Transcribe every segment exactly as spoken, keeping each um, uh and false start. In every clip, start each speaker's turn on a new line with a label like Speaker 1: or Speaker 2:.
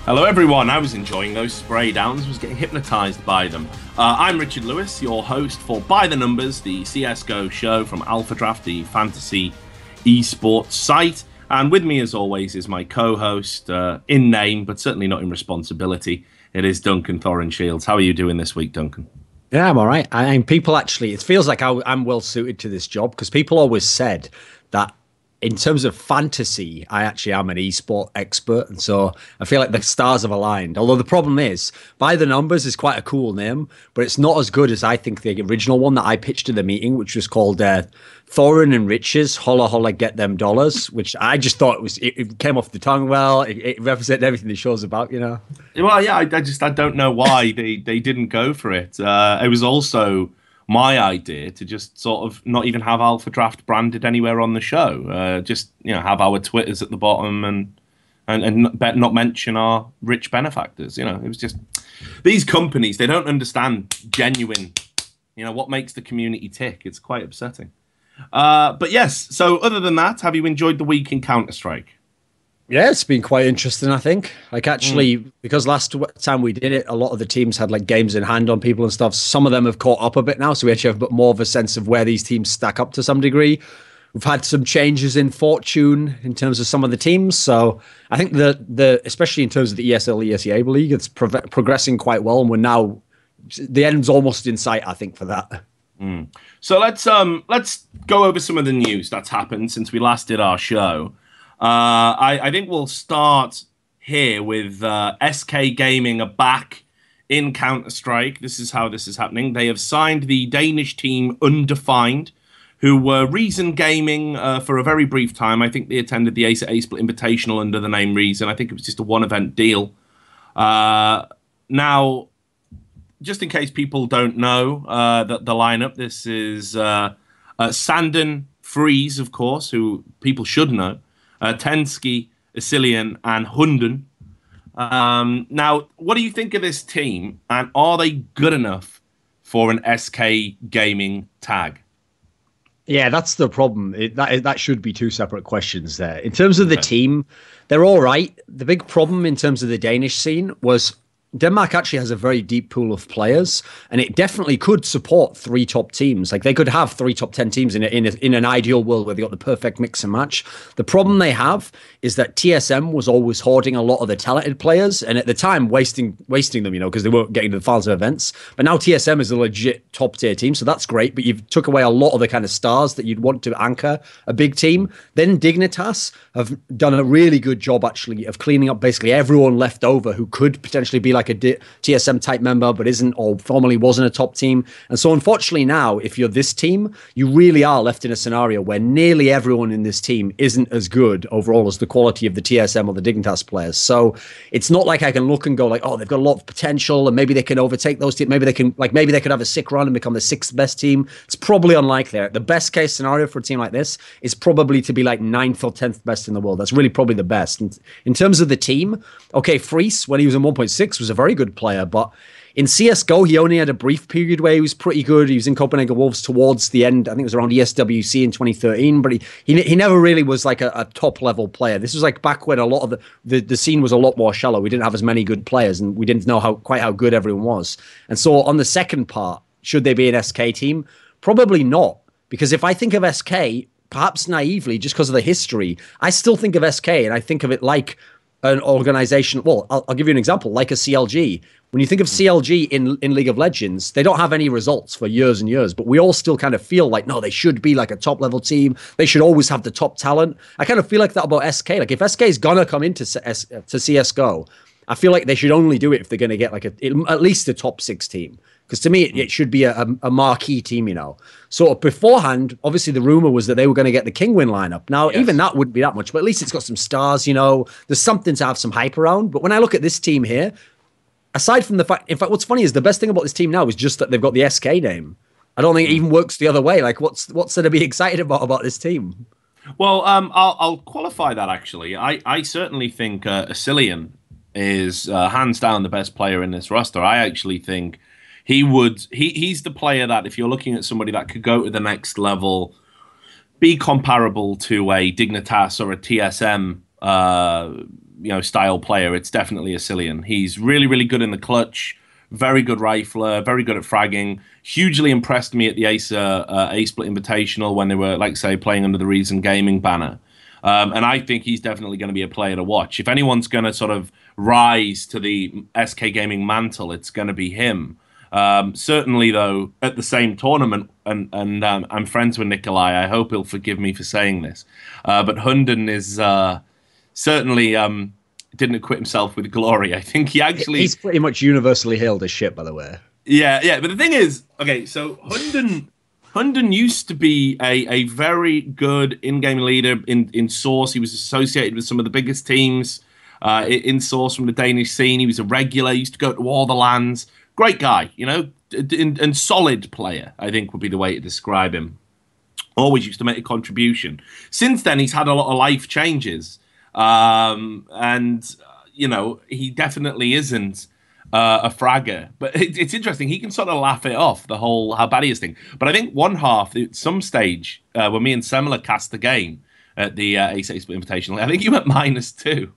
Speaker 1: Hello everyone, I was enjoying those spray downs, was getting hypnotized by them. Uh, I'm Richard Lewis, your host for By the Numbers, the C S G O show from Alpha Draft, the fantasy esports site. And with me as always is my co-host, uh, in name, but certainly not in responsibility. It is Duncan Thorin Shields. How are you doing this week, Duncan?
Speaker 2: Yeah, I'm all right. I mean, people actually, it feels like I, I'm well suited to this job because people always said that in terms of fantasy, I actually am an esport expert. And so I feel like the stars have aligned. Although the problem is, By the Numbers is quite a cool name, but it's not as good as I think the original one that I pitched in the meeting, which was called uh, Thorin and Riches, Holla Holla Get Them Dollars, which I just thought it was, it, it came off the tongue well. It, it represented everything the show's about, you know?
Speaker 1: Well, yeah, I, I just, I don't know why they, they didn't go for it. Uh, it was also my idea to just sort of not even have Alpha Draft branded anywhere on the show. Uh, just, you know, have our Twitters at the bottom and and, and not, not mention our rich benefactors. You know, it was just, these companies, they don't understand genuine, you know, what makes the community tick. It's quite upsetting. Uh, but yes, so other than that, have you enjoyed the week in Counter-Strike?
Speaker 2: Yeah, it's been quite interesting, I think. Like, actually, mm. because last time we did it, a lot of the teams had, like, games in hand on people and stuff. Some of them have caught up a bit now, so we actually have a bit more of a sense of where these teams stack up to some degree. We've had some changes in fortune in terms of some of the teams, so I think the, the especially in terms of the E S L E S E A League, it's pro progressing quite well, and we're now, the end's almost in sight, I think, for that.
Speaker 1: Mm. So let's, um, let's go over some of the news that's happened since we last did our show. Uh, I, I think we'll start here with uh, S K Gaming are back in Counter-Strike. This is how this is happening. They have signed the Danish team Undefined, who were Reason Gaming uh, for a very brief time. I think they attended the Ace at Ace Split Invitational under the name Reason. I think it was just a one-event deal. Uh, now, just in case people don't know uh, the, the lineup, this is uh, uh, Sanden Freeze, of course, who people should know. Uh, Tensky, Asilian, and Hunden. Um, now, what do you think of this team, and are they good enough for an S K Gaming tag?
Speaker 2: Yeah, that's the problem. It, that that should be two separate questions there. In terms of the okay. team, they're all right. The big problem in terms of the Danish scene was Denmark actually has a very deep pool of players, and it definitely could support three top teams. Like, they could have three top ten teams in a, in, a, in an ideal world where they got the perfect mix and match. The problem they have is that T S M was always hoarding a lot of the talented players, and at the time wasting wasting them, you know, because they weren't getting to the finals of events. But now T S M is a legit top tier team, so that's great. But you've took away a lot of the kind of stars that you'd want to anchor a big team. Then Dignitas have done a really good job actually of cleaning up basically everyone left over who could potentially be like a T S M type member, but isn't or formerly wasn't a top team. And so unfortunately now, if you're this team, you really are left in a scenario where nearly everyone in this team isn't as good overall as the quality of the T S M or the Dignitas players. So it's not like I can look and go like, oh, they've got a lot of potential and maybe they can overtake those teams. Maybe they can, like, maybe they could have a sick run and become the sixth best team. It's probably unlikely. The best case scenario for a team like this is probably to be like ninth or tenth best in the world. That's really probably the best. And in terms of the team, okay, Freeze, when he was in one point six, was a very good player, but in C S G O, he only had a brief period where he was pretty good. He was in Copenhagen Wolves towards the end. I think it was around E S W C in twenty thirteen, but he he, he never really was like a, a top-level player. This was like back when a lot of the, the, the scene was a lot more shallow. We didn't have as many good players, and we didn't know how quite how good everyone was. And so on the second part, should they be an S K team? Probably not, because if I think of S K, perhaps naively, just because of the history, I still think of S K, and I think of it like an organization. Well, I'll, I'll give you an example, like a C L G. When you think of C L G in, in League of Legends, they don't have any results for years and years, but we all still kind of feel like, no, they should be like a top level team. They should always have the top talent. I kind of feel like that about S K. Like, if S K is going to come into S to C S G O, I feel like they should only do it if they're going to get like a, at least a top six team. Because to me, it, it should be a, a marquee team, you know. So beforehand, obviously the rumor was that they were going to get the Kingwin lineup. Now, yes. even that wouldn't be that much, but at least it's got some stars, you know. There's something to have some hype around. But when I look at this team here, aside from the fact, in fact, what's funny is the best thing about this team now is just that they've got the S K name. I don't think it even works the other way. Like, what's what's there to be excited about about this team?
Speaker 1: Well, um, I'll, I'll qualify that, actually. I, I certainly think uh, Asilian is uh, hands down the best player in this roster. I actually think he would, he, he's the player that if you're looking at somebody that could go to the next level, be comparable to a Dignitas or a T S M uh, you know style player, it's definitely a Cillian. He's really really good in the clutch, very good rifler, very good at fragging. Hugely impressed me at the Ace uh, uh, Ace Split Invitational when they were, like say, playing under the Reason Gaming banner. Um, and I think he's definitely going to be a player to watch. If anyone's going to sort of rise to the S K Gaming mantle, it's going to be him. Um, certainly, though, at the same tournament, and and um, I'm friends with Nikolai. I hope he'll forgive me for saying this, uh, but Hunden is uh, certainly um, didn't acquit himself with glory. I think he actually
Speaker 2: he's pretty much universally hailed as shit, by the way.
Speaker 1: Yeah, yeah. But the thing is, okay, so Hunden. Hunden used to be a, a very good in-game leader in, in Source. He was associated with some of the biggest teams uh, in Source from the Danish scene. He was a regular, he used to go to all the lands. Great guy, you know, and, and solid player, I think would be the way to describe him. Always used to make a contribution. Since then, he's had a lot of life changes. Um, and, you know, he definitely isn't Uh, a fragger, but it, it's interesting. He can sort of laugh it off, the whole how bad he is thing. But I think one half, at some stage, uh, when me and Semler cast the game at the uh, Ace Ace Invitational, I think you went minus two.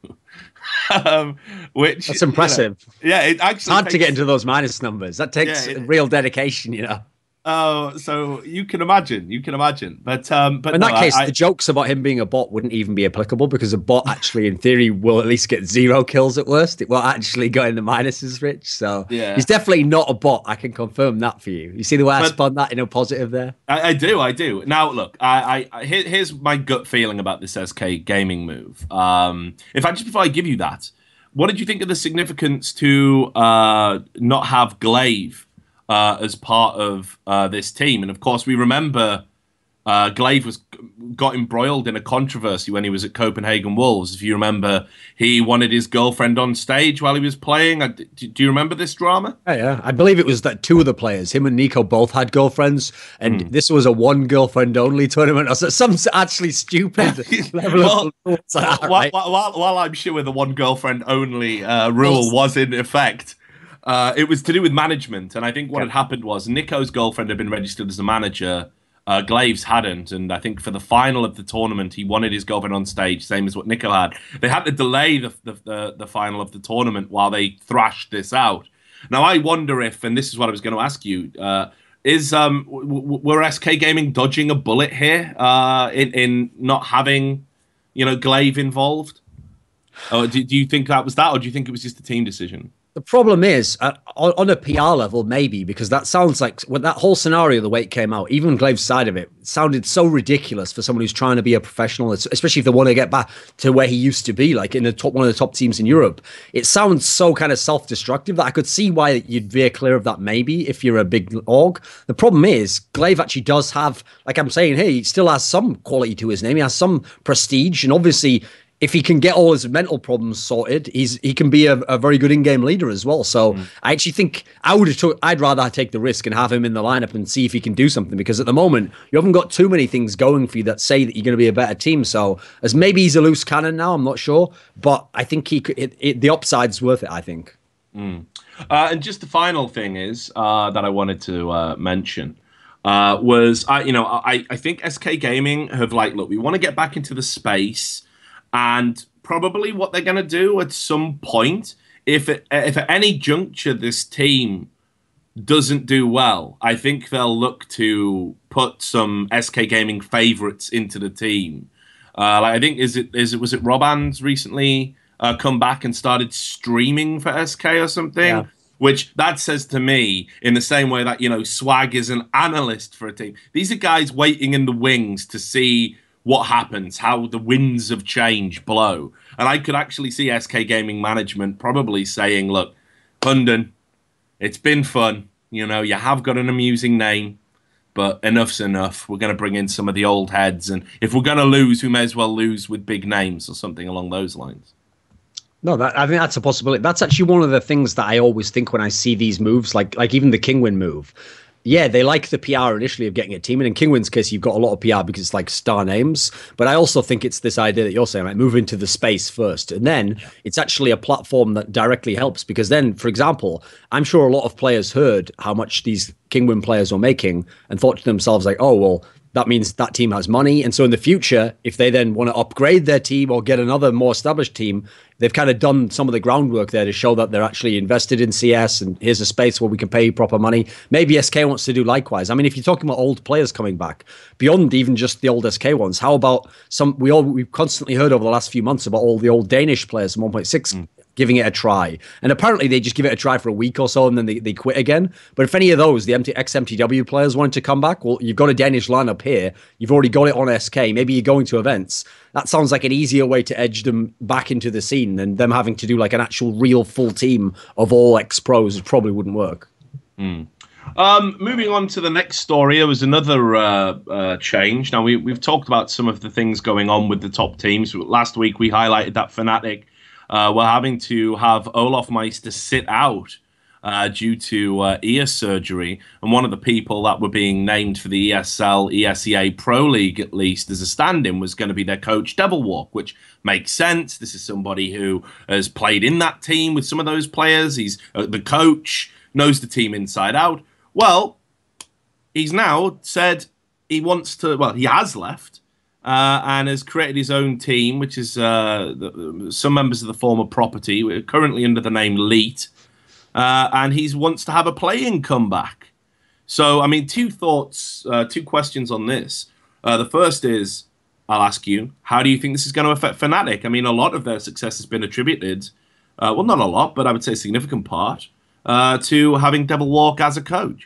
Speaker 1: um, which
Speaker 2: that's impressive.
Speaker 1: You know, yeah, it actually
Speaker 2: it's hard
Speaker 1: takes,
Speaker 2: to get into those minus numbers. That takes yeah, it, real dedication, you know.
Speaker 1: Oh, so you can imagine, you can imagine. But um, but
Speaker 2: in
Speaker 1: no,
Speaker 2: that case,
Speaker 1: I, I,
Speaker 2: the jokes about him being a bot wouldn't even be applicable because a bot actually, in theory, will at least get zero kills at worst. It will actually go in the minuses, Rich. So
Speaker 1: yeah.
Speaker 2: he's definitely not a bot. I can confirm that for you. You see the way
Speaker 1: but,
Speaker 2: I spun that in a positive there?
Speaker 1: I, I do, I do. Now, look, I, I here, here's my gut feeling about this S K Gaming move. Um, in fact, just before I give you that, what did you think of the significance to uh, not have Glaive Uh, as part of uh, this team? And of course, we remember uh, Glaive was got embroiled in a controversy when he was at Copenhagen Wolves. If you remember, he wanted his girlfriend on stage while he was playing. Do you remember this drama?
Speaker 2: Yeah, yeah. I believe it was that two of the players, him and Nico, both had girlfriends, and mm. this was a one girlfriend only tournament. Or some actually stupid level
Speaker 1: well,
Speaker 2: of that,
Speaker 1: while,
Speaker 2: right?
Speaker 1: while, while, while I'm sure the one girlfriend only uh, rule was in effect, Uh, it was to do with management, and I think what yeah. had happened was Nico's girlfriend had been registered as a manager, uh, Glaive's hadn't, and I think for the final of the tournament, he wanted his girlfriend on stage, same as what Nico had. They had to delay the, the, the, the final of the tournament while they thrashed this out. Now, I wonder if, and this is what I was going to ask you, uh, is um, w- w- were S K Gaming dodging a bullet here uh, in, in not having, you know, Glaive involved? Or do, do you think that was that, or do you think it was just a team decision?
Speaker 2: The problem is, uh, on, on a P R level, maybe, because that sounds like, when that whole scenario, the way it came out, even Glaive's side of it, sounded so ridiculous for someone who's trying to be a professional, especially if they want to get back to where he used to be, like in the top one of the top teams in Europe. It sounds so kind of self-destructive that I could see why you'd veer clear of that maybe if you're a big org. The problem is, Glaive actually does have, like I'm saying here, he still has some quality to his name. He has some prestige, and obviously, if he can get all his mental problems sorted, he's he can be a, a very good in-game leader as well. So mm. I actually think I would have took, I'd rather take the risk and have him in the lineup and see if he can do something, because at the moment you haven't got too many things going for you that say that you're going to be a better team. So as maybe he's a loose cannon now, I'm not sure, but I think he could. It, it, the upside's worth it, I think.
Speaker 1: Mm. Uh, and just the final thing is uh, that I wanted to uh, mention. Uh, was I, you know, I I think S K Gaming have like, look, we want to get back into the space. And probably what they're going to do at some point, if it, if at any juncture this team doesn't do well, I think they'll look to put some S K Gaming favorites into the team. Uh, like I think is it is it was it Robans recently uh, come back and started streaming for S K or something, yeah. Which that says to me in the same way that, you know, Swag is an analyst for a team. These are guys waiting in the wings to see what happens, how the winds of change blow. And I could actually see S K Gaming management probably saying, look, Hunden, it's been fun. You know, you have got an amusing name, but enough's enough. We're going to bring in some of the old heads. And if we're going to lose, we may as well lose with big names or something along those lines.
Speaker 2: No, that, I think that's a possibility. That's actually one of the things that I always think when I see these moves, like like even the Kingwin move. Yeah, they like the P R initially of getting a team. And in Kingwin's case, you've got a lot of P R because it's like star names. But I also think it's this idea that you're saying, like, move into the space first. And then yeah. It's actually a platform that directly helps. Because then, for example, I'm sure a lot of players heard how much these Kingwin players were making and thought to themselves, like, oh, well, that means that team has money. And so in the future, if they then want to upgrade their team or get another more established team, they've kind of done some of the groundwork there to show that they're actually invested in C S and here's a space where we can pay you proper money. Maybe S K wants to do likewise. I mean, if you're talking about old players coming back, beyond even just the old S K ones, how about some, we all, we've constantly heard over the last few months about all the old Danish players in one point six mm. giving it a try. And apparently they just give it a try for a week or so and then they, they quit again. But if any of those, the ex-M T W players wanted to come back, well, you've got a Danish lineup here. You've already got it on S K. Maybe you're going to events. That sounds like an easier way to edge them back into the scene than them having to do like an actual real full team of all ex-pros. It probably wouldn't work.
Speaker 1: Mm. Um, moving on to the next story, there was another uh, uh, change. Now, we, we've talked about some of the things going on with the top teams. Last week, we highlighted that Fnatic uh, were having to have Olofmeister sit out uh, due to uh, ear surgery. And one of the people that were being named for the E S L, E S E A Pro League, at least, as a stand-in, was going to be their coach, Devilwalk, which makes sense. This is somebody who has played in that team with some of those players. He's uh, the coach, knows the team inside out. Well, he's now said he wants to, well, he has left uh, and has created his own team, which is uh, the, some members of the former property, We're currently under the name Leet, uh, and he wants to have a playing comeback. So, I mean, two thoughts, uh, two questions on this. Uh, the first is, I'll ask you, how do you think this is going to affect Fnatic? I mean, a lot of their success has been attributed, uh, well, not a lot, but I would say a significant part, Uh, to having Devilwalk as a coach.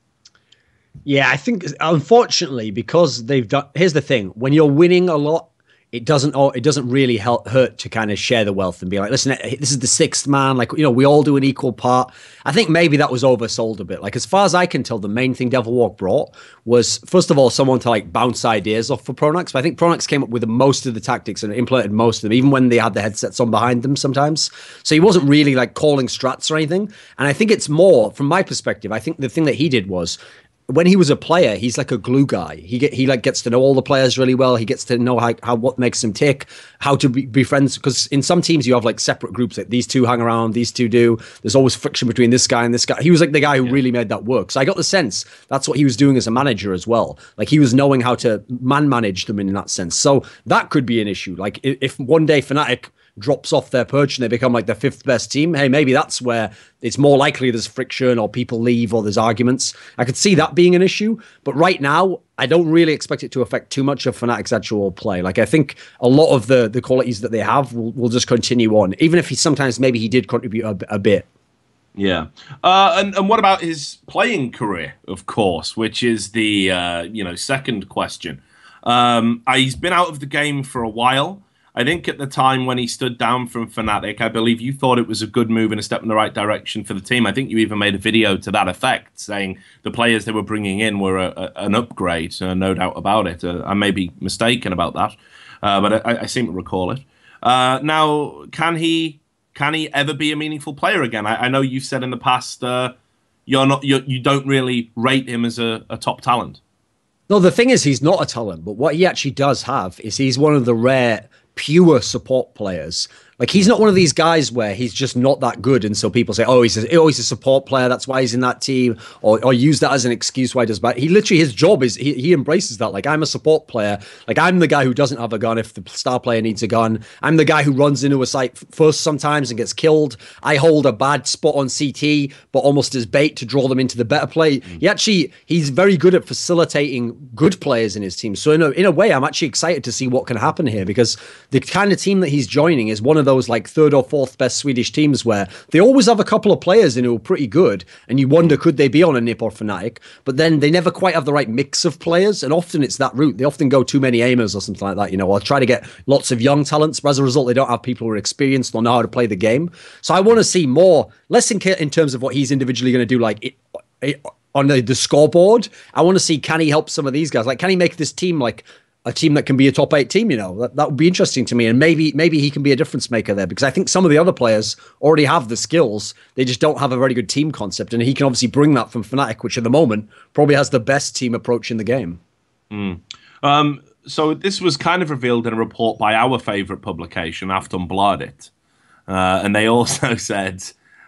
Speaker 2: Yeah, I think unfortunately because they've done. Here's the thing: when you're winning a lot, it doesn't. It doesn't really help hurt to kind of share the wealth and be like, listen, this is the sixth man. Like, you know, we all do an equal part. I think maybe that was oversold a bit. Like, as far as I can tell, the main thing Devilwalk brought was, first of all, someone to like bounce ideas off for Pronax. But I think Pronax came up with most of the tactics and implemented most of them, even when they had the headsets on behind them sometimes. So he wasn't really like calling strats or anything. And I think it's more, from my perspective, I think the thing that he did was, when he was a player, he's like a glue guy. He get he like gets to know all the players really well. He gets to know how, how what makes them tick, how to be, be friends. Because in some teams you have like separate groups. Like these two hang around, these two do. There's always friction between this guy and this guy. He was like the guy who yeah. really made that work. So I got the sense that's what he was doing as a manager as well. Like he was knowing how to man manage them in that sense. So that could be an issue. Like if, if one day Fnatic drops off their perch and they become like the fifth best team, hey, maybe that's where it's more likely there's friction or people leave or there's arguments. I could see that being an issue, but right now I don't really expect it to affect too much of Fnatic's actual play. Like I think a lot of the the qualities that they have will, will just continue on, even if he sometimes maybe he did contribute a, a bit.
Speaker 1: Yeah, uh, and and what about his playing career, of course, which is the uh, you know second question. Um, he's been out of the game for a while. I think at the time when he stood down from Fnatic, I believe you thought it was a good move and a step in the right direction for the team. I think you even made a video to that effect, saying the players they were bringing in were a, a, an upgrade, uh, no doubt about it. Uh, I may be mistaken about that, uh, but I, I seem to recall it. Uh, now, can he can he ever be a meaningful player again? I, I know you've said in the past uh, you're not you're, you don't really rate him as a, a top talent.
Speaker 2: No, the thing is, he's not a talent, but what he actually does have is he's one of the rare pure support players. Like he's not one of these guys where he's just not that good, and so people say, "Oh, he's a, oh, he's a support player. That's why he's in that team," or or use that as an excuse why he does bad. He literally his job is he, he embraces that. Like I'm a support player. Like I'm the guy who doesn't have a gun if the star player needs a gun. I'm the guy who runs into a site first sometimes and gets killed. I hold a bad spot on C T, but almost as bait to draw them into the better play. Mm. He actually he's very good at facilitating good players in his team. So in a in a way, I'm actually excited to see what can happen here, because the kind of team that he's joining is one of those like third or fourth best Swedish teams where they always have a couple of players in who are pretty good, and you wonder could they be on a N I P or Fnatic, but then they never quite have the right mix of players, and often it's that route. They often go too many aimers or something like that, you know, or try to get lots of young talents, but as a result they don't have people who are experienced or know how to play the game. So I want to see more, less in, in terms of what he's individually going to do, like it, it, on the, the scoreboard. I want to see, can he help some of these guys? Like, can he make this team like a team that can be a top eight team? You know, that, that would be interesting to me. And maybe maybe he can be a difference maker there, because I think some of the other players already have the skills. They just don't have a very good team concept. And he can obviously bring that from Fnatic, which at the moment probably has the best team approach in the game.
Speaker 1: Mm. Um, so this was kind of revealed in a report by our favorite publication, Aftonbladet. Uh, and they also said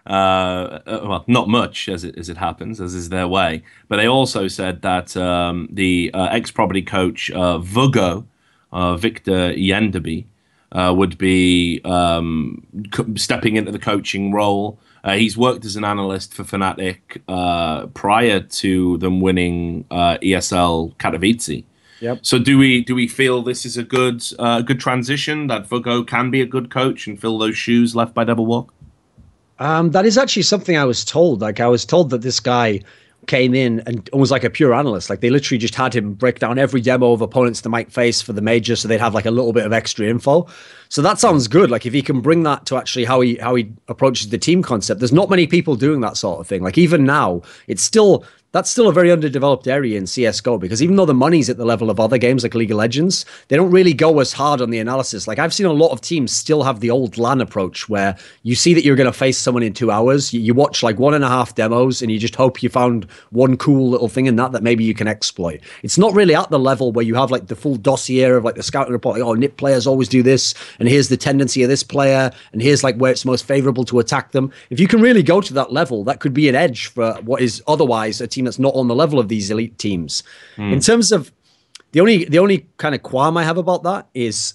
Speaker 1: Uh, uh, well, not much as it as it happens, as is their way. But they also said that um, the uh, ex-property coach uh, Vugo, uh, Victor Yenderby, uh, would be um, co- stepping into the coaching role. Uh, he's worked as an analyst for Fnatic uh, prior to them winning uh, E S L Katowice.
Speaker 2: Yep.
Speaker 1: So do we do we feel this is a good uh, good transition, that Vugo can be a good coach and fill those shoes left by Devil Walk?
Speaker 2: Um, that is actually something I was told. Like, I was told that this guy came in and was like a pure analyst. Like, they literally just had him break down every demo of opponents they might face for the major, so they'd have like a little bit of extra info. So that sounds good. Like, if he can bring that to actually how he how he approaches the team concept, there's not many people doing that sort of thing. Like, even now, it's still that's still a very underdeveloped area in C S G O, because even though the money's at the level of other games like League of Legends, they don't really go as hard on the analysis. Like, I've seen a lot of teams still have the old LAN approach where you see that you're going to face someone in two hours. You, you watch like one and a half demos and you just hope you found one cool little thing in that that maybe you can exploit. It's not really at the level where you have like the full dossier of like the scouting report. Like, oh, N I P players always do this, and here's the tendency of this player, and here's like where it's most favorable to attack them. If you can really go to that level, that could be an edge for what is otherwise a team that's not on the level of these elite teams. Mm. In terms of the only the only kind of qualm I have about that is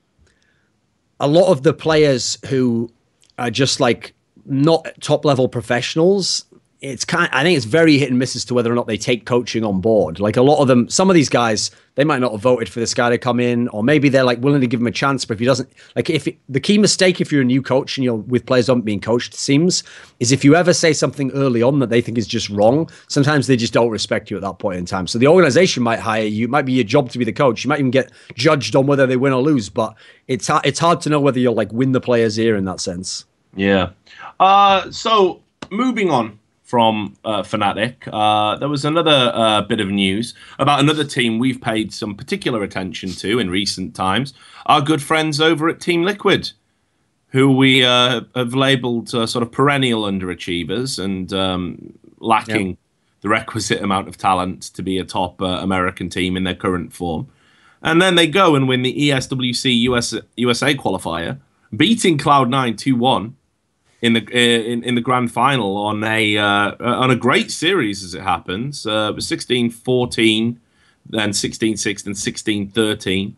Speaker 2: a lot of the players who are just like not top level professionals. It's kind I think it's very hit and miss as to whether or not they take coaching on board. Like, a lot of them, some of these guys, they might not have voted for this guy to come in, or maybe they're like willing to give him a chance. But if he doesn't, like, if it, the key mistake if you're a new coach and you're with players aren't being coached, it seems, is if you ever say something early on that they think is just wrong, sometimes they just don't respect you at that point in time. So the organization might hire you. It might be your job to be the coach. You might even get judged on whether they win or lose. But it's it's hard to know whether you'll like win the player's ear in that sense.
Speaker 1: Yeah. Uh, so moving on from uh, Fnatic, uh, there was another uh, bit of news about another team we've paid some particular attention to in recent times. Our good friends over at Team Liquid, who we uh, have labelled uh, sort of perennial underachievers and um, lacking yep. the requisite amount of talent to be a top uh, American team in their current form. And then they go and win the E S W C U S, U S A qualifier, beating Cloud nine two one. In the in, in the grand final on a uh, on a great series as it happens, uh, it was sixteen fourteen, then sixteen six, and sixteen thirteen,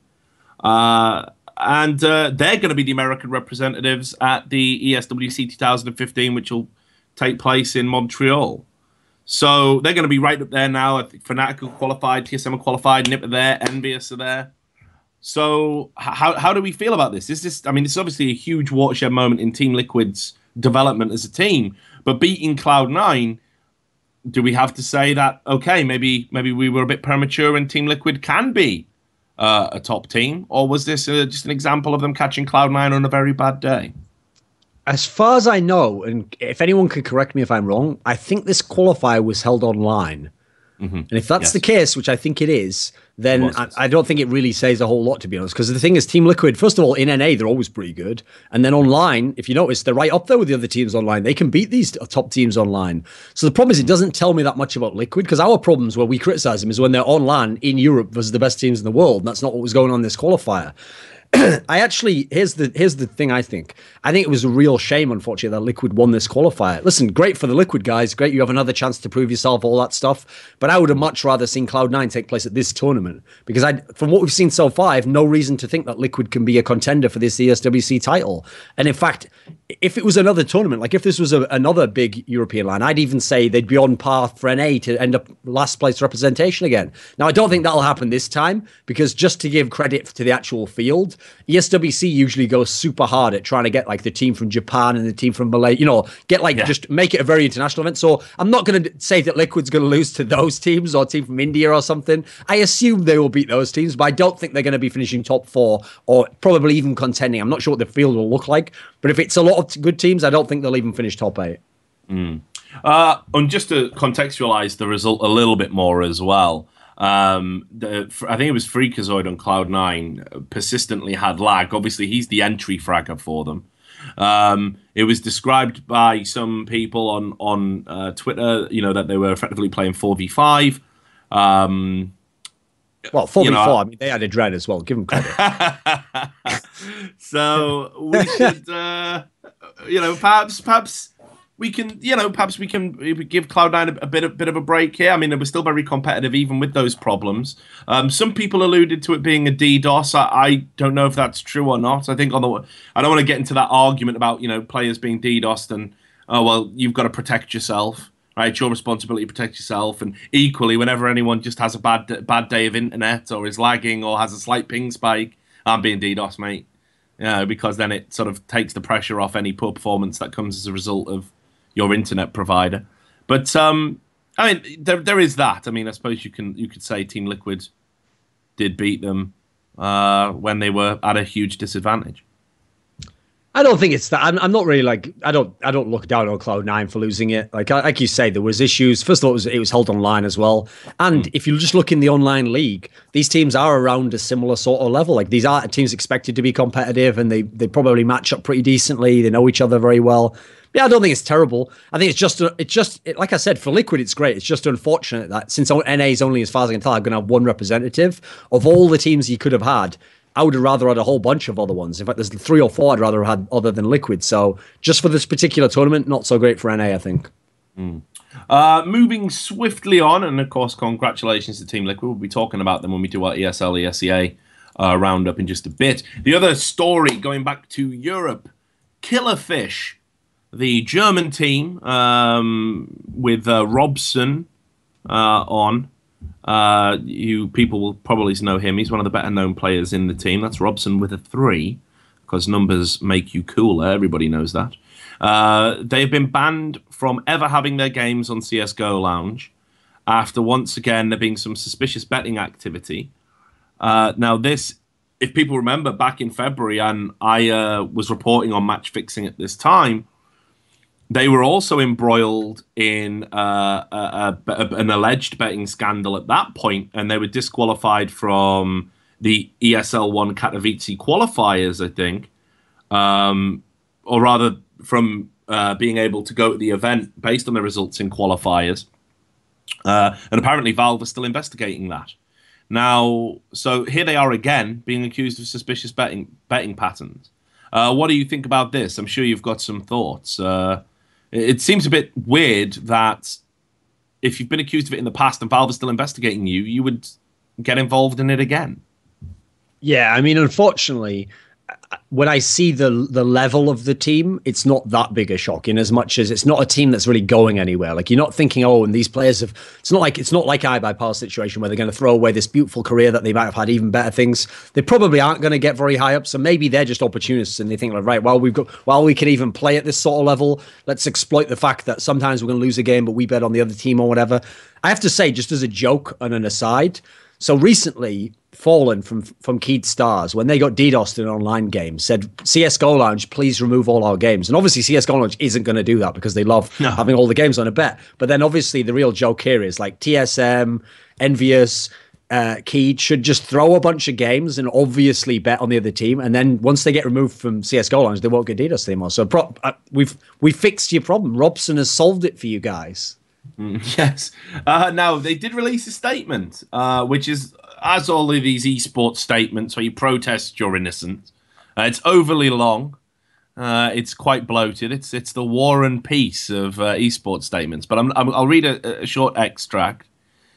Speaker 1: uh, and uh, they're going to be the American representatives at the E S W C twenty fifteen, which will take place in Montreal. So they're going to be right up there now. I think Fnatic are qualified, T S M are qualified, N I P are there, Envious are there. So how how do we feel about this? Is this? I mean, this is obviously a huge watershed moment in Team Liquid's development as a team, but beating Cloud nine, do we have to say that okay, maybe maybe we were a bit premature and Team Liquid can be uh, a top team, or was this uh, just an example of them catching Cloud nine on a very bad day?
Speaker 2: As far as I know, and if anyone can correct me if I'm wrong, I think this qualifier was held online. Mm-hmm. And if that's yes. the case, which I think it is, then I, I don't think it really says a whole lot, to be honest. Because the thing is, Team Liquid, first of all, in N A, they're always pretty good. And then online, if you notice, they're right up there with the other teams online. They can beat these top teams online. So the problem is, it doesn't tell me that much about Liquid, because our problems where we criticize them is when they're online in Europe versus the best teams in the world. And that's not what was going on in this qualifier. I actually, here's the here's the thing I think. I think it was a real shame, unfortunately, that Liquid won this qualifier. Listen, great for the Liquid guys. Great, you have another chance to prove yourself, all that stuff. But I would have much rather seen Cloud nine take place at this tournament. Because I, from what we've seen so far, I have no reason to think that Liquid can be a contender for this E S W C title. And in fact, if it was another tournament, like if this was a, another big European line, I'd even say they'd be on par for N A to end up last place representation again. Now, I don't think that'll happen this time, because just to give credit to the actual field, E S W C usually goes super hard at trying to get like the team from Japan and the team from Malaysia, you know, get like yeah. just make it a very international event. So I'm not going to say that Liquid's going to lose to those teams or a team from India or something. I assume they will beat those teams, but I don't think they're going to be finishing top four or probably even contending. I'm not sure what the field will look like, but if it's a lot of good teams, I don't think they'll even finish top eight.
Speaker 1: Mm. Uh, and just to contextualize the result a little bit more as well, Um, the, I think it was Freakazoid on Cloud nine persistently had lag. Obviously, he's the entry fragger for them. Um, it was described by some people on on uh, Twitter, you know, that they were effectively playing four v five. Um,
Speaker 2: well, four v four, you know, I mean, they had a dread as well. Give them credit.
Speaker 1: So we should, uh, you know, perhaps perhaps we can, you know, perhaps we can we give Cloud nine a, a bit, a bit of a break here. I mean, it was still very competitive even with those problems. Um, some people alluded to it being a DDoS. I, I don't know if that's true or not. I think on the, I don't want to get into that argument about, you know, players being DDoSed and, oh, well, you've got to protect yourself, right? It's your responsibility to protect yourself. And equally, whenever anyone just has a bad bad day of internet or is lagging or has a slight ping spike, I'm being DDoS, mate. You know, because then it sort of takes the pressure off any poor performance that comes as a result of your internet provider. But um, I mean, there there is that. I mean, I suppose you can you could say Team Liquid did beat them uh, when they were at a huge disadvantage.
Speaker 2: I don't think it's that. I'm, I'm not really like I don't I don't look down on Cloud nine for losing it. Like like you say, there was issues. First of all, it was, it was held online as well. And mm. if you just look in the online league, these teams are around a similar sort of level. Like these are teams expected to be competitive, and they they probably match up pretty decently. They know each other very well. Yeah, I don't think it's terrible. I think it's just, it's just it, like I said, for Liquid, it's great. It's just unfortunate that since N A is only, as far as I can tell, I'm going to have one representative of all the teams you could have had. I would have rather had a whole bunch of other ones. In fact, there's three or four I'd rather have had other than Liquid. So just for this particular tournament, not so great for N A, I think.
Speaker 1: Mm. Uh, moving swiftly on, and of course, congratulations to Team Liquid. We'll be talking about them when we do our E S L, E S E A uh, roundup in just a bit. The other story, going back to Europe, Killerfish, the German team um, with uh, Robson uh, on. Uh, you people will probably know him. He's one of the better known players in the team. That's Robson with a three, because numbers make you cooler. Everybody knows that. Uh, they've been banned from ever having their games on C S G O Lounge after once again there being some suspicious betting activity. Uh, now this, if people remember back in February, and I uh, was reporting on match fixing at this time, they were also embroiled in uh, a, a, a, an alleged betting scandal at that point, and they were disqualified from the E S L one Katowice qualifiers, I think, um, or rather from uh, being able to go to the event based on the results in qualifiers. Uh, and apparently Valve are still investigating that. Now, so here they are again, being accused of suspicious betting betting patterns. Uh, what do you think about this? I'm sure you've got some thoughts. Uh, It seems a bit weird that if you've been accused of it in the past and Valve is still investigating you, you would get involved in it again.
Speaker 2: Yeah, I mean, unfortunately, when I see the the level of the team, it's not that big a shock. In as much as it's not a team that's really going anywhere. Like you're not thinking, oh, and these players have. It's not like it's not like iBuyPower's situation where they're going to throw away this beautiful career that they might have had even better things. They probably aren't going to get very high up. So maybe they're just opportunists and they think like, right, well, we've got while we can even play at this sort of level, let's exploit the fact that sometimes we're going to lose a game, but we bet on the other team or whatever. I have to say, just as a joke and an aside. So recently, Fallen from from Keyed Stars, when they got DDoSed in an online game, said, C S G O Lounge, please remove all our games. And obviously C S G O Lounge isn't going to do that because they love no. having all the games on a bet. But then obviously the real joke here is like T S M, Envious, uh, Keyed should just throw a bunch of games and obviously bet on the other team. And then once they get removed from C S G O Lounge, they won't get DDoSed anymore. So pro- uh, we've we fixed your problem. Robson has solved it for you guys.
Speaker 1: Mm, yes. Uh, now, they did release a statement, uh, which is, as all of these esports statements where you protest your innocence, uh, it's overly long. Uh, it's quite bloated. It's it's the war and peace of uh, esports statements. But I'm, I'm, I'll read a, a short extract.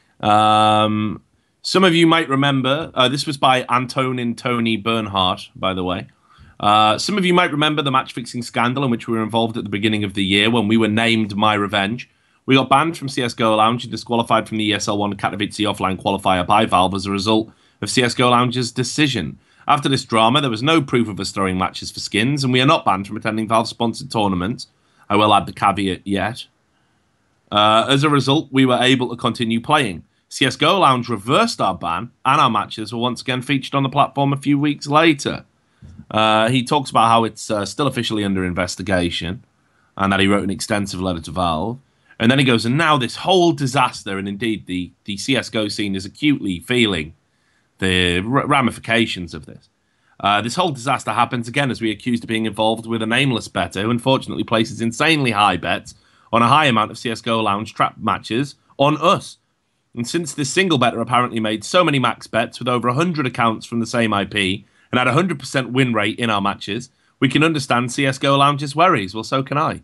Speaker 1: Um, some of you might remember, uh, this was by Antonin Tony Bernhardt, by the way. Uh, some of you might remember the match-fixing scandal in which we were involved at the beginning of the year when we were named My Revenge. We got banned from C S G O Lounge and disqualified from the E S L one Katowice offline qualifier by Valve as a result of C S G O Lounge's decision. After this drama, there was no proof of us throwing matches for skins, and we are not banned from attending Valve-sponsored tournaments. I will add the caveat yet. Uh, as a result, we were able to continue playing. C S G O Lounge reversed our ban, and our matches were once again featured on the platform a few weeks later. Uh, he talks about how it's uh, still officially under investigation, and that he wrote an extensive letter to Valve. And then he goes, and now this whole disaster, and indeed the, the C S G O scene is acutely feeling the r- ramifications of this. Uh, this whole disaster happens again as we are accused of being involved with a nameless bettor who unfortunately places insanely high bets on a high amount of C S G O Lounge trap matches on us. And since this single bettor apparently made so many max bets with over one hundred accounts from the same I P and had a one hundred percent win rate in our matches, we can understand C S G O Lounge's worries. Well, so can I.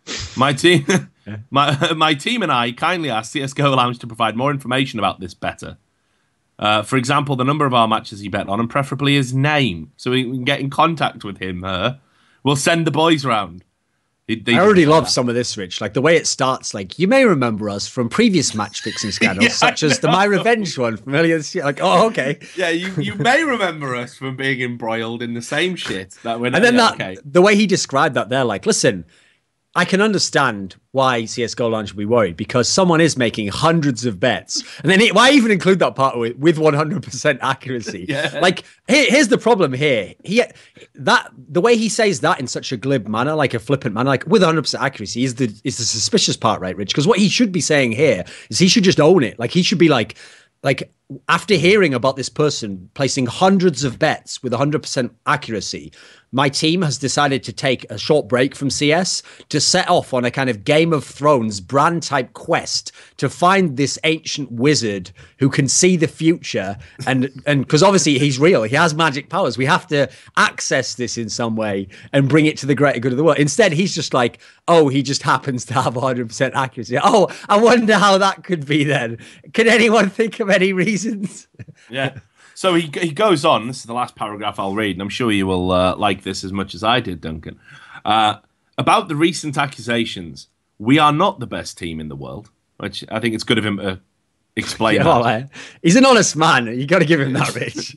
Speaker 1: My team, my my team and I kindly asked C S G O Lounge to provide more information about this better. Uh, for example, the number of our matches he bet on, and preferably his name, so we can get in contact with him. Her, we'll send the boys round. They, they
Speaker 2: I already love that. Some of this, Rich. Like the way it starts, like, you may remember us from previous match fixing scandals, yeah, such as the My Revenge one from earlier this year. Like, oh, okay.
Speaker 1: Yeah, you, you may remember us from being embroiled in the same shit. That we're
Speaker 2: and then
Speaker 1: yeah,
Speaker 2: that,
Speaker 1: okay.
Speaker 2: the way he described that there, like, listen, I can understand why C S G O Lounge would be worried, because someone is making hundreds of bets. And then it, why even include that part with, with one hundred percent accuracy? Yeah. Like, here, here's the problem here. He that the way he says that in such a glib manner, like a flippant manner, like with one hundred percent accuracy is the is the suspicious part, right, Rich? Because what he should be saying here is he should just own it. Like, he should be like, like after hearing about this person placing hundreds of bets with one hundred percent accuracy, my team has decided to take a short break from C S to set off on a kind of Game of Thrones brand type quest to find this ancient wizard who can see the future. And and because obviously he's real, he has magic powers. We have to access this in some way and bring it to the greater good of the world. Instead, he's just like, oh, he just happens to have one hundred percent accuracy. Oh, I wonder how that could be then. Can anyone think of any reasons?
Speaker 1: Yeah. So he he goes on. This is the last paragraph I'll read, and I'm sure you will uh, like this as much as I did, Duncan. Uh, about the recent accusations, we are not the best team in the world, which I think it's good of him to explain.
Speaker 2: Yeah, well, uh, he's an honest man. You got to give him that, Rich.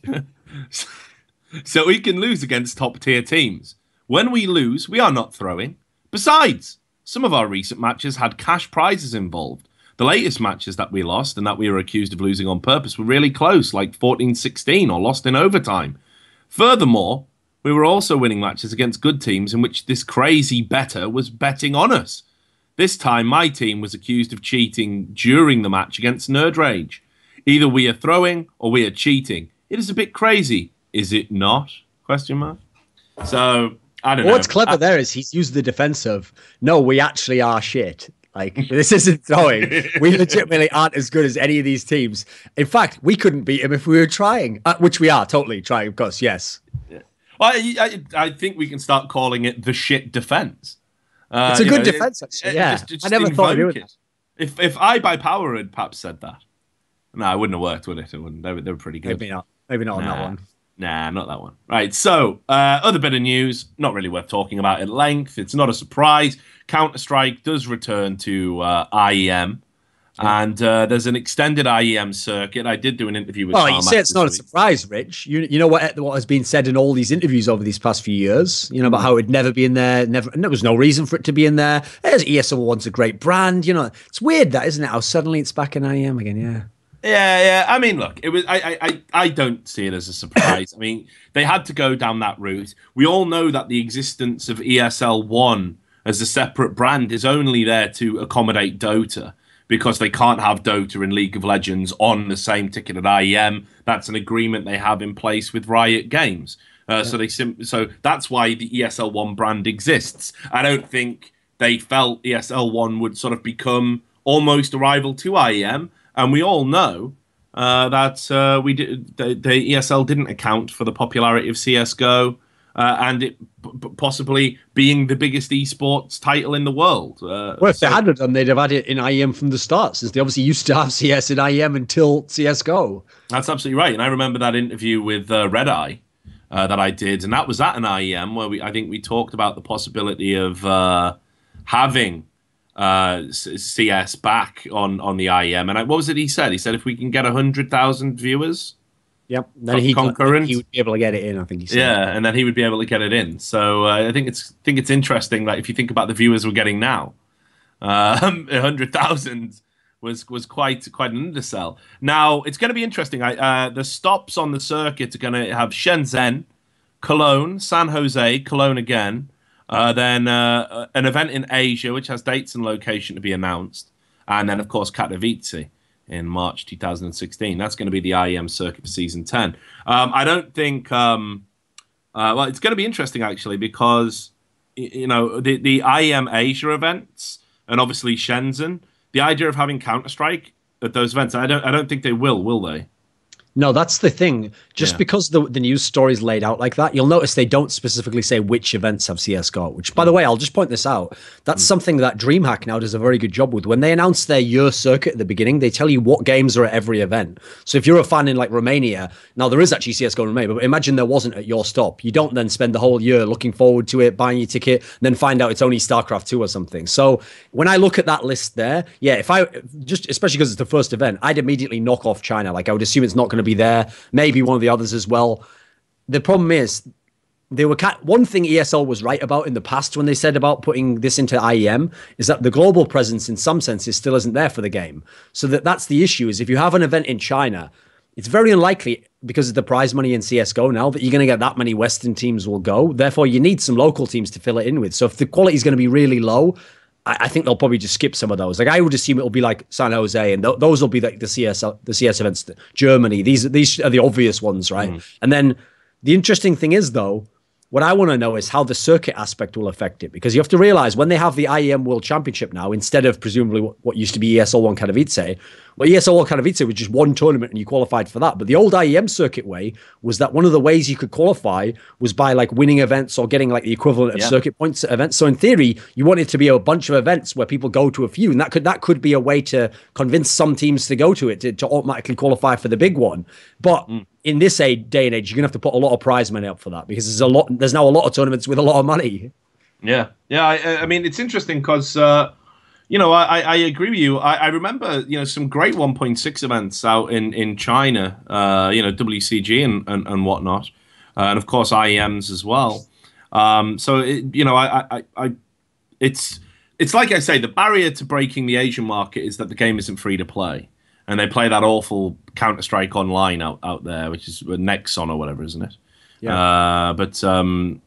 Speaker 1: So we can lose against top tier teams. When we lose, we are not throwing. Besides, some of our recent matches had cash prizes involved. The latest matches that we lost and that we were accused of losing on purpose were really close, like fourteen sixteen or lost in overtime. Furthermore, we were also winning matches against good teams in which this crazy bettor was betting on us. This time, my team was accused of cheating during the match against Nerd Rage. Either we are throwing or we are cheating. It is a bit crazy, is it not? Question mark. So, I don't know.
Speaker 2: What's clever I- there is he's used the defense of, no, we actually are shit. Like, this isn't throwing. We legitimately aren't as good as any of these teams. In fact, we couldn't beat him if we were trying, uh, which we are totally trying, of course, yes.
Speaker 1: Yeah. Well, I, I, I think we can start calling it the shit defense.
Speaker 2: Uh, it's a good know, defense, it, actually, yeah. Just, just I never thought of it.
Speaker 1: If, if I, by Power, had perhaps said that, no, it wouldn't have worked, would it? It wouldn't. They were, they were pretty good.
Speaker 2: Maybe not. Maybe not nah. on that one.
Speaker 1: Nah, not that one. Right, so, uh, other bit of news, not really worth talking about at length. It's not a surprise. Counter-Strike does return to uh, I E M, yeah. and uh, there's an extended I E M circuit. I did do an interview with
Speaker 2: Well,
Speaker 1: Tarmac
Speaker 2: you say it's not
Speaker 1: week.
Speaker 2: a surprise, Rich. You you know what what has been said in all these interviews over these past few years, you know, about how it'd never be in there, never, and there was no reason for it to be in there. There's E S L one's a great brand, you know. It's weird that, isn't it, how suddenly it's back in I E M again, yeah.
Speaker 1: Yeah, yeah. I mean, look, it was. I, I, I don't see it as a surprise. I mean, they had to go down that route. We all know that the existence of E S L one as a separate brand is only there to accommodate Dota, because they can't have Dota and League of Legends on the same ticket at I E M. That's an agreement they have in place with Riot Games. Uh, yeah. So they sim- so that's why the E S L one brand exists. I don't think they felt E S L one would sort of become almost a rival to I E M. And we all know uh, that uh, we did, the, the E S L didn't account for the popularity of C S G O uh, and it p- possibly being the biggest esports title in the world. Uh,
Speaker 2: well, if
Speaker 1: so,
Speaker 2: they hadn't done, they'd have had it in I E M from the start, since they obviously used to have C S in I E M until C S G O.
Speaker 1: That's absolutely right. And I remember that interview with uh, Red Eye uh, that I did, and that was at an I E M where we I think we talked about the possibility of uh, having uh C S back on on the I E M. And I, what was it he said? He said if we can get one hundred thousand viewers,
Speaker 2: yep, then he concurrent, he would be able to get it in, I think he said.
Speaker 1: Yeah, and then he would be able to get it in. So uh, I think it's think it's interesting that if you think about the viewers we're getting now, uh, one hundred thousand was was quite quite an undersell. Now it's going to be interesting. I, uh, the stops on the circuit are going to have Shenzhen, Cologne, San Jose, Cologne again. Uh, then uh, an event in Asia, which has dates and location to be announced. And then, of course, Katowice in March two thousand sixteen. That's going to be the I E M circuit for Season ten. Um, I don't think... Um, uh, well, it's going to be interesting, actually, because, you know, the, the I E M Asia events, and obviously Shenzhen, the idea of having Counter-Strike at those events, I don't I don't think they will, will they?
Speaker 2: No, that's the thing. Just
Speaker 1: Yeah.
Speaker 2: because the the news story is laid out like that, you'll notice they don't specifically say which events have C S G O. Which, by the way, I'll just point this out. That's
Speaker 1: Mm.
Speaker 2: something that DreamHack now does a very good job with. When they announce their year circuit at the beginning, they tell you what games are at every event. So if you're a fan in like Romania, now there is actually C S G O in Romania, but imagine there wasn't at your stop. You don't then spend the whole year looking forward to it, buying your ticket, and then find out it's only StarCraft two or something. So when I look at that list there, yeah, if I just especially because it's the first event, I'd immediately knock off China. Like I would assume it's not going to be there. Maybe one of the others as well. The problem is, they were one thing E S L was right about in the past when they said about putting this into I E M is that the global presence in some senses still isn't there for the game. So that that's the issue is if you have an event in China, it's very unlikely because of the prize money in C S G O now that you're going to get that many Western teams will go. Therefore, you need some local teams to fill it in with. So if the quality is going to be really low, I think they'll probably just skip some of those. Like I would assume it'll be like San Jose, and th- those will be like the C S the C S events. Germany. These these are the obvious ones, right? Mm. And then the interesting thing is though, what I want to know is how the circuit aspect will affect it, because you have to realize when they have the I E M World Championship now, instead of presumably what, what used to be E S L one Katowice, well, E S L one Katowice was just one tournament and you qualified for that. But the old I E M circuit way was that one of the ways you could qualify was by like winning events or getting like the equivalent of yeah. circuit points at events. So in theory, you want it to be a bunch of events where people go to a few, and that could that could be a way to convince some teams to go to it to, to automatically qualify for the big one. But mm. in this day and age, you're gonna have to put a lot of prize money up for that, because there's a lot. There's now a lot of tournaments with a lot of money.
Speaker 1: Yeah, yeah. I, I mean, it's interesting because uh, you know I, I agree with you. I, I remember you know some great one point six events out in in China. Uh, you know W C G and and, and whatnot, uh, and of course I E Ms as well. Um, so it, you know I, I I it's it's like I say, the barrier to breaking the Asian market is that the game isn't free to play. And they play that awful Counter-Strike Online out, out there, which is Nexon or whatever, isn't it? Yeah. Uh, but um,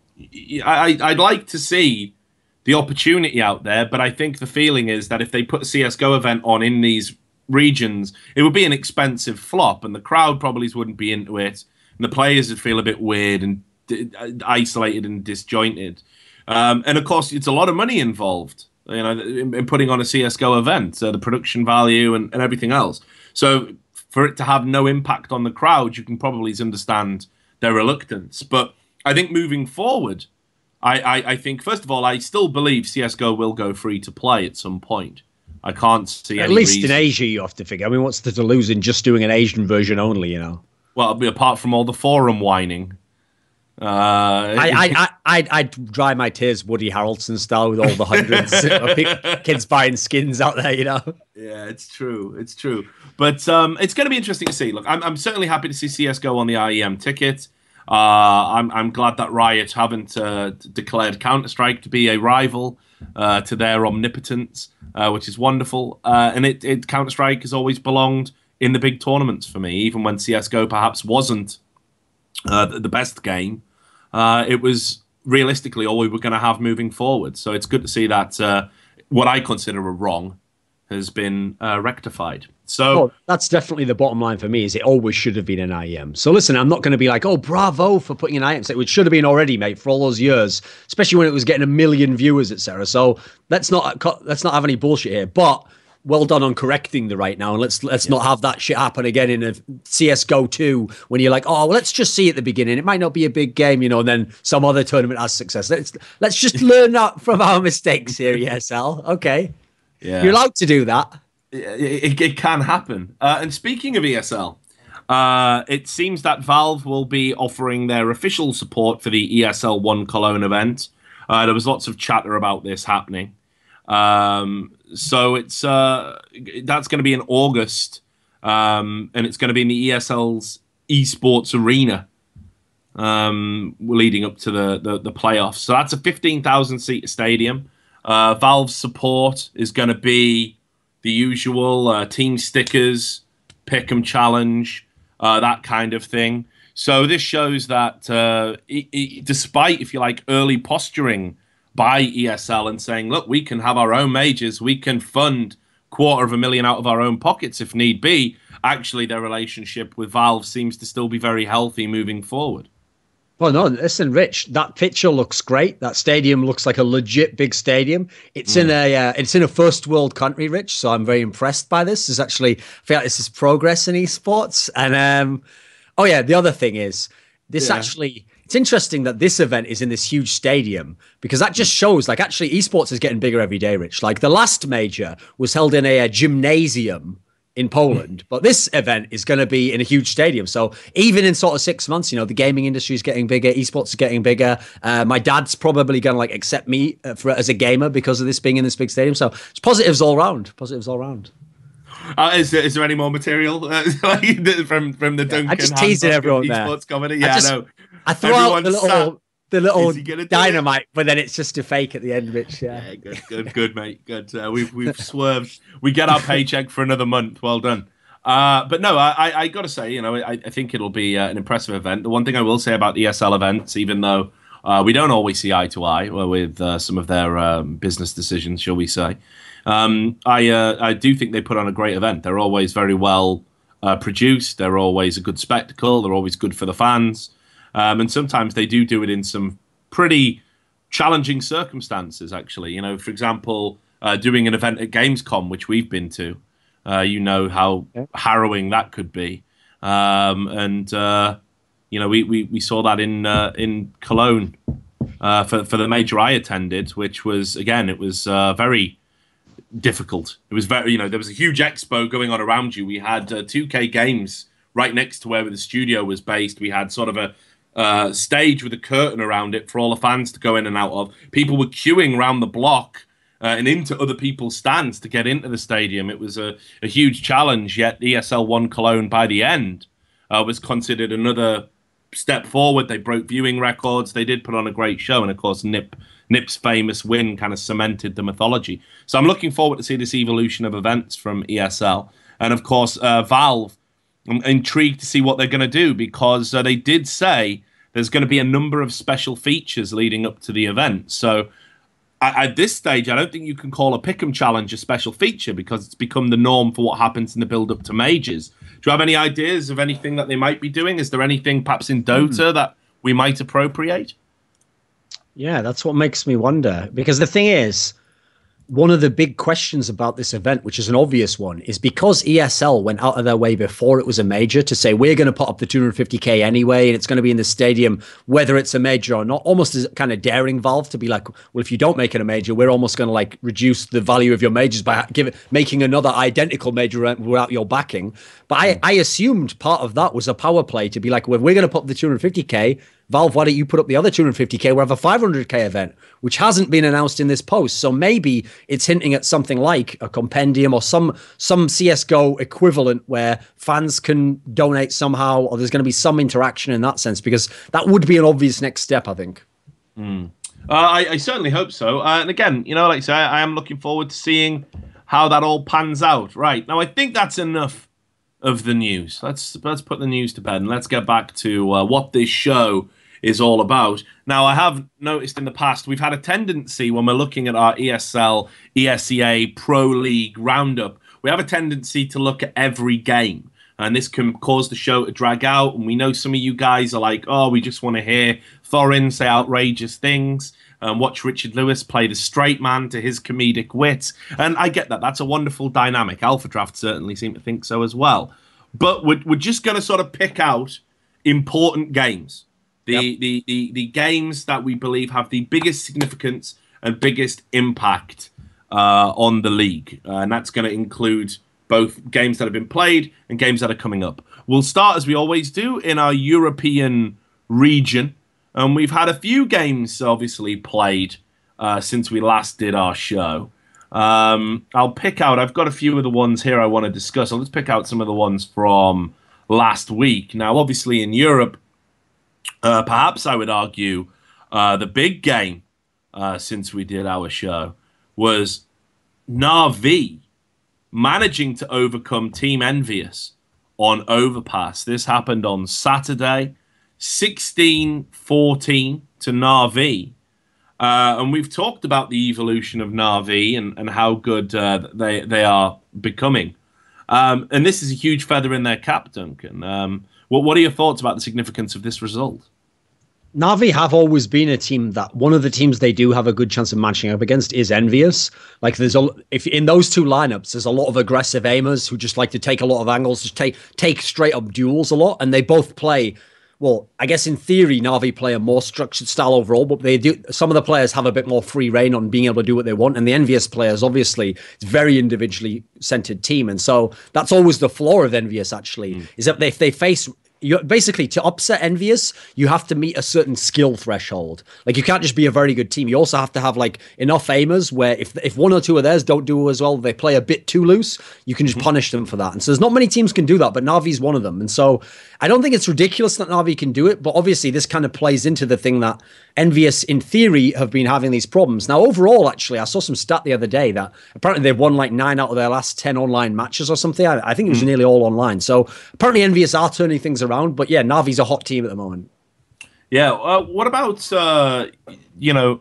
Speaker 1: I, I'd like to see the opportunity out there, but I think the feeling is that if they put a C S G O event on in these regions, it would be an expensive flop, and the crowd probably wouldn't be into it, and the players would feel a bit weird and isolated and disjointed. Um, and, of course, it's a lot of money involved. You know, in, in putting on a C S G O event, uh, the production value and, and everything else. So for it to have no impact on the crowd, you can probably understand their reluctance. But I think moving forward, I, I, I think, first of all, I still believe C S G O will go free to play at some point. I can't see
Speaker 2: At
Speaker 1: any
Speaker 2: least
Speaker 1: reason.
Speaker 2: in Asia, you have to figure. I mean, what's the to lose in just doing an Asian version only, you know?
Speaker 1: Well, apart from all the forum whining. Uh,
Speaker 2: I, I, I, I'd, I'd dry my tears Woody Harrelson style with all the hundreds of kids buying skins out there, you know?
Speaker 1: Yeah, it's true. It's true. But um, it's going to be interesting to see. Look, I'm, I'm certainly happy to see C S G O on the I E M ticket. Uh, I'm, I'm glad that Riot haven't uh, declared Counter-Strike to be a rival uh, to their omnipotence, uh, which is wonderful. Uh, and it, it Counter-Strike has always belonged in the big tournaments for me, even when C S G O perhaps wasn't uh, the best game. Uh, it was realistically all we were going to have moving forward. So it's good to see that uh, what I consider a wrong has been uh, rectified. So
Speaker 2: well, that's definitely the bottom line for me, is it always should have been an I E M. So listen, I'm not going to be like, oh, bravo for putting an I E M. So it should have been already, mate, for all those years, especially when it was getting a million viewers, et cetera. So let's not let's not have any bullshit here. But well done on correcting the right now, and let's let's yeah. not have that shit happen again in a C S G O two when you're like, oh, well, let's just see at the beginning. It might not be a big game, you know, and then some other tournament has success. Let's let's just learn that from our mistakes here, E S L. Okay, yeah, you're allowed to do that.
Speaker 1: It, it, it can happen. Uh, and speaking of E S L, uh, it seems that Valve will be offering their official support for the E S L one Cologne event. Uh, there was lots of chatter about this happening. Um, so it's uh, that's going to be in August, um, and it's going to be in the E S L's esports arena, um, leading up to the, the the playoffs. So that's a fifteen thousand seat stadium. Uh, Valve's support is going to be the usual uh, team stickers, pick'em challenge, uh, that kind of thing. So this shows that uh, it, it, despite, if you like, early posturing by E S L and saying, look, we can have our own majors, we can fund quarter of a million out of our own pockets if need be, actually their relationship with Valve seems to still be very healthy moving forward.
Speaker 2: Well, no, listen, Rich, that picture looks great. That stadium looks like a legit big stadium. It's mm. in a uh, it's in a first world country, Rich. So I'm very impressed by this. It's actually, I feel like this is progress in esports. And um, oh yeah, the other thing is this yeah. actually. It's interesting that this event is in this huge stadium because that just shows, like, actually esports is getting bigger every day, Rich. Like the last major was held in a, a gymnasium in Poland, but this event is going to be in a huge stadium. So even in sort of six months, you know, the gaming industry is getting bigger, esports is getting bigger. Uh, my dad's probably going to like accept me for as a gamer because of this being in this big stadium. So it's positives all around. Positives all around.
Speaker 1: Uh, is, there, is there any more material uh, from from the Duncan?
Speaker 2: I just teased everyone
Speaker 1: esports
Speaker 2: there.
Speaker 1: comedy. Yeah, I, just,
Speaker 2: I know. I throw out the little. The little dynamite, but then it's just a fake at the end, Rich. Yeah,
Speaker 1: yeah good, good, good, mate. Good. Uh, we've we've swerved. We get our paycheck for another month. Well done. Uh, but no, I I, I got to say, you know, I, I think it'll be uh, an impressive event. The one thing I will say about E S L events, even though uh, we don't always see eye to eye with uh, some of their um, business decisions, shall we say, um, I uh, I do think they put on a great event. They're always very well uh, produced. They're always a good spectacle. They're always good for the fans. Um, and sometimes they do do it in some pretty challenging circumstances, actually. You know, for example, uh, doing an event at Gamescom, which we've been to, uh, you know how yeah. harrowing that could be. Um, and, uh, you know, we, we, we saw that in uh, in Cologne uh, for, for the major I attended, which was, again, it was uh, very difficult. It was very, you know, there was a huge expo going on around you. We had uh, two K Games right next to where the studio was based. We had sort of a Uh, stage with a curtain around it for all the fans to go in and out of. People were queuing around the block uh, and into other people's stands to get into the stadium. It was a, a huge challenge, yet E S L One Cologne by the end uh, was considered another step forward. They broke viewing records. They did put on a great show. And of course, Nip Nip's famous win kind of cemented the mythology. So I'm looking forward to see this evolution of events from E S L. And of course, uh, Valve, I'm intrigued to see what they're going to do because uh, they did say there's going to be a number of special features leading up to the event. So at, at this stage, I don't think you can call a Pick'em Challenge a special feature because it's become the norm for what happens in the build-up to majors. Do you have any ideas of anything that they might be doing? Is there anything perhaps in Dota mm. that we might appropriate?
Speaker 2: Yeah, that's what makes me wonder. Because the thing is, one of the big questions about this event, which is an obvious one, is because E S L went out of their way before it was a major to say, we're going to put up the two hundred fifty K anyway, and it's going to be in the stadium, whether it's a major or not, almost as kind of daring Valve to be like, well, if you don't make it a major, we're almost going to like reduce the value of your majors by give it, making another identical major without your backing. But I, I assumed part of that was a power play to be like, well, we're going to put up the two hundred fifty K, Valve, why don't you put up the other two hundred fifty K? We'll have a five hundred K event, which hasn't been announced in this post. So maybe it's hinting at something like a compendium or some some C S G O equivalent where fans can donate somehow, or there's going to be some interaction in that sense, because that would be an obvious next step, I think.
Speaker 1: Mm. Uh, I, I certainly hope so. Uh, and again, you know, like I say, I, I am looking forward to seeing how that all pans out. Right. Now, I think that's enough of the news. Let's, let's put the news to bed and let's get back to uh, what this show is all about. Now, I have noticed in the past we've had a tendency when we're looking at our E S L, E S E A Pro League roundup, we have a tendency to look at every game. And this can cause the show to drag out. And we know some of you guys are like, oh, we just want to hear Thorin say outrageous things and watch Richard Lewis play the straight man to his comedic wit. And I get that. That's a wonderful dynamic. Alpha Draft certainly seem to think so as well. But we're, we're just going to sort of pick out important games. The, yep. the, the, the games that we believe have the biggest significance and biggest impact uh, on the league. Uh, and that's going to include both games that have been played and games that are coming up. We'll start, as we always do, in our European region. And we've had a few games, obviously, played uh, since we last did our show. Um, I'll pick out, I've got a few of the ones here I want to discuss. I'll just pick out some of the ones from last week. Now, obviously, in Europe, Uh, perhaps I would argue uh, the big game uh, since we did our show was Na'Vi managing to overcome Team Envious on Overpass. This happened on Saturday, sixteen fourteen to Na'Vi. Uh, and we've talked about the evolution of Na'Vi and, and how good uh, they, they are becoming. Um, and this is a huge feather in their cap, Duncan. Um, What What are your thoughts about the significance of this result?
Speaker 2: Navi have always been a team that one of the teams they do have a good chance of matching up against is Envious. Like there's a if in those two lineups, there's a lot of aggressive aimers who just like to take a lot of angles, just take take straight up duels a lot, and they both play. Well, I guess in theory, Navi play a more structured style overall, but they do. Some of the players have a bit more free reign on being able to do what they want, and the Envious players, obviously, it's a very individually centered team, and so that's always the flaw of Envious. Actually, mm. is that if they face you basically to upset Envious, you have to meet a certain skill threshold. Like you can't just be a very good team. You also have to have like enough aimers where if if one or two of theirs don't do as well, they play a bit too loose, you can just punish them for that. And so there's not many teams can do that, but Navi's one of them. And so I don't think it's ridiculous that Navi can do it, but obviously this kind of plays into the thing that Envious, in theory, have been having these problems. Now, overall, actually, I saw some stat the other day that apparently they've won like nine out of their last ten online matches or something. I, I think it was mm. nearly all online. So apparently Envious are turning things around, but yeah, Navi's a hot team at the moment.
Speaker 1: Yeah. Uh, what about, uh, you know,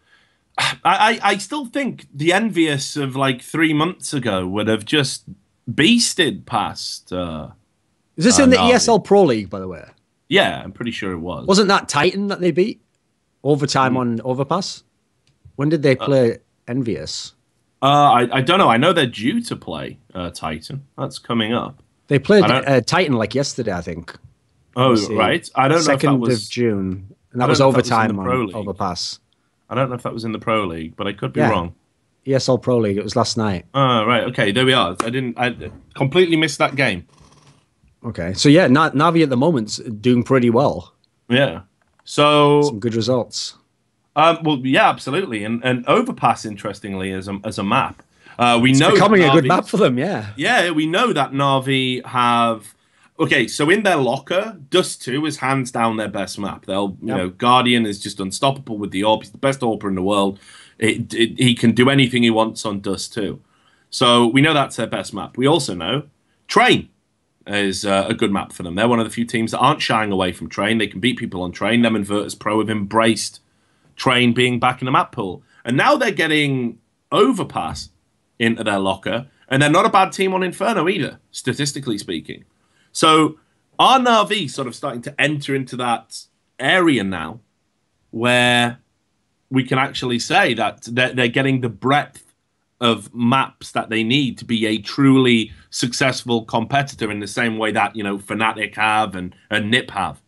Speaker 1: I, I, I still think the Envious of like three months ago would have just beasted past. Uh,
Speaker 2: Is this
Speaker 1: uh,
Speaker 2: in the
Speaker 1: Navi.
Speaker 2: E S L Pro League, by the way?
Speaker 1: Yeah, I'm pretty sure it was.
Speaker 2: Wasn't that Titan that they beat? Overtime mm. on Overpass? When did they play uh, Envious?
Speaker 1: Uh, I, I don't know. I know they're due to play uh, Titan. That's coming up.
Speaker 2: They played uh, Titan like yesterday, I think.
Speaker 1: Oh, right. I don't know if that was...
Speaker 2: second of June. And that was overtime that was on Overpass.
Speaker 1: I don't know if that was in the Pro League, but I could be
Speaker 2: yeah.
Speaker 1: wrong.
Speaker 2: E S L Pro League. It was last night.
Speaker 1: Oh, right. Okay, there we are. I didn't... I completely missed that game.
Speaker 2: Okay. So, yeah, Na- Navi at the moment's doing pretty well.
Speaker 1: Yeah. So...
Speaker 2: Some good results.
Speaker 1: Um, well, yeah, absolutely. And and Overpass, interestingly, as a, as a map. Uh, we
Speaker 2: it's
Speaker 1: know
Speaker 2: becoming
Speaker 1: Navi,
Speaker 2: a good map for them, yeah.
Speaker 1: Yeah, we know that Navi have... Okay, so in their locker, Dust two is hands down their best map. They'll, you yep. know, Guardian is just unstoppable with the orb. He's the best AWPer in the world. It, it, he can do anything he wants on Dust two. So we know that's their best map. We also know Train is uh, a good map for them. They're one of the few teams that aren't shying away from Train. They can beat people on Train. Them and Virtus Pro have embraced Train being back in the map pool. And now they're getting Overpass into their locker. And they're not a bad team on Inferno either, statistically speaking. So are Na'Vi sort of starting to enter into that area now where we can actually say that they're, they're getting the breadth of maps that they need to be a truly successful competitor in the same way that, you know, Fnatic have and, and N I P have?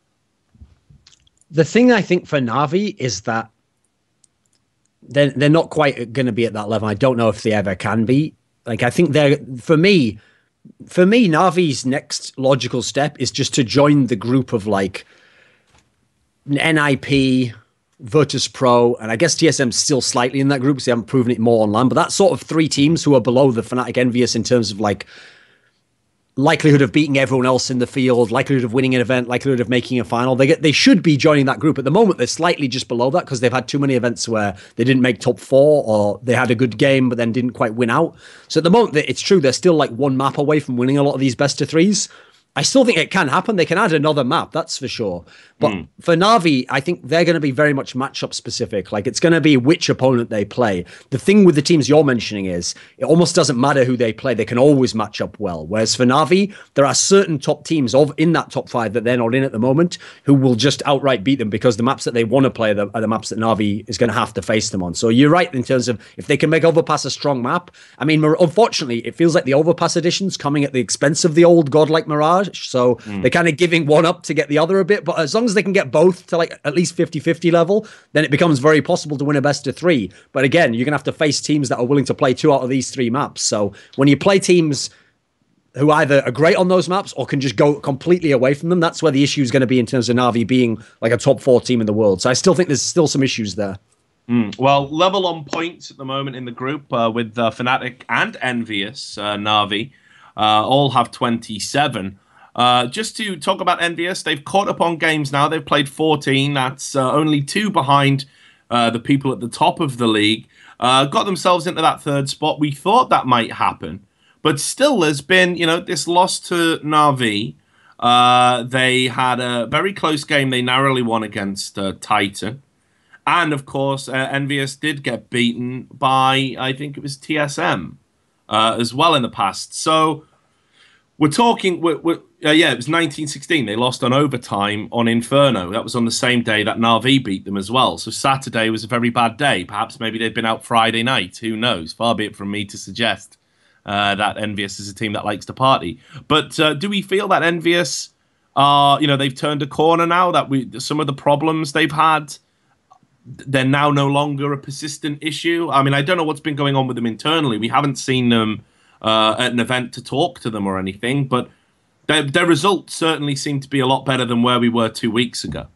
Speaker 2: The thing I think for Na'Vi is that they're, they're not quite going to be at that level. I don't know if they ever can be. Like, I think they're, for me, for me, Na'Vi's next logical step is just to join the group of like N I P, Virtus Pro, and I guess T S M's still slightly in that group because they haven't proven it more online. But that's sort of three teams who are below the Fnatic Envious in terms of like likelihood of beating everyone else in the field, likelihood of winning an event, likelihood of making a final. They get they should be joining that group. At the moment, they're slightly just below that because they've had too many events where they didn't make top four or they had a good game but then didn't quite win out. So at the moment, it's true, they're still like one map away from winning a lot of these best of threes. I still think it can happen. They can add another map, that's for sure. But mm. for Na'Vi, I think they're going to be very much matchup specific. Like, it's going to be which opponent they play. The thing with the teams you're mentioning is it almost doesn't matter who they play. They can always match up well. Whereas for Na'Vi, there are certain top teams of in that top five that they're not in at the moment who will just outright beat them because the maps that they want to play are the, are the maps that Na'Vi is going to have to face them on. So you're right in terms of if they can make Overpass a strong map. I mean, unfortunately, it feels like the Overpass edition's coming at the expense of the old godlike Mirage. So mm. they're kind of giving one up to get the other a bit. But as long as they can get both to like at least fifty fifty level, then it becomes very possible to win a best of three. But again, you're going to have to face teams that are willing to play two out of these three maps. So when you play teams who either are great on those maps or can just go completely away from them, that's where the issue is going to be in terms of Na'Vi being like a top four team in the world. So I still think there's still some issues there.
Speaker 1: Mm. Well, level on points at the moment in the group uh, with uh, Fnatic and Envious, uh, Na'Vi, uh, all have twenty-seven. Uh, just to talk about Envious, they've caught up on games now. They've played fourteen. That's uh, only two behind uh, the people at the top of the league. Uh, got themselves into that third spot. We thought that might happen. But still, there's been, you know, this loss to Na'Vi. Uh, they had a very close game. They narrowly won against uh, Titan. And, of course, uh, Envious did get beaten by, I think it was T S M uh, as well in the past. So We're talking, we're, we're, uh, yeah, it was nineteen sixteen. They lost on overtime on Inferno. That was on the same day that Na'Vi beat them as well. So Saturday was a very bad day. Perhaps maybe they'd been out Friday night. Who knows? Far be it from me to suggest uh, that Envious is a team that likes to party. But uh, do we feel that Envious are, you know, they've turned a corner now, that we some of the problems they've had, they're now no longer a persistent issue? I mean, I don't know what's been going on with them internally. We haven't seen them Uh, at an event to talk to them or anything, but their, their results certainly seem to be a lot better than where we were two weeks ago.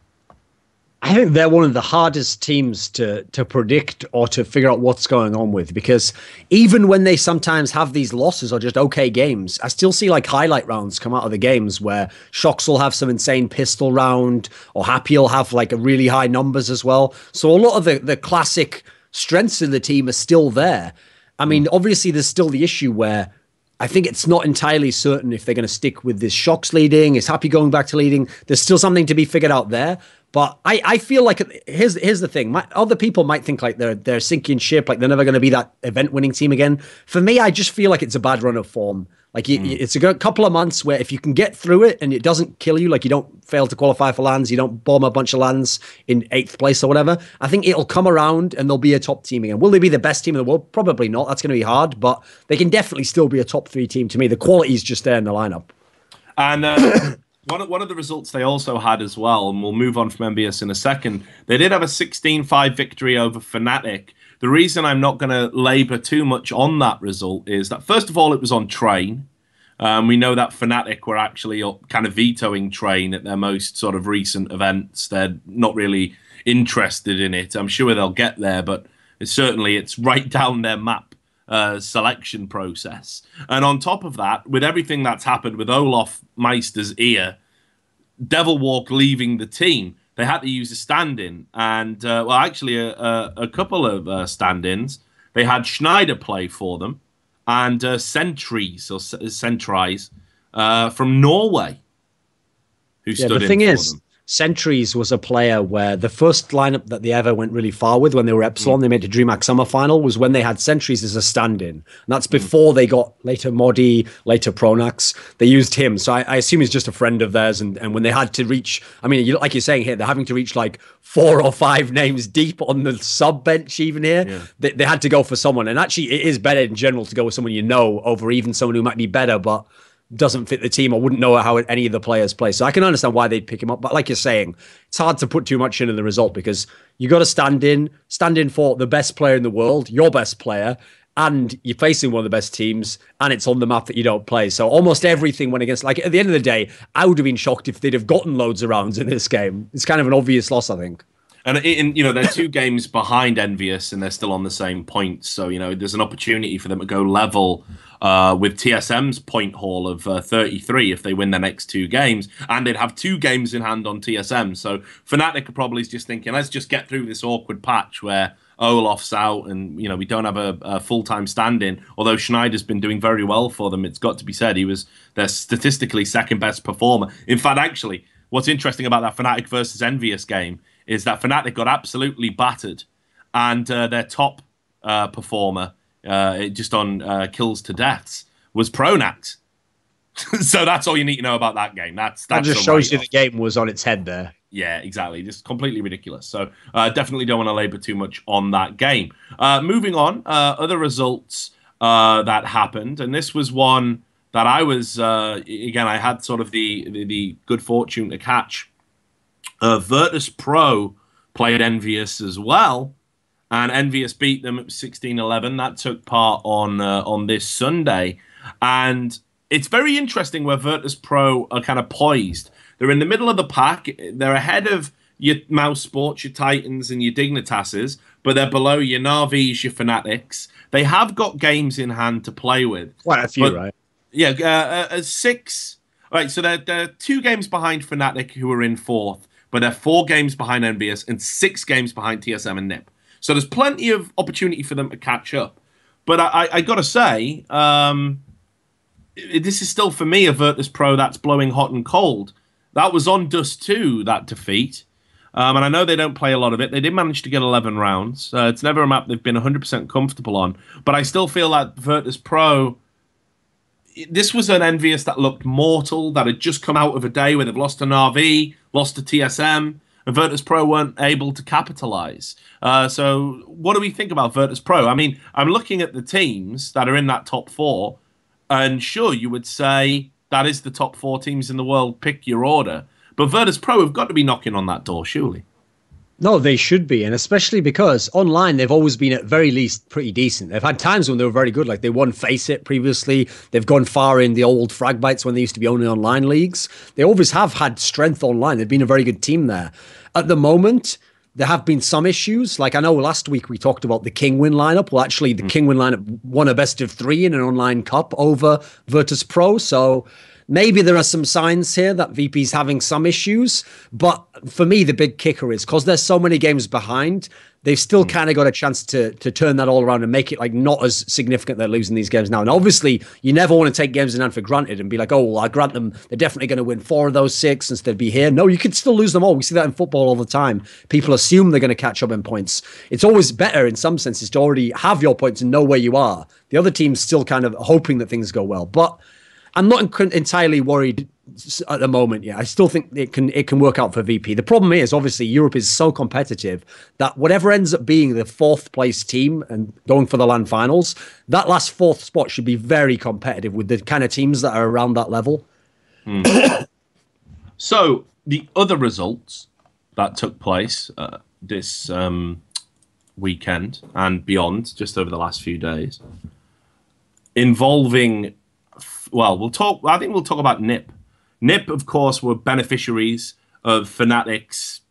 Speaker 2: I think they're one of the hardest teams to to predict or to figure out what's going on with, because even when they sometimes have these losses or just okay games, I still see like highlight rounds come out of the games where Shocks will have some insane pistol round, or Happy will have like a really high numbers as well. So a lot of the, the classic strengths in the team are still there. I mean, obviously, there's still the issue where I think it's not entirely certain if they're going to stick with this Shocks leading. Is Happy going back to leading? There's still something to be figured out there. But I, I feel like here's here's the thing. My, other people might think like they're they're sinking ship, like they're never going to be that event winning team again. For me, I just feel like it's a bad run of form. Like you, mm. it's a good couple of months where if you can get through it and it doesn't kill you, like you don't fail to qualify for lands, you don't bomb a bunch of lands in eighth place or whatever, I think it'll come around and they'll be a top team again. Will they be the best team in the world? Probably not. That's going to be hard, but they can definitely still be a top three team to me. The quality is just there in the lineup.
Speaker 1: And uh, one, of, one of the results they also had as well, and we'll move on from Envious in a second, they did have a sixteen five victory over Fnatic. The reason I'm not going to labour too much on that result is that, first of all, it was on Train. Um, we know that Fnatic were actually kind of vetoing Train at their most sort of recent events. They're not really interested in it. I'm sure they'll get there, but it's certainly it's right down their map uh, selection process. And on top of that, with everything that's happened with Olaf Meister's ear, Devilwalk leaving the team, they had to use a stand-in. And, uh, well, actually, a, a, a couple of uh, stand-ins. They had Schneider play for them, and uh, Sentries, or Sentries, uh, from Norway, who
Speaker 2: yeah,
Speaker 1: stood
Speaker 2: the thing
Speaker 1: in for
Speaker 2: is,
Speaker 1: them.
Speaker 2: Sentries was a player where the first lineup that they ever went really far with when they were Epsilon, mm. they made the DreamHack Summer Final, was when they had Sentries as a stand-in. And that's before mm. they got later Modi, later Pronax. They used him. So I, I assume he's just a friend of theirs. And, and when they had to reach, I mean, you, like you're saying here, they're having to reach like four or five names deep on the sub bench even here. Yeah. They, they had to go for someone. And actually, it is better in general to go with someone you know over even someone who might be better, but doesn't fit the team or wouldn't know how any of the players play. So I can understand why they'd pick him up. But like you're saying, it's hard to put too much into the result because you got to stand in, stand in for the best player in the world, your best player, and you're facing one of the best teams, and it's on the map that you don't play. So almost everything went against, like at the end of the day, I would have been shocked if they'd have gotten loads of rounds in this game. It's kind of an obvious loss, I think.
Speaker 1: And, in, you know, they're two games behind Envious and they're still on the same points. So, you know, there's an opportunity for them to go level uh, with T S M's point haul of uh, thirty-three if they win their next two games. And they'd have two games in hand on T S M. So Fnatic are probably just thinking, let's just get through this awkward patch where Olaf's out and, you know, we don't have a, a full-time stand-in. Although Schneider's been doing very well for them, it's got to be said. He was their statistically second-best performer. In fact, actually, what's interesting about that Fnatic versus Envious game is that Fnatic got absolutely battered, and uh, their top uh, performer, uh, just on uh, kills to deaths, was Pronax. So that's all you need to know about that game. That's, that's
Speaker 2: that just shows you the game was on its head there.
Speaker 1: Yeah, exactly. Just completely ridiculous. So uh, definitely don't want to labour too much on that game. Uh, moving on, uh, other results uh, that happened, and this was one that I was, uh, again, I had sort of the, the, the good fortune to catch. Uh, Virtus Pro played Envious as well, and Envious beat them at sixteen eleven. That took part on uh, on this Sunday, and it's very interesting where Virtus Pro are kind of poised. They're in the middle of the pack. They're ahead of your Mouse Sports, your Titans, and your Dignitases, but they're below your Na'Vis, your Fanatics. They have got games in hand to play with.
Speaker 2: Quite a few,
Speaker 1: but,
Speaker 2: right?
Speaker 1: Yeah, uh, uh, six. All right, so they're, they're two games behind Fnatic, who are in fourth. But they're four games behind Envious and six games behind T S M and N I P. So there's plenty of opportunity for them to catch up. But I, I, I got to say, um, this is still, for me, a Virtus Pro that's blowing hot and cold. That was on Dust two, that defeat. Um, and I know they don't play a lot of it. They did manage to get eleven rounds. Uh, it's never a map they've been one hundred percent comfortable on. But I still feel that Virtus Pro, this was an Envious that looked mortal, that had just come out of a day where they've lost to Na'Vi, lost to T S M, and Virtus Pro weren't able to capitalize. Uh, so what do we think about Virtus Pro? I mean, I'm looking at the teams that are in that top four, and sure, you would say that is the top four teams in the world, pick your order. But Virtus Pro have got to be knocking on that door, surely.
Speaker 2: No, they should be, and especially because online they've always been at very least pretty decent. They've had times when they were very good, like they won Face It previously. They've gone far in the old Fragbites when they used to be only online leagues. They always have had strength online. They've been a very good team there. At the moment, there have been some issues. Like I know last week we talked about the Kingwin lineup. Well, actually, the mm. Kingwin lineup won a best of three in an online cup over Virtus Pro, so maybe there are some signs here that V P's having some issues, but for me, the big kicker is because there's so many games behind, they've still mm. kind of got a chance to to turn that all around and make it like not as significant they're losing these games now. And obviously, you never want to take games in hand for granted and be like, oh, well, I grant them they're definitely going to win four of those six instead of be here. No, you could still lose them all. We see that in football all the time. People assume they're going to catch up in points. It's always better in some senses to already have your points and know where you are. The other team's still kind of hoping that things go well, but I'm not entirely worried at the moment. Yeah, I still think it can it can work out for V P. The problem is, obviously, Europe is so competitive that whatever ends up being the fourth place team and going for the LAN finals, that last fourth spot should be very competitive with the kind of teams that are around that level.
Speaker 1: Mm. So the other results that took place uh, this um, weekend and beyond, just over the last few days, involving. Well, we'll talk. I think we'll talk about N I P. N I P, of course, were beneficiaries of Fnatic's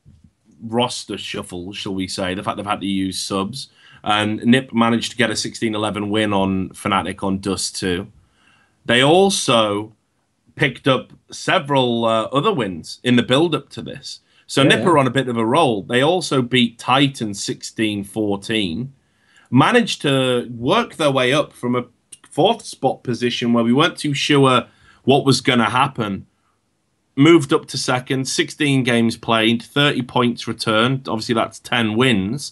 Speaker 1: roster shuffle, shall we say, the fact they've had to use subs. And N I P managed to get a sixteen eleven win on Fnatic on Dust two. They also picked up several uh, other wins in the build-up to this. So yeah, N I P yeah. are on a bit of a roll. They also beat Titan sixteen fourteen, managed to work their way up from a fourth spot position where we weren't too sure what was going to happen. Moved up to second, sixteen games played, thirty points returned. Obviously, that's ten wins.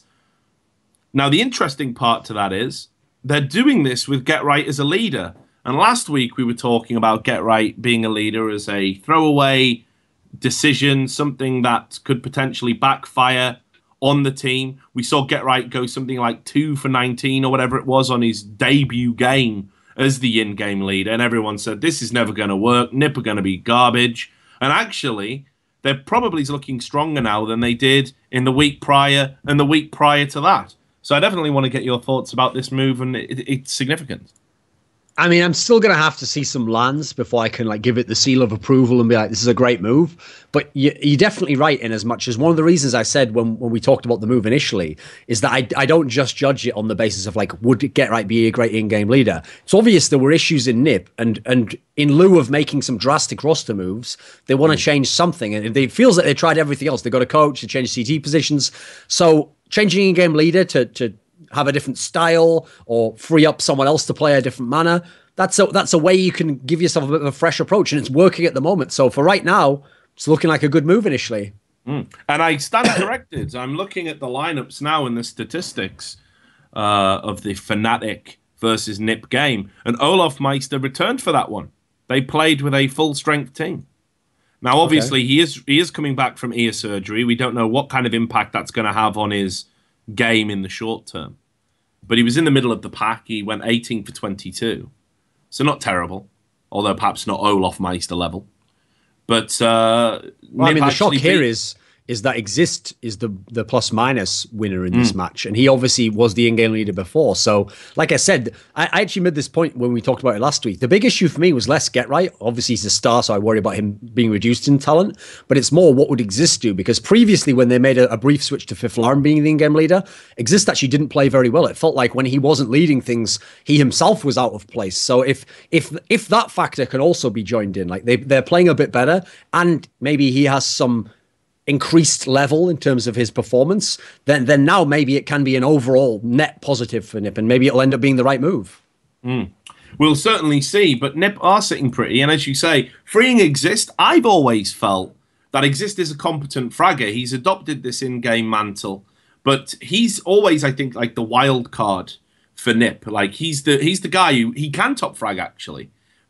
Speaker 1: Now, the interesting part to that is they're doing this with GetRight as a leader. And last week, we were talking about GetRight being a leader as a throwaway decision, something that could potentially backfire on the team. We saw GetRight go something like two for nineteen or whatever it was on his debut game as the in-game leader, and everyone said, this is never going to work, N I P are going to be garbage. And actually, they're probably looking stronger now than they did in the week prior and the week prior to that. So I definitely want to get your thoughts about this move and it, it's significant.
Speaker 2: I mean, I'm still going to have to see some lands before I can like give it the seal of approval and be like, this is a great move. But you, you're definitely right in as much as one of the reasons I said when, when we talked about the move initially is that I, I don't just judge it on the basis of like, would GetRight be a great in-game leader? It's obvious there were issues in N I P and, and in lieu of making some drastic roster moves, they want to change something. And it feels like they tried everything else. They got a coach, they changed C T positions. So changing in-game leader to, to, have a different style or free up someone else to play a different manner. That's a, that's a way you can give yourself a bit of a fresh approach, and it's working at the moment. So for right now, it's looking like a good move initially.
Speaker 1: Mm. And I stand corrected. I'm looking at the lineups now and the statistics uh, of the Fnatic versus N I P game, and olofmeister returned for that one. They played with a full-strength team. Now, obviously, okay. he is he is coming back from ear surgery. We don't know what kind of impact that's going to have on his game in the short term. But he was in the middle of the pack. He went eighteen for twenty-two. So not terrible, although perhaps not olofmeister level. But uh,
Speaker 2: well, I mean, the shock here beat- is is that Exist is the the plus minus winner in this mm. match, and he obviously was the in-game leader before. So, like I said, I, I actually made this point when we talked about it last week. The big issue for me was less GetRight. Obviously, he's a star, so I worry about him being reduced in talent. But it's more what would Exist do, because previously, when they made a, a brief switch to Fiflarm being the in-game leader, Exist actually didn't play very well. It felt like when he wasn't leading things, he himself was out of place. So if if if that factor can also be joined in, like they they're playing a bit better, and maybe he has some increased level in terms of his performance, then then now maybe it can be an overall net positive for N I P, and maybe it'll end up being the right move.
Speaker 1: Mm. We'll certainly see, but N I P are sitting pretty, and as you say, freeing Exist, I've always felt that Exist is a competent fragger. He's adopted this in-game mantle, but he's always, I think, like the wild card for N I P. Like he's the he's the guy who he can top frag actually.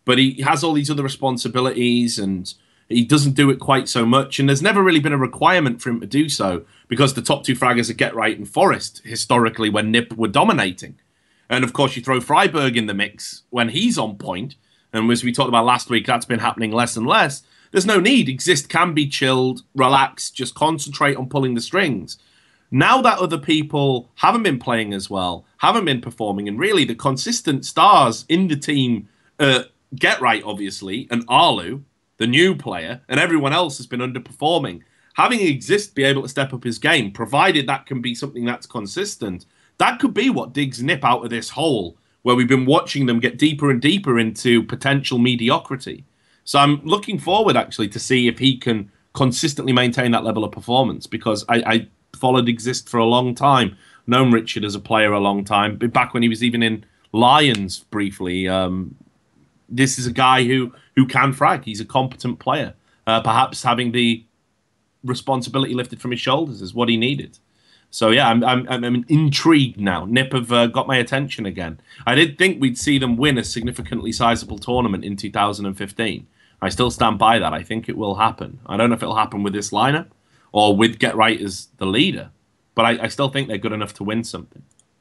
Speaker 1: but he has all these other responsibilities and he doesn't do it quite so much. And there's never really been a requirement for him to do so because the top two fraggers are Get Right and Forrest, historically, when Nip were dominating. And of course, you throw Freiburg in the mix when he's on point. And as we talked about last week, that's been happening less and less. There's no need. Exist can be chilled, relax, just concentrate on pulling the strings. Now that other people haven't been playing as well, haven't been performing, and really the consistent stars in the team, uh, Get Right, obviously, and Arlu, the new player, and everyone else has been underperforming. Having Exist be able to step up his game, provided that can be something that's consistent, that could be what digs Nip out of this hole, where we've been watching them get deeper and deeper into potential mediocrity. So I'm looking forward, actually, to see if he can consistently maintain that level of performance, because I, I followed Exist for a long time, known Richard as a player a long time, back when he was even in Lions briefly. Um, this is a guy who, who can frag. He's a competent player. Uh, perhaps having the responsibility lifted from his shoulders is what he needed. So yeah, I'm I'm, I'm intrigued now. Nip have uh, got my attention again. I did think we'd see them win a significantly sizable tournament in two thousand fifteen. I still stand by that. I think it will happen. I don't know if it'll happen with this lineup or with Get Right as the leader, but I, I still think they're good enough to win something.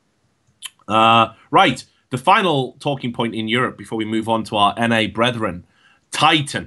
Speaker 1: Uh, right, the final talking point in Europe before we move on to our N A brethren, Titan.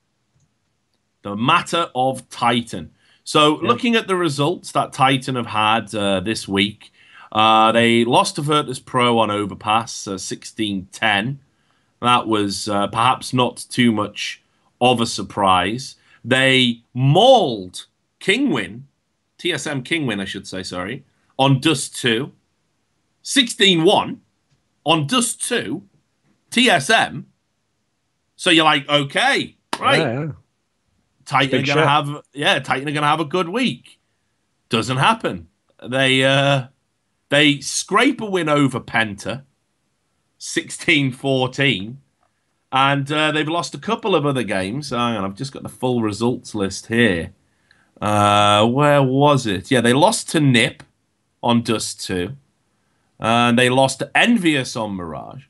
Speaker 1: The matter of Titan. So yeah. Looking at the results that Titan have had uh, this week, uh, they lost to Virtus Pro on Overpass, uh, sixteen ten. That was uh, perhaps not too much of a surprise. They mauled Kingwin, T S M Kingwin, I should say, sorry, on Dust two. sixteen one on Dust two, T S M. So you're like, okay, right. Yeah, yeah. Titan Big are gonna shot. have yeah, Titan are gonna have a good week. Doesn't happen. They uh they scrape a win over Penta, sixteen fourteen, and uh, they've lost a couple of other games. Hang on, I've just got the full results list here. Uh, where was it? Yeah, they lost to Nip on Dust two, and they lost to Envious on Mirage.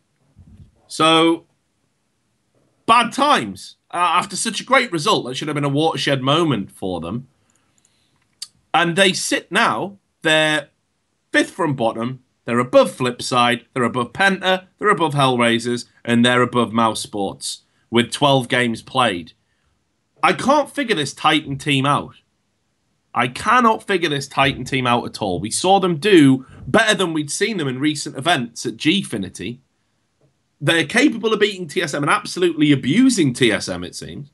Speaker 1: So bad times. Uh, after such a great result, that should have been a watershed moment for them. And they sit now, they're fifth from bottom, they're above Flipside, they're above Penta, they're above Hellraisers, and they're above Mouse Sports, with twelve games played. I can't figure this Titan team out. I cannot figure this Titan team out at all. We saw them do better than we'd seen them in recent events at Gfinity. They're capable of beating T S M and absolutely abusing T S M, it seems.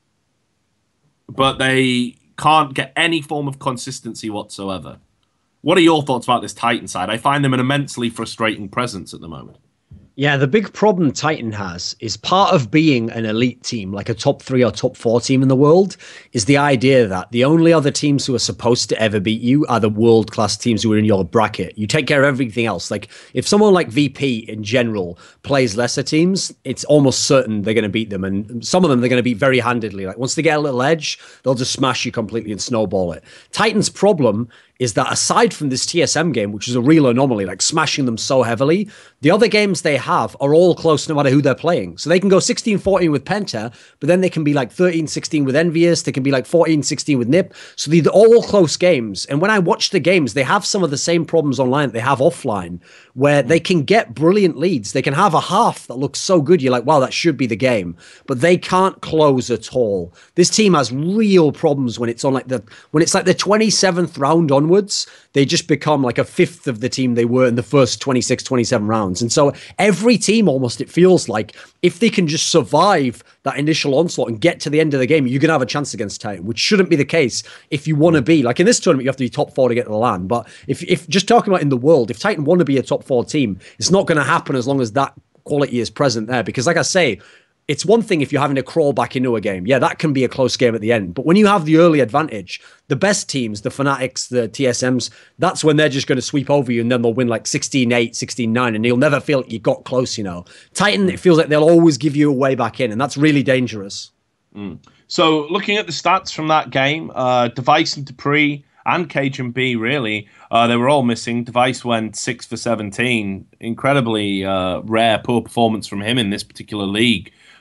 Speaker 1: But they can't get any form of consistency whatsoever. What are your thoughts about this Titan side? I find them an immensely frustrating presence at the moment.
Speaker 2: Yeah, the big problem Titan has is part of being an elite team, like a top three or top four team in the world, is the idea that the only other teams who are supposed to ever beat you are the world-class teams who are in your bracket. You take care of everything else. Like, if someone like V P in general plays lesser teams, it's almost certain they're going to beat them. And some of them, they're going to beat very handedly. Like, once they get a little edge, they'll just smash you completely and snowball it. Titan's problem is that aside from this T S M game, which is a real anomaly, like smashing them so heavily, the other games they have are all close no matter who they're playing. So they can go sixteen fourteen with Penta, but then they can be like thirteen sixteen with Envious, they can be like fourteen sixteen with Nip. So these are all close games. And when I watch the games, they have some of the same problems online that they have offline, where they can get brilliant leads. They can have a half that looks so good, you're like, wow, that should be the game. But they can't close at all. This team has real problems when it's on like the when it's like the twenty-seventh round on onwards, they just become like a fifth of the team they were in the first twenty-six, twenty-seven rounds. And so every team almost, it feels like, if they can just survive that initial onslaught and get to the end of the game, you're going to have a chance against Titan, which shouldn't be the case if you want to be, like in this tournament, you have to be top four to get to the LAN. But if, if just talking about in the world, if Titan want to be a top four team, it's not going to happen as long as that quality is present there. Because like I say, it's one thing if you're having to crawl back into a game. Yeah, that can be a close game at the end. But when you have the early advantage, the best teams, the Fnatics, the T S Ms, that's when they're just going to sweep over you and then they'll win like sixteen eight, sixteen nine, and you'll never feel like you got close, you know. Titan, it feels like they'll always give you a way back in, and that's really dangerous.
Speaker 1: Mm. So looking at the stats from that game, uh, Device and Dupree and Cajun B, really, uh, they were all missing. Device went six for seventeen. Incredibly uh, rare, poor performance from him in this particular league.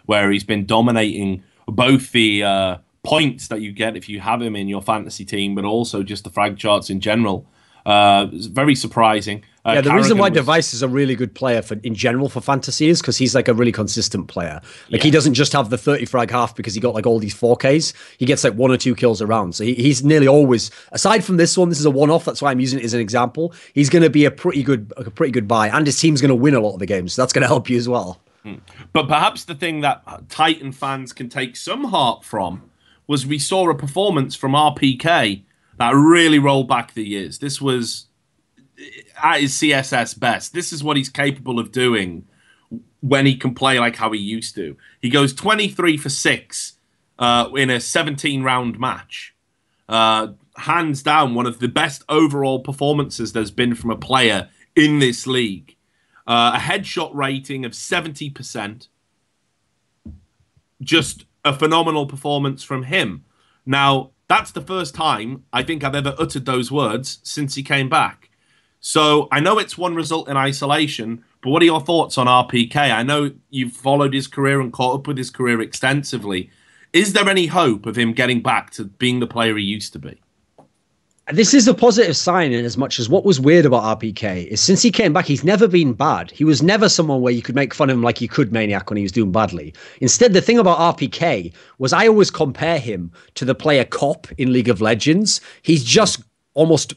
Speaker 1: where he's been dominating both the uh, points that you get if you have him in your fantasy team, but also just the frag charts in general. Uh, it's very surprising. Uh,
Speaker 2: yeah, the
Speaker 1: Carragher
Speaker 2: reason why
Speaker 1: was...
Speaker 2: Device is a really good player for in general for fantasy is because he's like a really consistent player. Like yeah. he doesn't just have the thirty frag half because he got like all these four Ks. He gets like one or two kills around. So he, he's nearly always, aside from this one, this is a one-off. That's why I'm using it as an example. He's going to be a pretty good, a pretty good buy, and his team's going to win a lot of the games. So that's going to help you as well.
Speaker 1: But perhaps the thing that Titan fans can take some heart from was we saw a performance from R P K that really rolled back the years. This was at his C S S best. This is what he's capable of doing when he can play like how he used to. He goes twenty-three for six uh, in a seventeen-round match. Uh, hands down, one of the best overall performances there's been from a player in this league. Uh, a headshot rating of seventy percent. Just a phenomenal performance from him. Now, that's the first time I think I've ever uttered those words since he came back. So I know it's one result in isolation, but what are your thoughts on R P K? I know you've followed his career and caught up with his career extensively. Is there any hope of him getting back to being the player he used to be?
Speaker 2: This is a positive sign in as much as what was weird about R P K is since he came back, he's never been bad. He was never someone where you could make fun of him like you could Maniac when he was doing badly. Instead, the thing about R P K was I always compare him to the player Cop in League of Legends. He's just almost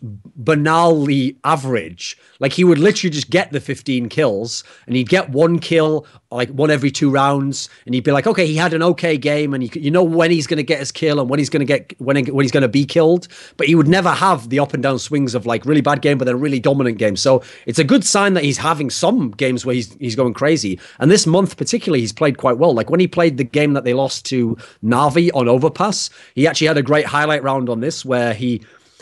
Speaker 2: banally average. Like he would literally just get the fifteen kills and he'd get one kill, like one every two rounds. And he'd be like, okay, he had an okay game. And you, you know when he's going to get his kill and when he's going to get, when, he, when he's going to be killed. But he would never have the up and down swings of like really bad game, but then a really dominant game. So it's a good sign that he's having some games where he's, he's going crazy. And this month particularly, he's played quite well. Like when he played the game that they lost to Na'Vi on Overpass, he actually had a great highlight round on this where he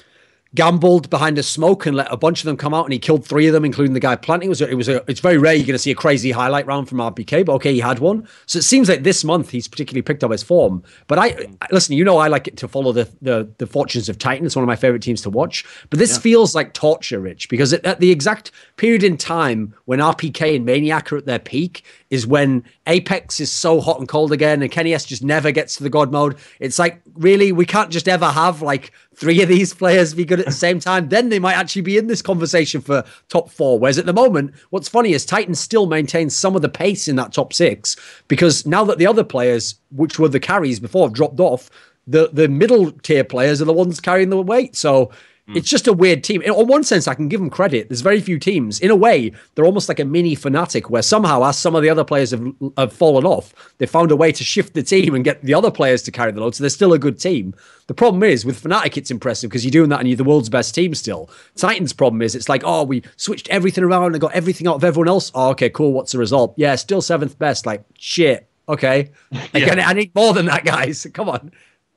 Speaker 2: gambled behind a smoke and let a bunch of them come out, and he killed three of them, including the guy planting. It was a, it was a, it's very rare you're going to see a crazy highlight round from R P K, but okay, he had one. So it seems like this month he's particularly picked up his form. But I listen, you know, I like it to follow the the, the fortunes of Titan. It's one of my favorite teams to watch. But this yeah. feels like torture, Rich, because at, at the exact period in time when R P K and Maniac are at their peak is when Apex is so hot and cold again, and Kenny S just never gets to the God mode. It's like, really, we can't just ever have like three of these players be good at the same time. Then they might actually be in this conversation for top four. Whereas at the moment, what's funny is Titan still maintains some of the pace in that top six, because now that the other players, which were the carries before, have dropped off, the, the middle tier players are the ones carrying the weight. So it's just a weird team. In on one sense, I can give them credit. There's very few teams. In a way, they're almost like a mini Fnatic, where somehow, as some of the other players have, have fallen off, they found a way to shift the team and get the other players to carry the load. So they're still a good team. The problem is, with Fnatic, it's impressive because you're doing that and you're the world's best team still. Titan's problem is, it's like, oh, we switched everything around and got everything out of everyone else. Oh, okay, cool. What's the result? Yeah, still seventh best. Like, shit. Okay. Like, yeah. I need more than that, guys. Come on.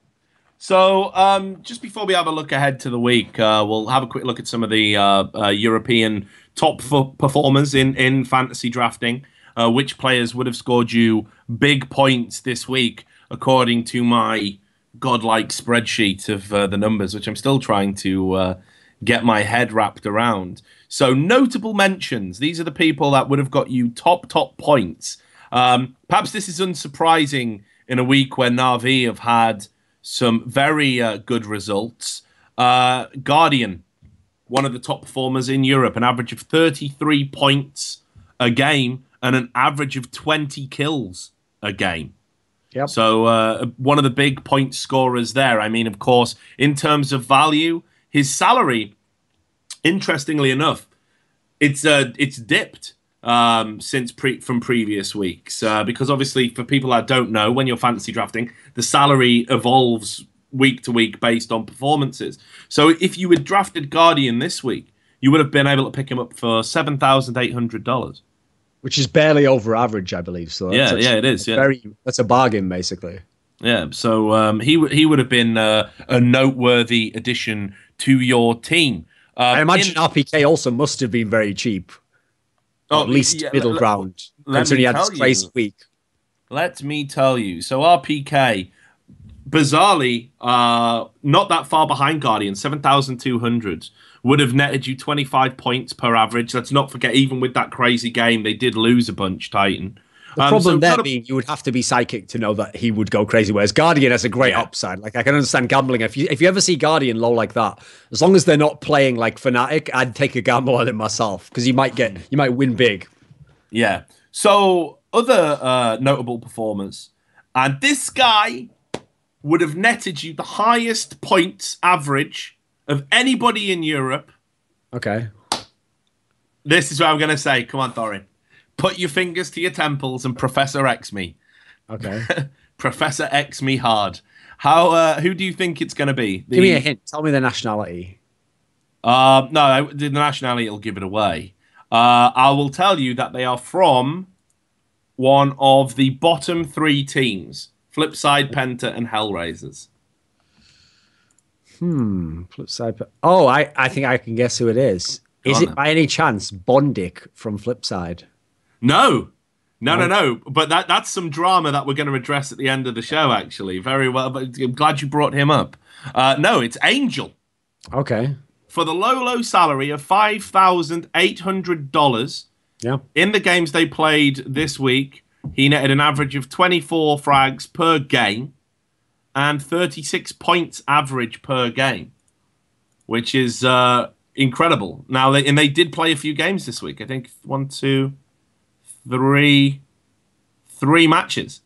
Speaker 1: So, um, just before we have a look ahead to the week, uh, we'll have a quick look at some of the uh, uh, European top f- performers in, in fantasy drafting. Uh, which players would have scored you big points this week, according to my godlike spreadsheet of uh, the numbers, which I'm still trying to uh, get my head wrapped around. So, notable mentions. These are the people that would have got you top, top points. Um, perhaps this is unsurprising in a week where Na'Vi have had some very uh, good results. Uh, Guardian, one of the top performers in Europe, an average of thirty-three points a game and an average of twenty kills a game.
Speaker 2: Yep.
Speaker 1: So uh, one of the big point scorers there. I mean, of course, in terms of value, his salary, interestingly enough, it's uh, it's dipped um, since pre- from previous weeks. Uh, because obviously, for people that don't know, when you're fantasy drafting, the salary evolves week to week based on performances. So if you had drafted Guardian this week, you would have been able to pick him up for seven thousand eight hundred dollars.
Speaker 2: Which is barely over average, I believe. So
Speaker 1: yeah, yeah, it is. Yeah.
Speaker 2: Very, that's a bargain, basically.
Speaker 1: Yeah, so um, he w- he would have been uh, a noteworthy addition to your team. Um,
Speaker 2: I imagine in- R P K also must have been very cheap. Oh, at least yeah, middle l- ground. Considering he had this crazy you, week.
Speaker 1: Let me tell you. So R P K, bizarrely, uh, not that far behind Guardian, seven thousand two hundred, would have netted you twenty-five points per average. Let's not forget, even with that crazy game, they did lose a bunch, Titan.
Speaker 2: The
Speaker 1: Um,
Speaker 2: problem
Speaker 1: so
Speaker 2: there
Speaker 1: kind of-
Speaker 2: being you would have to be psychic to know that he would go crazy. Whereas Guardian has a great
Speaker 1: Yeah.
Speaker 2: upside. Like I can understand gambling. If you if you ever see Guardian low like that, as long as they're not playing like Fnatic, I'd take a gamble on it myself because you might get you might win big.
Speaker 1: Yeah. So other uh, notable performers, and this guy would have netted you the highest points average of anybody in Europe.
Speaker 2: Okay.
Speaker 1: This is what I'm going to say. Come on, Thorin. Put your fingers to your temples and Professor X me.
Speaker 2: Okay.
Speaker 1: Professor X me hard. How? Uh, who do you think it's going to be? The,
Speaker 2: Give me a hint. Tell me the nationality.
Speaker 1: Uh, no, the nationality will give it away. Uh, I will tell you that they are from one of the bottom three teams: Flipside, Penta, and Hellraisers.
Speaker 2: Hmm. Flip side. Oh, I, I think I can guess who it is.
Speaker 1: Go
Speaker 2: Is
Speaker 1: on
Speaker 2: it
Speaker 1: then.
Speaker 2: by any chance Bondic from Flipside?
Speaker 1: No, no, no, no. But that that's some drama that we're going to address at the end of the show. Actually, very well. But I'm glad you brought him up. Uh, no, it's Angel.
Speaker 2: Okay.
Speaker 1: For the low, low salary of five thousand eight hundred dollars
Speaker 2: Yeah.
Speaker 1: in the games they played this week, he netted an average of twenty-four frags per game and thirty-six points average per game, which is uh, incredible. Now, they, and they did play a few games this week. I think one, two, three, three matches.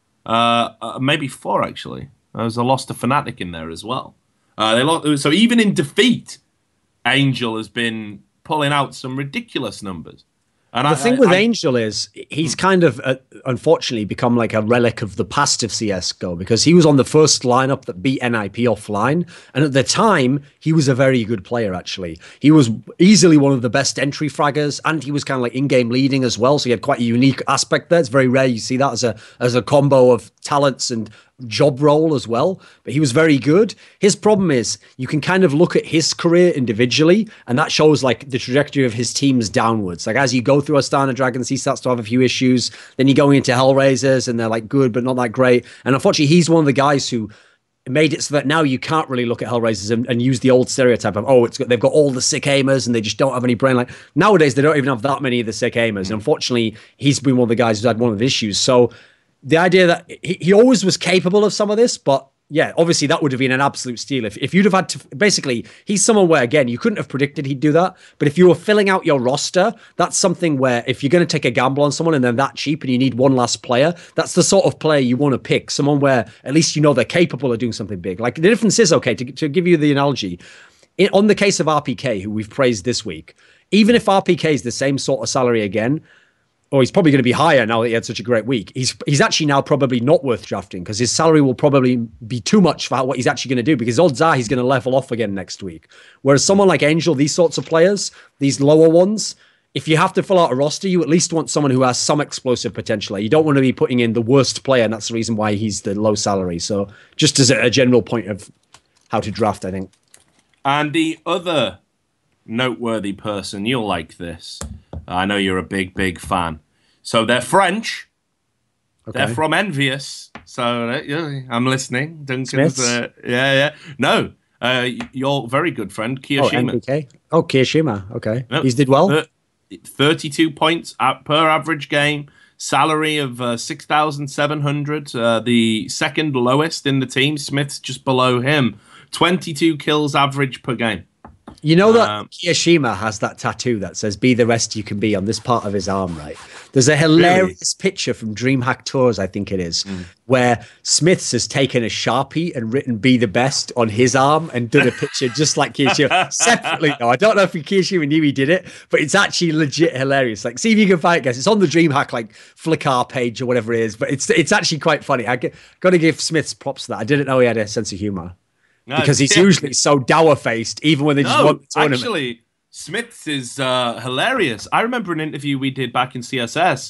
Speaker 1: Uh, uh, maybe four, actually. There was a loss to Fnatic in there as well. Uh, they lost, so even in defeat, Angel has been pulling out some ridiculous numbers. And
Speaker 2: The
Speaker 1: I,
Speaker 2: thing
Speaker 1: I,
Speaker 2: with
Speaker 1: I,
Speaker 2: Angel is he's kind of uh, unfortunately become like a relic of the past of C S G O because he was on the first lineup that beat N I P offline. And at the time, he was a very good player, actually. He was easily one of the best entry fraggers and he was kind of like in-game leading as well. So he had quite a unique aspect there. It's very rare you see that as a as a combo of talents and job role as well, but he was very good. His problem is you can kind of look at his career individually, and that shows like the trajectory of his teams downwards. Like as you go through Astana Dragons, he starts to have a few issues. Then you're going into Hellraisers, and they're like good but not that great. And unfortunately, he's one of the guys who made it so that now you can't really look at Hellraisers and, and use the old stereotype of, oh, it's got, they've got all the sick aimers and they just don't have any brain. Like nowadays, they don't even have that many of the sick aimers. And unfortunately, he's been one of the guys who's had one of the issues. So the idea that he, he always was capable of some of this, but yeah, obviously that would have been an absolute steal. If, if you'd have had to, basically, he's someone where, again, you couldn't have predicted he'd do that. But if you were filling out your roster, that's something where if you're going to take a gamble on someone and they're that cheap and you need one last player, that's the sort of player you want to pick. Someone where at least you know they're capable of doing something big. Like the difference is, okay, to, to give you the analogy, in, on the case of R P K, who we've praised this week, even if R P K is the same sort of salary again, or he's probably going to be higher now that he had such a great week. He's he's actually now probably not worth drafting because his salary will probably be too much for what he's actually going to do because odds are he's going to level off again next week. Whereas someone like Angel, these sorts of players, these lower ones, if you have to fill out a roster, you at least want someone who has some explosive potential. You don't want to be putting in the worst player, and that's the reason why he's the low salary. So just as a general point of how to draft, I think.
Speaker 1: and the other noteworthy person, you'll like this. I know you're a big, big fan. So they're French.
Speaker 2: Okay.
Speaker 1: They're from Envious. So uh, yeah, I'm listening. Duncan's, uh, yeah, yeah. No, uh, your very good friend,
Speaker 2: Oh,
Speaker 1: Kiyoshima.
Speaker 2: N B K. Oh, Kiyoshima. Okay.
Speaker 1: No,
Speaker 2: He's did well.
Speaker 1: uh, thirty-two points at- per average game. Salary of uh, six thousand seven hundred. Uh, the second lowest in the team. Smith's just below him. twenty-two kills average per game.
Speaker 2: You know that
Speaker 1: Um,
Speaker 2: Kiyoshima has that tattoo that says "Be the rest you can be" on this part of his arm, right? There's a hilarious picture from DreamHack Tours, I think it is,
Speaker 1: Mm.
Speaker 2: where Smiths has taken a Sharpie and written "Be the best" on his arm and done a picture just like Kiyoshima. Separately, though. I don't know if Kiyoshima knew he did it, but it's actually legit hilarious. Like, see if you can find it, guys. It's on the DreamHack like Flickr page or whatever it is, but it's it's actually quite funny. I got to give Smiths props for that. I didn't know he had a sense of humor.
Speaker 1: No,
Speaker 2: Because he's
Speaker 1: yeah.
Speaker 2: usually so dour-faced, even when they just
Speaker 1: No,
Speaker 2: won the tournament.
Speaker 1: actually, Smith's is uh, hilarious. I remember an interview we did back in C S S.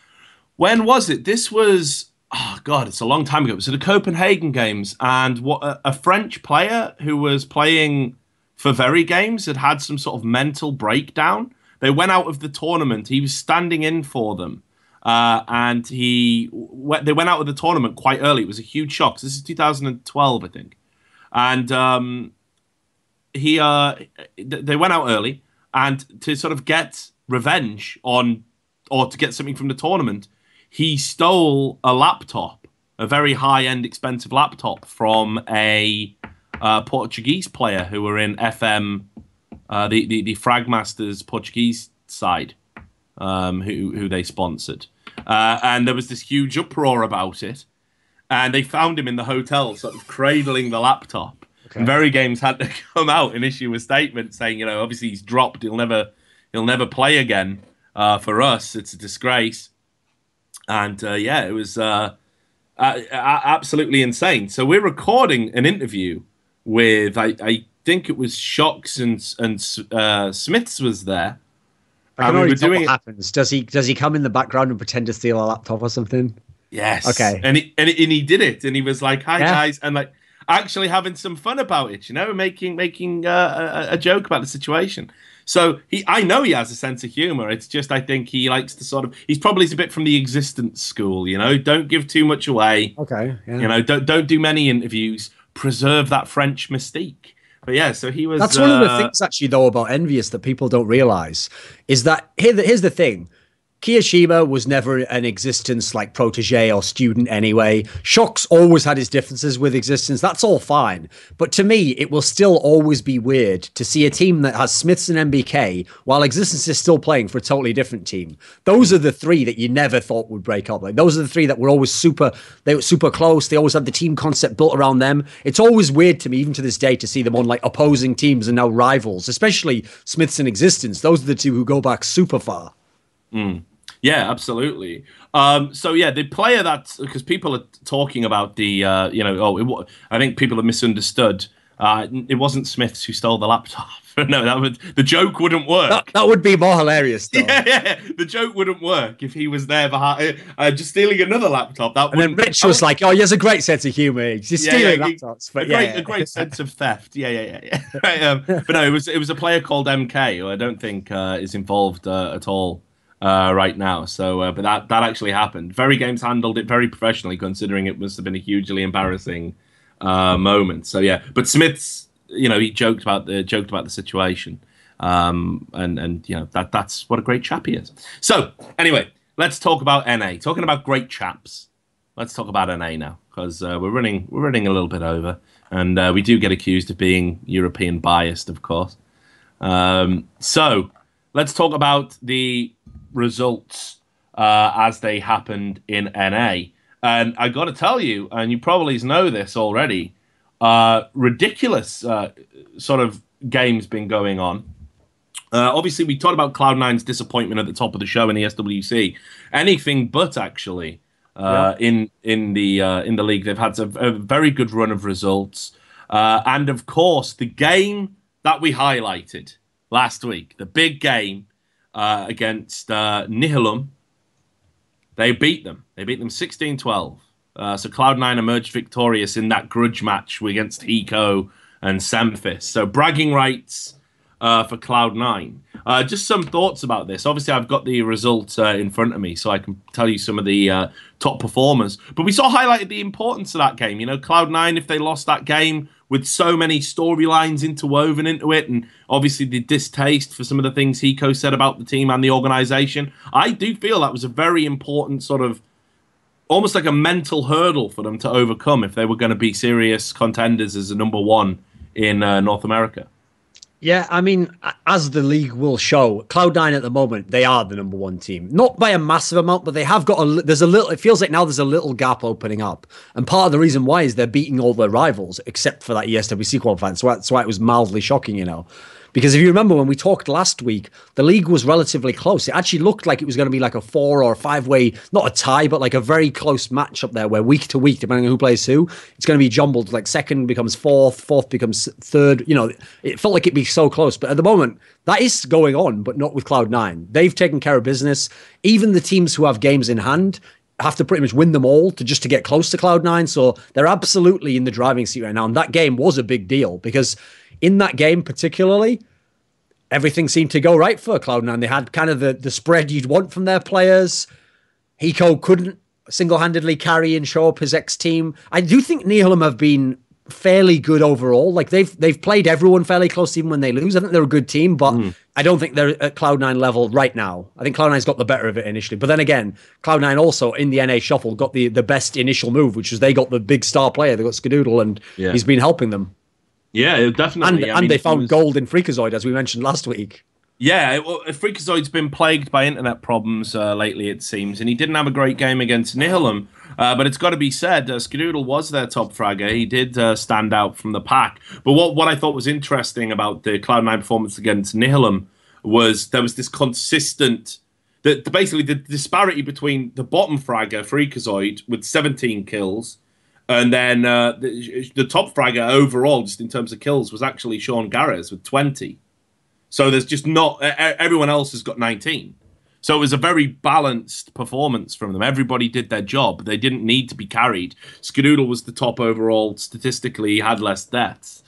Speaker 1: When was it? This was, oh God, it's a long time ago. It was at the Copenhagen Games, and what a, a French player who was playing for Very Games had had some sort of mental breakdown. They went out of the tournament. He was standing in for them. Uh, and he, w- they went out of the tournament quite early. It was a huge shock. This is two thousand twelve, I think. And um, he, uh, they went out early, and to sort of get revenge on, or to get something from the tournament, he stole a laptop, a very high-end, expensive laptop from a uh, Portuguese player who were in F M, uh, the, the, the Fragmasters Portuguese side, um, who, who they sponsored. Uh, and there was this huge uproar about it. And they found him in the hotel, sort of cradling the laptop. Okay. And Very Games had to come out and issue a statement saying, you know, obviously he's dropped. He'll never, he'll never play again. Uh, for us, it's a disgrace. And uh, yeah, it was uh, uh, absolutely insane. So we're recording an interview with, I, I think it was Shocks and and uh, Smiths was there.
Speaker 2: I can already we tell what happens. Does he does he come in the background and pretend to steal a laptop or something?
Speaker 1: Yes.
Speaker 2: Okay.
Speaker 1: And he, and, and he did it, and he was like, "Hi yeah. guys," and like actually having some fun about it, you know, making making uh, a, a joke about the situation. So he, I know he has a sense of humor. It's just I think he likes to sort of. He's probably a bit from the Existence school, you know. Don't give too much away.
Speaker 2: Okay. Yeah.
Speaker 1: You know, don't don't do many interviews. Preserve that French mystique. But yeah, so he was.
Speaker 2: That's
Speaker 1: uh,
Speaker 2: one of the things actually, though, about Envious that people don't realize is that here. Here's the thing. Kiyashima was never an Existence like protege or student anyway. Shocks always had his differences with Existence. That's all fine. But to me, it will still always be weird to see a team that has Smiths and M B K while Existence is still playing for a totally different team. Those are the three that you never thought would break up. Like those are the three that were always super, they were super close. They always had the team concept built around them. It's always weird to me, even to this day, to see them on like opposing teams and now rivals, especially Smiths and Existence. Those are the two who go back super far.
Speaker 1: Mm. Yeah, absolutely. Um, so yeah, the player that because people are talking about the uh, you know oh it, I think people have misunderstood. Uh, it wasn't Smiths who stole the laptop. No, that would the joke wouldn't work.
Speaker 2: That, that would be more hilarious, though.
Speaker 1: Yeah, yeah, the joke wouldn't work if he was there behind, uh, just stealing another laptop. That
Speaker 2: and then Rich was like, "Oh, he has a great sense of humor. He's yeah, stealing yeah, laptops, but
Speaker 1: a
Speaker 2: yeah,
Speaker 1: great,
Speaker 2: yeah.
Speaker 1: a great sense of theft." Yeah, yeah, yeah, yeah. Right, um, but no, it was it was a player called M K who I don't think uh, is involved uh, at all. Uh, right now, so uh, but that that actually happened. Very Games handled it very professionally, considering it must have been a hugely embarrassing uh, moment. So yeah, but Smith's, you know, he joked about the joked about the situation, um, and and you know that that's what a great chap he is. So anyway, let's talk about N A. Talking about great chaps, let's talk about N A now because uh, we're running we're running a little bit over, and uh, we do get accused of being European biased, of course. Um, so let's talk about the results uh, as they happened in N A. And I got to tell you, and you probably know this already, uh, ridiculous uh, sort of games been going on. Uh, obviously, we talked about Cloud nine's disappointment at the top of the show in the S W C. Anything but, actually, uh, yeah. in in the uh, in the league. They've had a, a very good run of results. Uh, and, of course, the game that we highlighted last week, the big game, Uh, against uh, Nihilum, they beat them. They beat them sixteen twelve. Uh, so Cloud nine emerged victorious in that grudge match against Hiko and Semphis. So bragging rights uh, for Cloud nine. Uh, just some thoughts about this. Obviously, I've got the results uh, in front of me, so I can tell you some of the uh, top performers. But we saw highlighted the importance of that game. You know, Cloud nine, if they lost that game with so many storylines interwoven into it, and obviously the distaste for some of the things Hiko said about the team and the organization, I do feel that was a very important sort of, almost like a mental hurdle for them to overcome if they were going to be serious contenders as a number one in uh, North America.
Speaker 2: Yeah, I mean, as the league will show, Cloud nine at the moment, they are the number one team. Not by a massive amount, but they have got a, there's a little, it feels like now there's a little gap opening up. And part of the reason why is they're beating all their rivals, except for that E S W C qualifier. So that's why it was mildly shocking, you know. Because if you remember when we talked last week, the league was relatively close. It actually looked like it was going to be like a four or a five-way, not a tie, but like a very close match up there where week to week, depending on who plays who, it's going to be jumbled. Like second becomes fourth, fourth becomes third. You know, it felt like it'd be so close. But at the moment, that is going on, but not with Cloud nine. They've taken care of business. Even the teams who have games in hand have to pretty much win them all to just to get close to Cloud nine. So they're absolutely in the driving seat right now. And that game was a big deal because in that game particularly, everything seemed to go right for Cloud nine. They had kind of the, the spread you'd want from their players. Hiko couldn't single-handedly carry and show up his ex-team. I do think Nihilum have been fairly good overall. Like they've they've played everyone fairly close, even when they lose. I think they're a good team, but mm. I don't think they're at Cloud nine level right now. I think Cloud nine's got the better of it initially, but then again, Cloud nine also in the N A shuffle got the the best initial move, which was they got the big star player. They got Skadoodle, and yeah. he's been helping them.
Speaker 1: Yeah, definitely.
Speaker 2: And,
Speaker 1: I
Speaker 2: and
Speaker 1: mean,
Speaker 2: they found
Speaker 1: was...
Speaker 2: gold in Freakazoid, as we mentioned last week.
Speaker 1: Yeah, well, Freakazoid's been plagued by internet problems uh, lately, it seems, and he didn't have a great game against Nihilum. Uh, but it's got to be said, uh, Skadoodle was their top fragger. He did uh, stand out from the pack. But what, what I thought was interesting about the Cloud nine performance against Nihilum was there was this consistent... The, the, basically, the disparity between the bottom fragger, Freakazoid, with seventeen kills, and then uh, the, the top fragger overall, just in terms of kills, was actually Sean Garres with twenty. So there's just not... Everyone else has got nineteen. So it was a very balanced performance from them. Everybody did their job. They didn't need to be carried. Skadoodle was the top overall. Statistically, he had less deaths.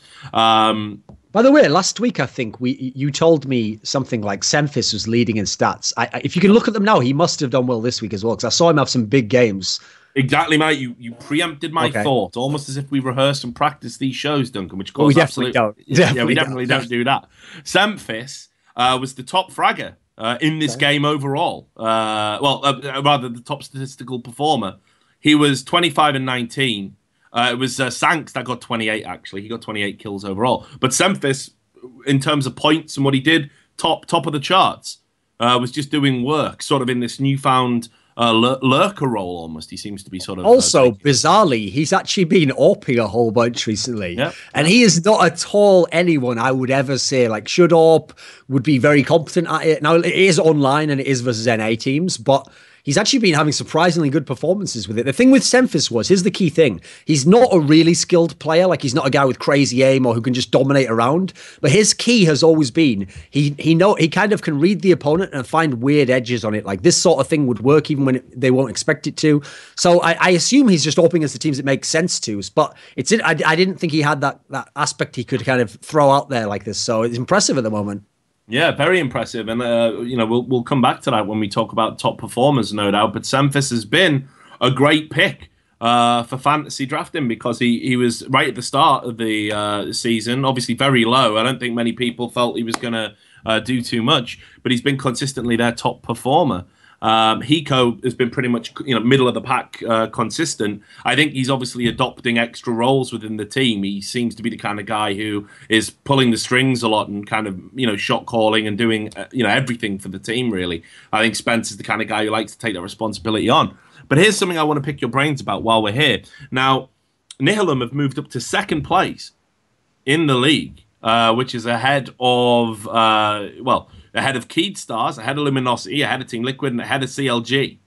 Speaker 1: Um,
Speaker 2: By the way, last week, I think we you told me something like Semphis was leading in stats. I, I, if you can look at them now, he must have done well this week as well, because I saw him have some big games.
Speaker 1: Exactly, mate. You you preempted my okay. thought, almost as if we rehearsed and practiced these shows, Duncan, which of course
Speaker 2: well, we definitely don't.
Speaker 1: Definitely yeah, we definitely don't. don't do that. Semphis uh, was the top fragger. Uh, in this okay. game overall, uh, well, uh, rather the top statistical performer, he was twenty-five and nineteen. Uh, it was uh, Sanks that got twenty-eight. Actually, he got twenty-eight kills overall. But Semphis, in terms of points and what he did, top top of the charts. Uh, was just doing work, sort of in this newfound uh, lur- lurker role. Almost, he seems to be sort of.
Speaker 2: Also,
Speaker 1: uh,
Speaker 2: bizarrely, he's actually been AWPing a whole bunch recently,
Speaker 1: yep.
Speaker 2: and he is not at all anyone I would ever say like should AWP, would be very competent at it. Now it is online and it is versus N A teams, but he's actually been having surprisingly good performances with it. The thing with Semphis was, here's the key thing. He's not a really skilled player. Like, he's not a guy with crazy aim or who can just dominate around. But his key has always been, he he know he kind of can read the opponent and find weird edges on it. Like, this sort of thing would work even when it, they won't expect it to. So I, I assume he's just hoping as the teams it makes sense to. But it's I, I didn't think he had that, that aspect he could kind of throw out there like this. So it's impressive at the moment.
Speaker 1: Yeah, very impressive, and uh, you know we'll we'll come back to that when we talk about top performers, no doubt. But Semphis has been a great pick uh, for fantasy drafting because he he was right at the start of the uh, season, obviously very low. I don't think many people felt he was going to uh, do too much, but he's been consistently their top performer. Um, Hiko has been pretty much, you know, middle of the pack, uh, consistent. I think he's obviously adopting extra roles within the team. He seems to be the kind of guy who is pulling the strings a lot and kind of, you know, shot calling and doing, uh, you know, everything for the team, really. I think Spence is the kind of guy who likes to take that responsibility on. But here's something I want to pick your brains about while we're here. Now, Nihilum have moved up to second place in the league, uh, which is ahead of, uh, well, ahead of Keydstars, ahead of Luminosity, ahead of Team Liquid, and ahead of C L G.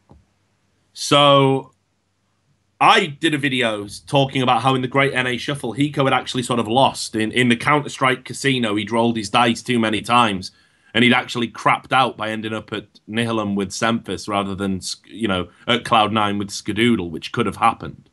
Speaker 1: So I did a video talking about how in the Great N A Shuffle, Hiko had actually sort of lost. In, in the Counter-Strike Casino, he'd rolled his dice too many times, and he'd actually crapped out by ending up at Nihilum with Semphis rather than, you know, at Cloud nine with Skadoodle, which could have happened.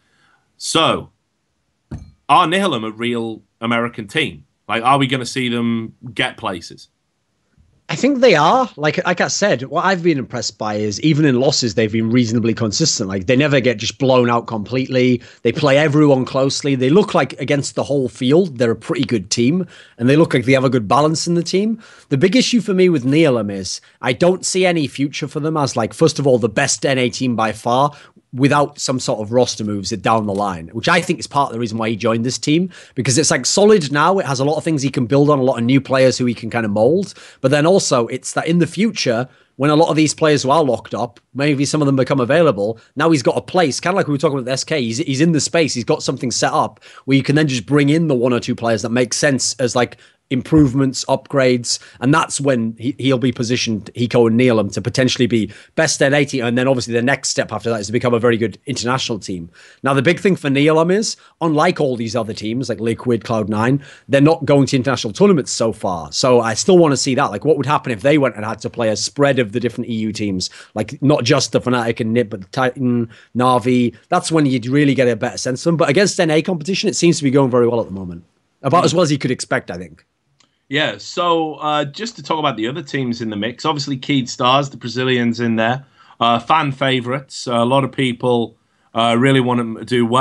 Speaker 1: So, are Nihilum a real American team? Like, are we going to see them get places?
Speaker 2: I think they are. Like like I said, what I've been impressed by is even in losses, they've been reasonably consistent. Like, they never get just blown out completely. They play everyone closely. They look like against the whole field, they're a pretty good team, and they look like they have a good balance in the team. The big issue for me with Nihilum is I don't see any future for them as, like, first of all, the best N A team by far, without some sort of roster moves it down the line, which I think is part of the reason why he joined this team, because it's like solid now. It has a lot of things he can build on, a lot of new players who he can kind of mold. But then also it's that in the future, when a lot of these players who are locked up, maybe some of them become available, now he's got a place, kind of like we were talking about S K, he's, he's in the space, he's got something set up where you can then just bring in the one or two players that make sense as like improvements, upgrades, and that's when he, he'll be positioned, Hiko and Nihilum, to potentially be best N A team, and then obviously the next step after that is to become a very good international team. Now, the big thing for Nihilum is, unlike all these other teams, like Liquid, Cloud nine, they're not going to international tournaments so far, so I still want to see that. Like, what would happen if they went and had to play a spread of the different E U teams, like not just the Fnatic and N I P, but the Titan, Na'Vi? That's when you'd really get a better sense of them, but against N A competition, it seems to be going very well at the moment. About as well as you could expect, I think.
Speaker 1: Yeah, so uh, just to talk about the other teams in the mix, obviously Keydstars, the Brazilians in there, uh, fan favourites. Uh, a lot of people uh, really want them to do well.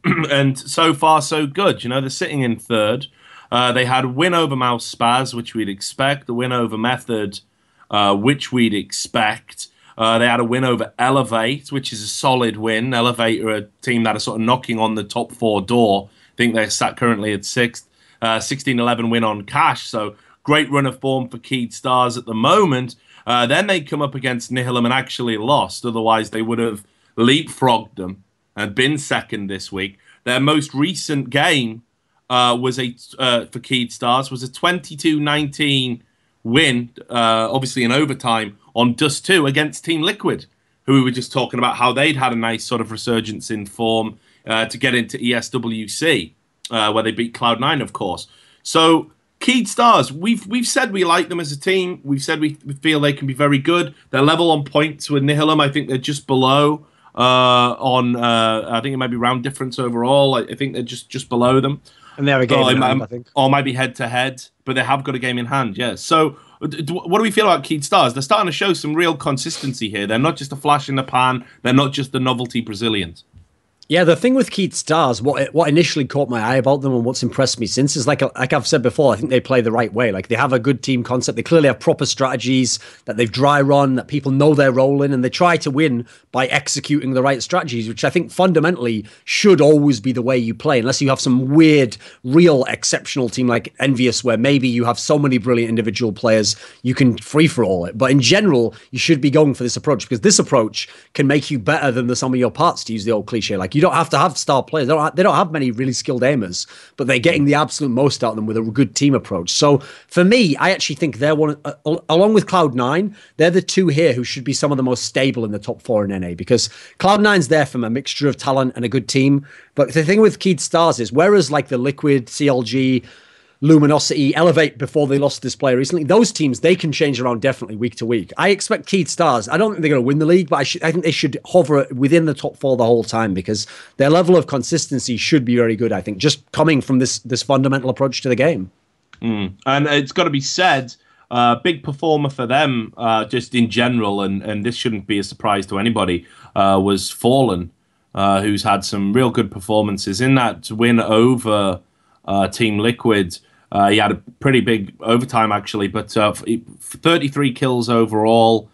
Speaker 1: and so far so good. You know, they're sitting in third. Uh, they had a win over Mouse Spaz, which we'd expect. The win over Method, uh, which we'd expect. Uh, they had a win over Elevate, which is a solid win. Elevate are a team that are sort of knocking on the top four door. I think they're sat currently at sixth. Uh, sixteen eleven win on Cash. So great run of form for Keyed Stars at the moment. Uh, then they come up against Nihilum and actually lost. Otherwise, they would have leapfrogged them and been second this week. Their most recent game uh, was a uh, for Keyed Stars was a twenty-two nineteen win, uh, obviously in overtime on Dust two against Team Liquid, who we were just talking about how they'd had a nice sort of resurgence in form uh, to get into E S W C, uh, where they beat Cloud nine, of course. So Keyed Stars, we've we've said we like them as a team. We've said we feel they can be very good. They're level on points with Nihilum. I think they're just below uh, on, uh, I think it might be round difference overall. I, I think they're just, just below them.
Speaker 2: And they have a game in hand, I think.
Speaker 1: Or maybe head-to-head, but they have got a game in hand, yes. So what do we feel about Keyed Stars? They're starting to show some real consistency here. They're not just a flash in the pan. They're not just the novelty Brazilians.
Speaker 2: Yeah, the thing with Keyed Stars, what what initially caught my eye about them and what's impressed me since is like like I've said before, I think they play the right way. Like they have a good team concept. They clearly have proper strategies that they've dry run, that people know their role in, and they try to win by executing the right strategies, which I think fundamentally should always be the way you play, unless you have some weird, real exceptional team like Envious, where maybe you have so many brilliant individual players you can free for all it. But in general, you should be going for this approach because this approach can make you better than the sum of your parts, to use the old cliche. Like you don't have to have star players. They don't have, they don't have many really skilled aimers, but they're getting the absolute most out of them with a good team approach. So for me, I actually think they're one, uh, along with Cloud nine, they're the two here who should be some of the most stable in the top four in N A, because Cloud nine's there from a mixture of talent and a good team. But the thing with Keyed Stars is, whereas like the Liquid, C L G, Luminosity, Elevate before they lost this player recently, those teams, they can change around definitely week to week. I expect Keyed Stars, I don't think they're going to win the league, but I, should, I think they should hover within the top four the whole time because their level of consistency should be very good, I think, just coming from this this fundamental approach to the game.
Speaker 1: Mm. And it's got to be said, uh, big performer for them uh, just in general, and, and this shouldn't be a surprise to anybody, uh, was Fallen, uh, who's had some real good performances in that win over uh, Team Liquid. Uh, he had a pretty big overtime, actually, but uh, thirty-three kills overall.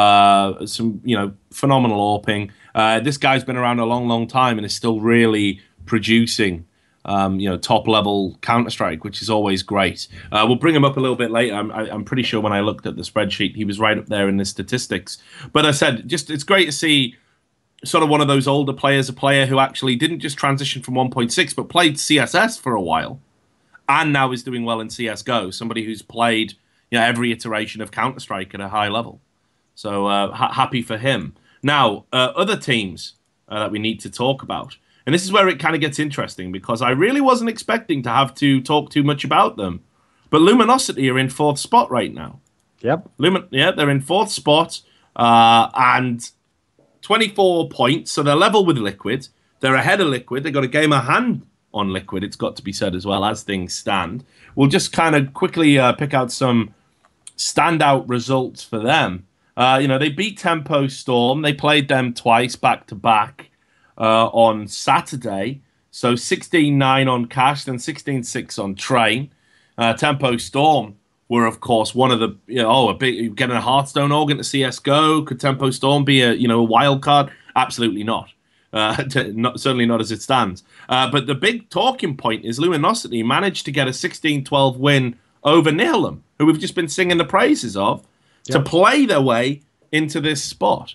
Speaker 1: Uh, some, you know, phenomenal AWPing. Uh, this guy's been around a long, long time and is still really producing, um, you know, top-level Counter-Strike, which is always great. Uh, we'll bring him up a little bit later. I'm, I'm pretty sure when I looked at the spreadsheet, he was right up there in the statistics. But I said, just it's great to see sort of one of those older players, a player who actually didn't just transition from one point six, but played C S S for a while. And now is doing well in C S G O. Somebody who's played, you know, every iteration of Counter-Strike at a high level. So uh, ha happy for him. Now, uh, other teams uh, that we need to talk about. And this is where it kind of gets interesting because I really wasn't expecting to have to talk too much about them. But Luminosity are in fourth spot right now.
Speaker 2: Yep.
Speaker 1: Lumin yeah, they're in fourth spot uh, and twenty-four points. So they're level with Liquid. They're ahead of Liquid. They've got a game of hand on Liquid, it's got to be said as well, as things stand. We'll just kind of quickly uh, pick out some standout results for them. Uh, you know, they beat Tempo Storm. They played them twice back-to-back uh, on Saturday. So sixteen nine on Cash, then sixteen six on Train. Uh, Tempo Storm were, of course, one of the, you know, oh, a big, getting a Hearthstone organ to C S G O. Could Tempo Storm be a, you know, a wild card? Absolutely not. Uh, to, not, certainly not as it stands. Uh, but the big talking point is Luminosity managed to get a sixteen twelve win over Nihilum, who we've just been singing the praises of, yep, to play their way into this spot.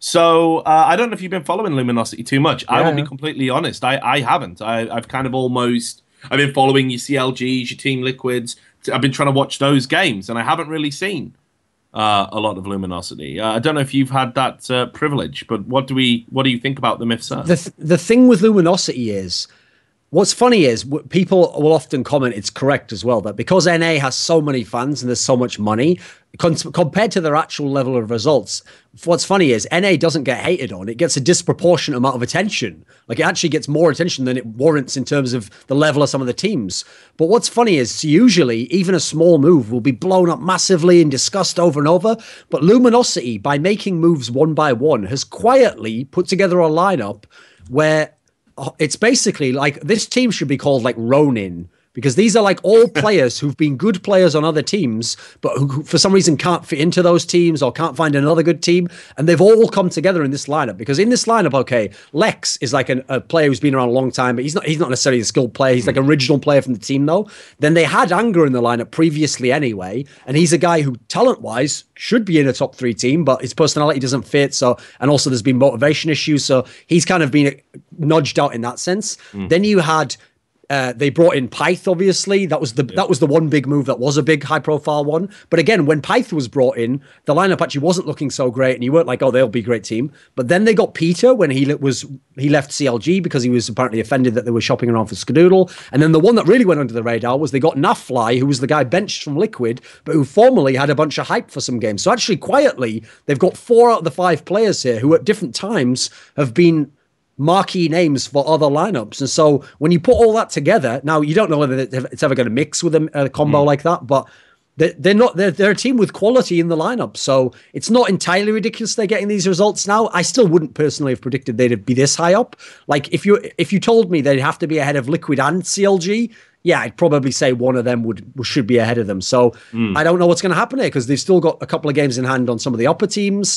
Speaker 1: So uh, I don't know if you've been following Luminosity too much. Yeah. I will be completely honest. I, I haven't. I, I've kind of almost... I've been following your C L Gs, your Team Liquids. I've been trying to watch those games, and I haven't really seen Uh, a lot of Luminosity. Uh, I don't know if you've had that uh, privilege, but what do we? What do you think about them, if so?
Speaker 2: The th the thing with Luminosity is, what's funny is people will often comment, it's correct as well, that because N A has so many fans and there's so much money, compared to their actual level of results, what's funny is N A doesn't get hated on. It gets a disproportionate amount of attention. Like it actually gets more attention than it warrants in terms of the level of some of the teams. But what's funny is usually even a small move will be blown up massively and discussed over and over. But Luminosity, by making moves one by one, has quietly put together a lineup where it's basically like this team should be called like Ronin, because these are like all players who've been good players on other teams, but who, who for some reason can't fit into those teams or can't find another good team. And they've all come together in this lineup, because in this lineup, okay, Lex is like an, a player who's been around a long time, but he's not he's not necessarily a skilled player. He's like an original player from the team, though. Then they had Anger in the lineup previously anyway, and he's a guy who, talent-wise, should be in a top three team, but his personality doesn't fit. So, and also there's been motivation issues, so he's kind of been nudged out in that sense. Mm. Then you had Uh, they brought in Pyth, obviously. That was the yeah. that was the one big move that was a big high-profile one. But again, when Pyth was brought in, the lineup actually wasn't looking so great, and you weren't like, oh, they'll be a great team. But then they got Peter when he was he left C L G because he was apparently offended that they were shopping around for Skadoodle. And then the one that really went under the radar was they got Nafly, who was the guy benched from Liquid, but who formerly had a bunch of hype for some games. So actually, quietly, they've got four out of the five players here who at different times have been marquee names for other lineups. And so when you put all that together, now you don't know whether it's ever going to mix with a, a combo mm. like that, but they're, they're not, they're, they're a team with quality in the lineup. So it's not entirely ridiculous they're getting these results now. I still wouldn't personally have predicted they'd be this high up. Like if you, if you told me they'd have to be ahead of Liquid and C L G, yeah, I'd probably say one of them would should be ahead of them. So mm. I don't know what's going to happen here, because they've still got a couple of games in hand on some of the upper teams.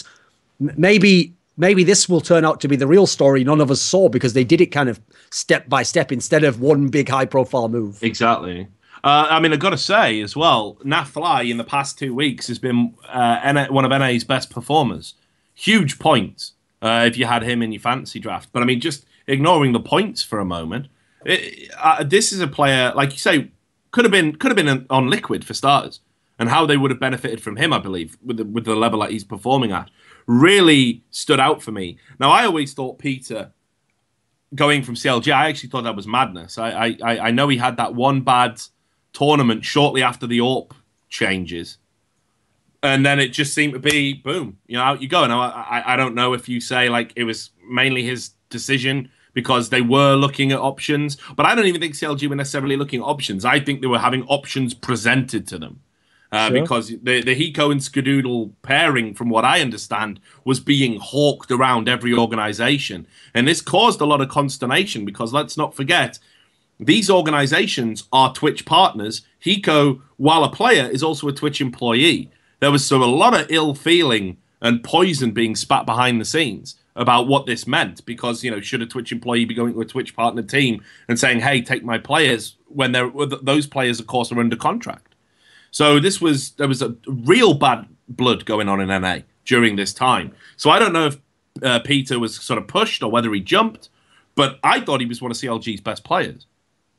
Speaker 2: Maybe, Maybe this will turn out to be the real story none of us saw, because they did it kind of step by step instead of one big high-profile move.
Speaker 1: Exactly. Uh, I mean, I've got to say as well, Nafly in the past two weeks has been uh, N A, one of N A's best performers. Huge points uh, if you had him in your fantasy draft. But I mean, just ignoring the points for a moment, it, uh, this is a player, like you say, could have been could have been on Liquid for starters, and how they would have benefited from him, I believe, with the, with the level that he's performing at. Really stood out for me. Now, I always thought Peter going from C L G, I actually thought that was madness. I I, I know he had that one bad tournament shortly after the A W P changes, and then it just seemed to be boom, you know, out you go. Now, I I don't know if you say like it was mainly his decision because they were looking at options, but I don't even think C L G were necessarily looking at options. I think they were having options presented to them. Uh, sure. Because the, the Hiko and Skadoodle pairing, from what I understand, was being hawked around every organization. And this caused a lot of consternation, because let's not forget, these organizations are Twitch partners. Hiko, while a player, is also a Twitch employee. There was so a lot of ill feeling and poison being spat behind the scenes about what this meant, because, you know, should a Twitch employee be going to a Twitch partner team and saying, hey, take my players, when they're, those players, of course, are under contract. So this was there was a real bad blood going on in N A during this time. So I don't know if uh, Peter was sort of pushed or whether he jumped, but I thought he was one of C L G's best players,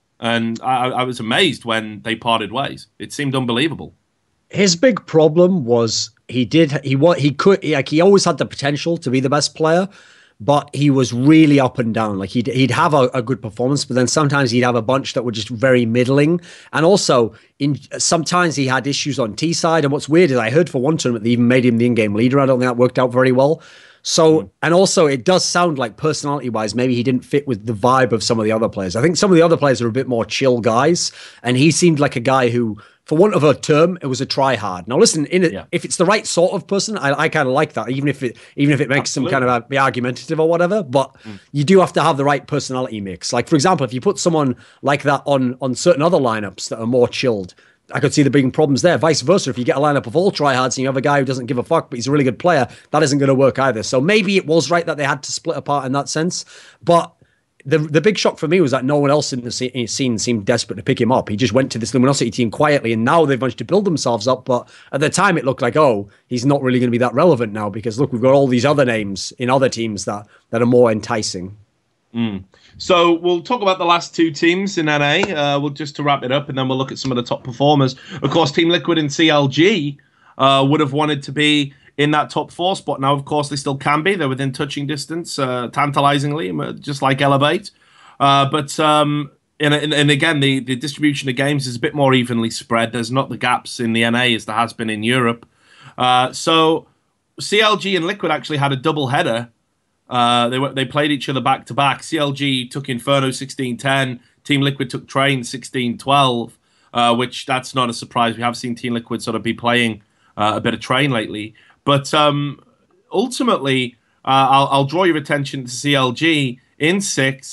Speaker 1: and I, I was amazed when they parted ways. It seemed unbelievable.
Speaker 2: His big problem was he did he what he could like he always had the potential to be the best player, but he was really up and down. Like he'd he'd have a, a good performance, but then sometimes he'd have a bunch that were just very middling. And also, in sometimes he had issues on T side. And what's weird is I heard for one tournament they even made him the in-game leader. I don't think that worked out very well. So, mm. and also it does sound like personality-wise, maybe he didn't fit with the vibe of some of the other players. I think some of the other players are a bit more chill guys, and he seemed like a guy who, for want of a term, it was a try hard. Now, listen, in it, yeah. if it's the right sort of person, I, I kind of like that, even if it even if it makes Absolutely. some kind of a, be argumentative or whatever. But mm. you do have to have the right personality mix. Like, for example, if you put someone like that on on certain other lineups that are more chilled, I could see the big problems there. Vice versa, if you get a lineup of all tryhards and you have a guy who doesn't give a fuck, but he's a really good player, that isn't going to work either. So maybe it was right that they had to split apart in that sense. But the the big shock for me was that no one else in the scene seemed desperate to pick him up. He just went to this Luminosity team quietly, and now they've managed to build themselves up. But at the time, it looked like, oh, he's not really going to be that relevant now, because look, we've got all these other names in other teams that, that are more enticing.
Speaker 1: Mm. So we'll talk about the last two teams in N A. Uh, we'll just to wrap it up, and then we'll look at some of the top performers. Of course, Team Liquid and C L G uh, would have wanted to be in that top four spot. Now, of course, they still can be. They're within touching distance, uh, tantalizingly, just like Elevate. Uh, but um, and, and again, the, the distribution of games is a bit more evenly spread. There's not the gaps in the N A as there has been in Europe. Uh, so C L G and Liquid actually had a double header. Uh, they were, they played each other back to back. C L G took Inferno sixteen ten. Team Liquid took Train sixteen twelve, uh, which that's not a surprise. We have seen Team Liquid sort of be playing uh, a bit of Train lately. But um, ultimately, uh, I'll, I'll draw your attention to C L G in sixth.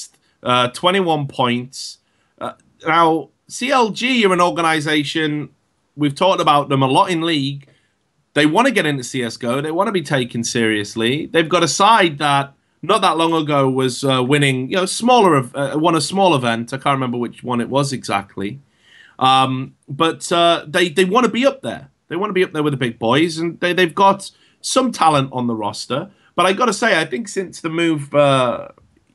Speaker 1: uh, twenty-one points. Uh, now, C L G are an organization, we've talked about them a lot in League. They want to get into C S G O. They want to be taken seriously. They've got a side that not that long ago was uh, winning, you know, smaller, uh, won a small event. I can't remember which one it was exactly. Um, but uh, they, they want to be up there. They want to be up there with the big boys, and they, they've got some talent on the roster. But I got to say, I think since the move uh,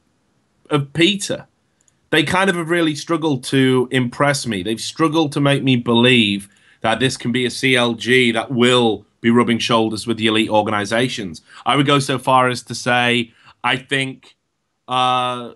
Speaker 1: of Peter, they kind of have really struggled to impress me. They've struggled to make me believe that this can be a C L G that will be rubbing shoulders with the elite organizations. I would go so far as to say, I think, uh,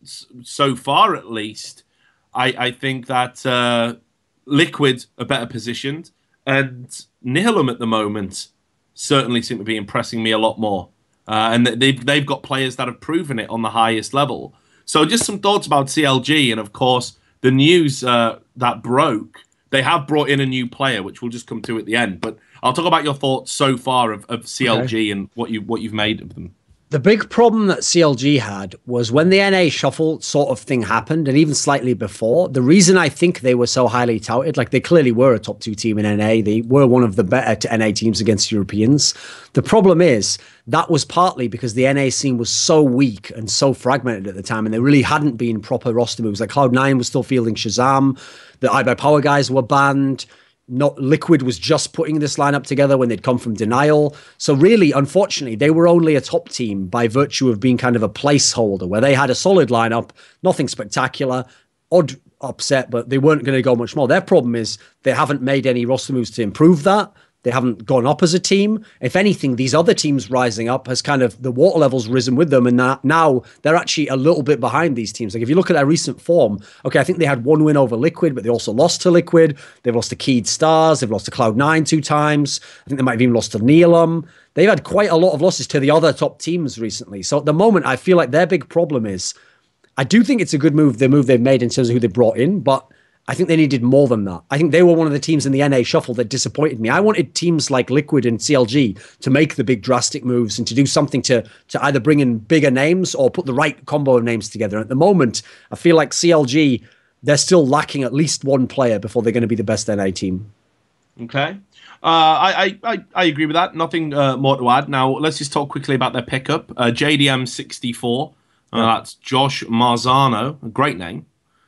Speaker 1: so far at least, I, I think that uh, Liquid are better positioned, and Nihilum at the moment certainly seem to be impressing me a lot more. Uh, and they've, they've got players that have proven it on the highest level. So just some thoughts about C L G, and of course, the news uh, that broke. They have brought in a new player, which we'll just come to at the end. But I'll talk about your thoughts so far of, of C L G okay. and what you what you've made of them.
Speaker 2: The big problem that C L G had was when the N A shuffle sort of thing happened, and even slightly before, the reason I think they were so highly touted, like they clearly were a top two team in N A, they were one of the better N A teams against Europeans. The problem is that was partly because the N A scene was so weak and so fragmented at the time, and there really hadn't been proper roster moves. Like Cloud nine was still fielding Shazam, the iBuyPower guys were banned. Not Liquid was just putting this lineup together when they'd come from Denial. So really, unfortunately, they were only a top team by virtue of being kind of a placeholder where they had a solid lineup, nothing spectacular, odd upset, but they weren't going to go much more. Their problem is they haven't made any roster moves to improve that. They haven't gone up as a team. If anything, these other teams rising up has kind of, the water level's risen with them, and now they're actually a little bit behind these teams. Like if you look at their recent form, okay, I think they had one win over Liquid, but they also lost to Liquid. They've lost to Keyed Stars. They've lost to Cloud nine two times. I think they might have even lost to Neilum. They've had quite a lot of losses to the other top teams recently. So at the moment, I feel like their big problem is, I do think it's a good move, the move they've made in terms of who they brought in, but I think they needed more than that. I think they were one of the teams in the N A shuffle that disappointed me. I wanted teams like Liquid and C L G to make the big drastic moves and to do something to, to either bring in bigger names or put the right combo of names together. At the moment, I feel like C L G, they're still lacking at least one player before they're going to be the best N A team.
Speaker 1: Okay. Uh, I, I, I agree with that. Nothing uh, more to add. Now, let's just talk quickly about their pickup. Uh, J D M sixty-four. Uh, yeah. That's Josh Marzano. A great name.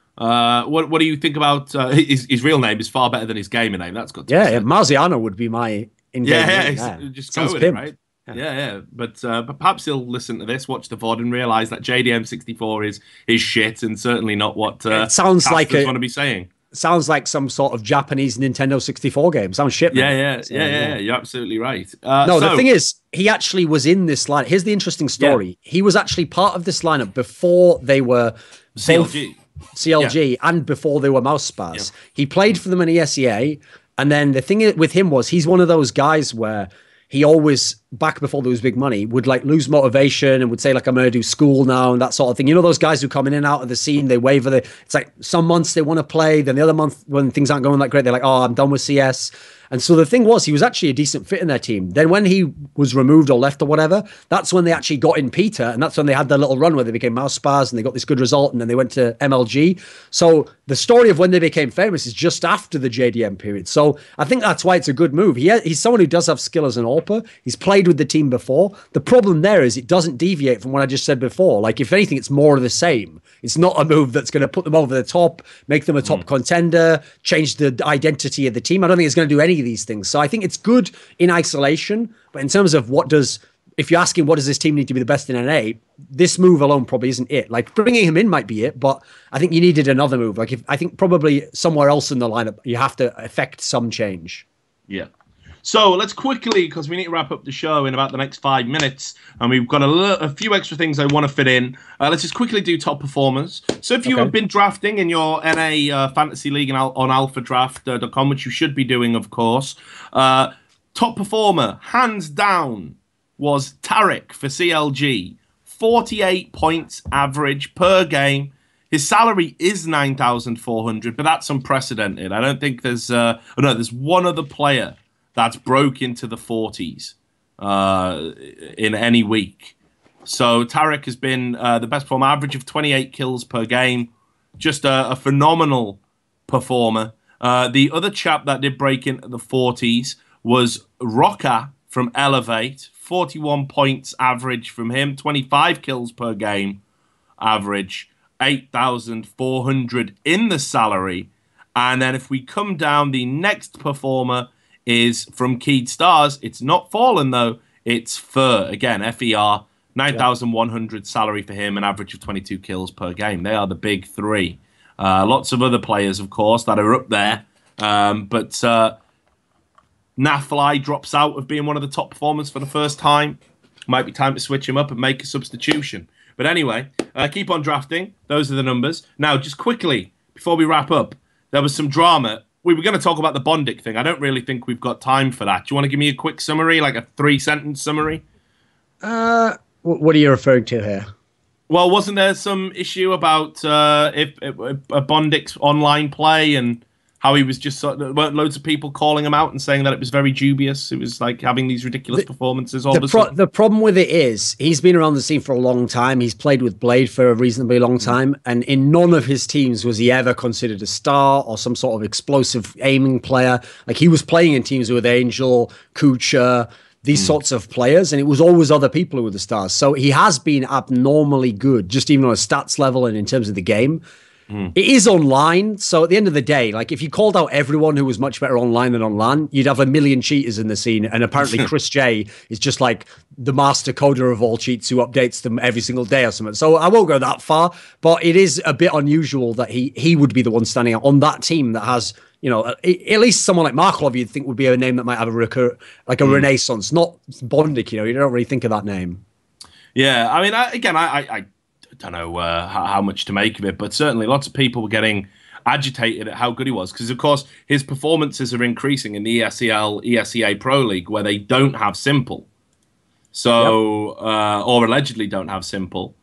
Speaker 1: Uh, what what do you think about uh, his his real name is far better than his gamer name. That's got to
Speaker 2: yeah, yeah. Marziano would be my in-game
Speaker 1: yeah,
Speaker 2: name.
Speaker 1: Yeah, just go with it, right? Yeah, yeah. yeah. But, uh, but perhaps he'll listen to this, watch the V O D, and realize that J D M sixty-four is is shit and certainly not what uh,
Speaker 2: it sounds like
Speaker 1: want to be saying.
Speaker 2: Sounds like some sort of Japanese Nintendo sixty-four game. Sounds shit.
Speaker 1: Yeah, yeah, so, yeah, yeah, yeah. You're absolutely right. Uh,
Speaker 2: no,
Speaker 1: so,
Speaker 2: the thing is, he actually was in this line. Here's the interesting story. Yeah. He was actually part of this lineup before they were
Speaker 1: C L G.
Speaker 2: C L G yeah. and before they were Mouse Spaz. Yeah. He played for them in E S E A, and then the thing with him was he's one of those guys where he always, back before there was big money, would like lose motivation and would say like, I'm going to do school now and that sort of thing. You know those guys who come in and out of the scene, they waver. The, it's like some months they want to play, then the other month when things aren't going that great, they're like, oh, I'm done with C S. And so the thing was, he was actually a decent fit in their team. Then when he was removed or left or whatever, that's when they actually got in Peter, and that's when they had their little run where they became Mouse Spaz and they got this good result, and then they went to M L G. So the story of when they became famous is just after the J D M period. So I think that's why it's a good move. He ha- he's someone who does have skill as an AWPer. He's played with the team before. The problem there is it doesn't deviate from what I just said before. Like, if anything, it's more of the same. It's not a move that's going to put them over the top, make them a top mm. contender, change the identity of the team. I don't think it's going to do any of these things. So I think it's good in isolation, but in terms of what does, if you're asking what does this team need to be the best in N A, this move alone probably isn't it. Like, bringing him in might be it, but I think you needed another move. Like, if I think probably somewhere else in the lineup, you have to affect some change.
Speaker 1: Yeah. So let's quickly, because we need to wrap up the show in about the next five minutes, and we've got a, l- a few extra things I want to fit in. Uh, let's just quickly do top performers. So if you okay. have been drafting in your N A uh, Fantasy League and al- on alpha draft dot com, which you should be doing, of course, uh, top performer, hands down, was Tariq for C L G. forty-eight points average per game. His salary is nine thousand four hundred, but that's unprecedented. I don't think there's... Uh, oh no, there's one other player that's broke into the forties uh, in any week. So Tarek has been uh, the best performer, average of twenty-eight kills per game. Just a, a phenomenal performer. Uh, the other chap that did break into the forties was Roca from Elevate. forty-one points average from him. twenty-five kills per game average. eight thousand four hundred in the salary. And then if we come down, the next performer is from Keyed Stars. It's not Fallen, though. It's Fer. Again, F E R. nine thousand one hundred salary for him, an average of twenty-two kills per game. They are the big three. Uh, lots of other players, of course, that are up there. Um, but uh, Nafly drops out of being one of the top performers for the first time. Might be time to switch him up and make a substitution. But anyway, uh, keep on drafting. Those are the numbers. Now, just quickly, before we wrap up, there was some drama. We were going to talk about the Bondic thing. I don't really think we've got time for that. Do you want to give me a quick summary, like a three-sentence summary?
Speaker 2: Uh, what are you referring to here?
Speaker 1: Well, wasn't there some issue about uh, if, if, if Bondic's online play and how he was just sort of, weren't loads of people calling him out and saying that it was very dubious? It was like having these ridiculous the, performances all
Speaker 2: the
Speaker 1: of a
Speaker 2: pro-
Speaker 1: sudden.
Speaker 2: The problem with it is he's been around the scene for a long time. He's played with Blade for a reasonably long time. And in none of his teams was he ever considered a star or some sort of explosive aiming player. Like he was playing in teams with Angel, Kucha, these mm. sorts of players, and it was always other people who were the stars. So he has been abnormally good, just even on a stats level and in terms of the game. Mm. It is online, so at the end of the day, like if you called out everyone who was much better online than online, you'd have a million cheaters in the scene, and apparently Chris J is just like the master coder of all cheats who updates them every single day or something. So I won't go that far, but it is a bit unusual that he he would be the one standing out on that team that has, you know, at least someone like Markov you'd think would be a name that might have a recur like a mm. renaissance, not Bondic. You know, you don't really think of that name.
Speaker 1: Yeah, I mean, I, again, I. I, I don't know uh, how, how much to make of it, but certainly lots of people were getting agitated at how good he was because, of course, his performances are increasing in the E S E L, E S E A Pro League where they don't have Simple, so yep. uh, or allegedly don't have Simple.